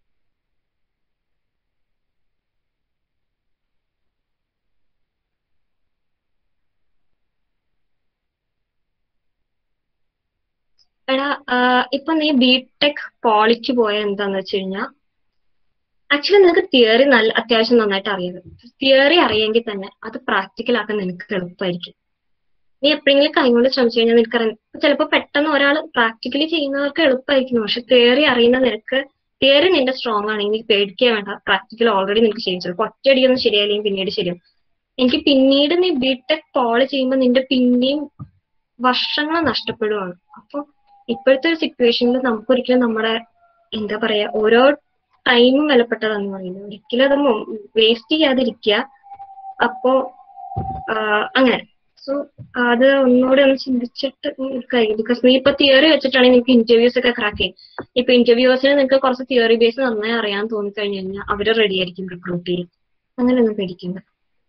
എടാ ഇപ്പൊ നീ ബിടെക് പോളിക്ക് പോയ എന്താന്ന് വെച്ച് കഴിഞ്ഞാൽ ആക്ച്വലി നിനക്ക് തിയറി നല്ല അത്യാവശ്യം നന്നായിട്ട് അറിയാം. തിയറി അറിയെങ്കിൽ തന്നെ അത് പ്രാക്ടിക്കൽ ആക്കാൻ നിനക്ക് എളുപ്പമായിരിക്കും. നീ എപ്പോഴെങ്കിലും കൈകൊണ്ട് ശ്രമിച്ചു കഴിഞ്ഞാൽ നിനക്കറിയാം, ചിലപ്പോൾ പെട്ടെന്ന് ഒരാൾ പ്രാക്ടിക്കലി ചെയ്യുന്നവർക്ക് എളുപ്പമായിരിക്കും. പക്ഷെ തിയറി അറിയുന്ന നിനക്ക്, തിയറി നിന്റെ സ്ട്രോങ് ആണെങ്കിൽ നീ പേടിക്കുക വേണ്ട, പ്രാക്ടിക്കൽ ഓൾറെഡി നിനക്ക് ചെയ്യും. ചിലപ്പോൾ ഒറ്റയടിയൊന്നും ശരിയായില്ലെങ്കിൽ പിന്നീട് ശരിയാവും. എനിക്ക് പിന്നീട് നീ ബിടെക് പോളി ചെയ്യുമ്പോൾ നിന്റെ പിന്നെയും വർഷങ്ങൾ നഷ്ടപ്പെടുവാണ്. അപ്പൊ ഇപ്പോഴത്തെ ഒരു സിറ്റുവേഷനിൽ നമുക്കൊരിക്കലും നമ്മുടെ എന്താ പറയാ ഓരോ ടൈമും വിലപ്പെട്ടതാന്ന് പറയുന്നത്, ഒരിക്കലും അത് വേസ്റ്റ് ചെയ്യാതിരിക്കുക. അപ്പോ അങ്ങനെ സോ അത് ഒന്നുകൂടെ ഒന്ന് ചിന്തിച്ചിട്ട് കഴിയും. ബിക്കോസ് നീ ഇപ്പൊ തിയറി വെച്ചിട്ടാണെങ്കിൽ നിനക്ക് ഇന്റർവ്യൂസ് ഒക്കെ ക്രാക്ക് ചെയ്യും. ഇപ്പൊ ഇന്റർവ്യൂസിന് നിനക്ക് കുറച്ച് തിയറി ബേസ് നന്നായി അറിയാൻ തോന്നി കഴിഞ്ഞു കഴിഞ്ഞാൽ അവര് റെഡി ആയിരിക്കും റിക്രൂട്ട് ചെയ്യും. അങ്ങനെയൊന്നും പേടിക്കണ്ട.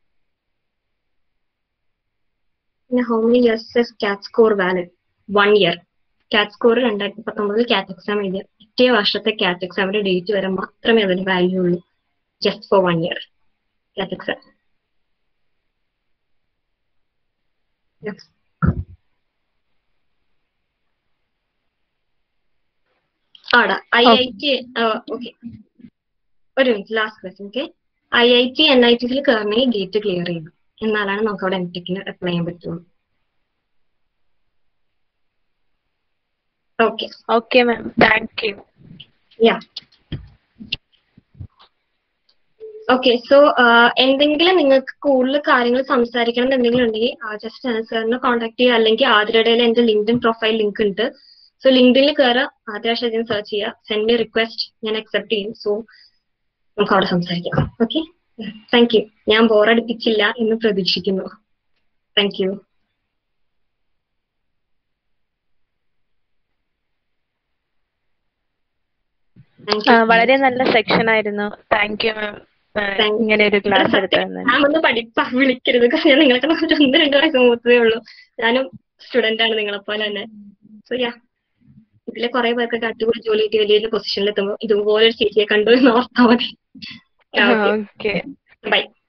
പിന്നെ how many years CAT score valid? One year. CAT score രണ്ടായിരത്തി പത്തൊമ്പതിൽ കാറ്റ് എക്സാം എഴുതിയ പിറ്റേ വർഷത്തെ കാറ്റ് എക്സാമിന്റെ ഡേറ്റ് വരെ മാത്രമേ അതിന് വാല്യൂ ഉള്ളൂ. Just for one year CAT exam. ആടാ ഐ ഐ ടി ഓക്കെ ഒരു minute last question. Okay, I I T എൻ ഐ ടിയിൽ കയറണമെങ്കിൽ ഗേറ്റ് ക്ലിയർ ചെയ്യണം, എന്നാലാണ് നമുക്ക് അവിടെ എം ടെക്കിന് അപ്ലൈ ചെയ്യാൻ പറ്റുള്ളൂ. Okay okay ma'am, thank you. Yeah okay. So എന്തെങ്കിലും നിങ്ങൾക്ക് കൂടുതൽ കാര്യങ്ങൾ സംസാരിക്കണം എന്ന് എന്തെങ്കിലും ഉണ്ടെങ്കിൽ ജസ്റ്റ് സാറിനെ കോൺടാക്ട് ചെയ്യുക, അല്ലെങ്കിൽ ആതിരടയിൽ എന്റെ ലിങ്ക്ഡിൻ പ്രൊഫൈൽ ലിങ്ക് ഉണ്ട്. സോ ലിങ്ക്ഡിനിൽ കയറുക, ആതിരാശാജൻ സെർച്ച് ചെയ്യുക, സെൻഡ് മീ റിക്വസ്റ്റ്, ഞാൻ അക്സെപ്റ്റ് ചെയ്യും. സോ നമുക്ക് അവിടെ സംസാരിക്കാം. Okay, thank you. ഞാൻ ബോറടിപ്പിച്ചില്ല എന്ന് പ്രതീക്ഷിക്കുന്നു. Thank you. വളരെ നല്ല സെക്ഷൻ ആയിരുന്നു. താങ്ക് യു മാം, ഇങ്ങനെ ഒരു ക്ലാസ് എടുത്തത്. ഞാൻ ഒന്ന് പഠിപ്പാ വിളിക്കരുത്, കാരണം ഞാൻ നിങ്ങളൊക്കെ ഒന്ന് രണ്ടു വയസ്സ് മൂത്തതേ ഉള്ളൂ. ഞാനും സ്റ്റുഡന്റ് ആണ് നിങ്ങളെപ്പോലെ തന്നെ. സോ യാ, ഇതിലെ കുറെ പേർക്കൊക്കെ അടിപൊളി ജോലി കിട്ടി വലിയ വലിയ പൊസിഷനിൽ എത്തുമ്പോൾ ഇതുപോലെ ഒരു ചേച്ചിയെ കണ്ടു എന്ന് ഓർത്താൽ മതി. Okay, by.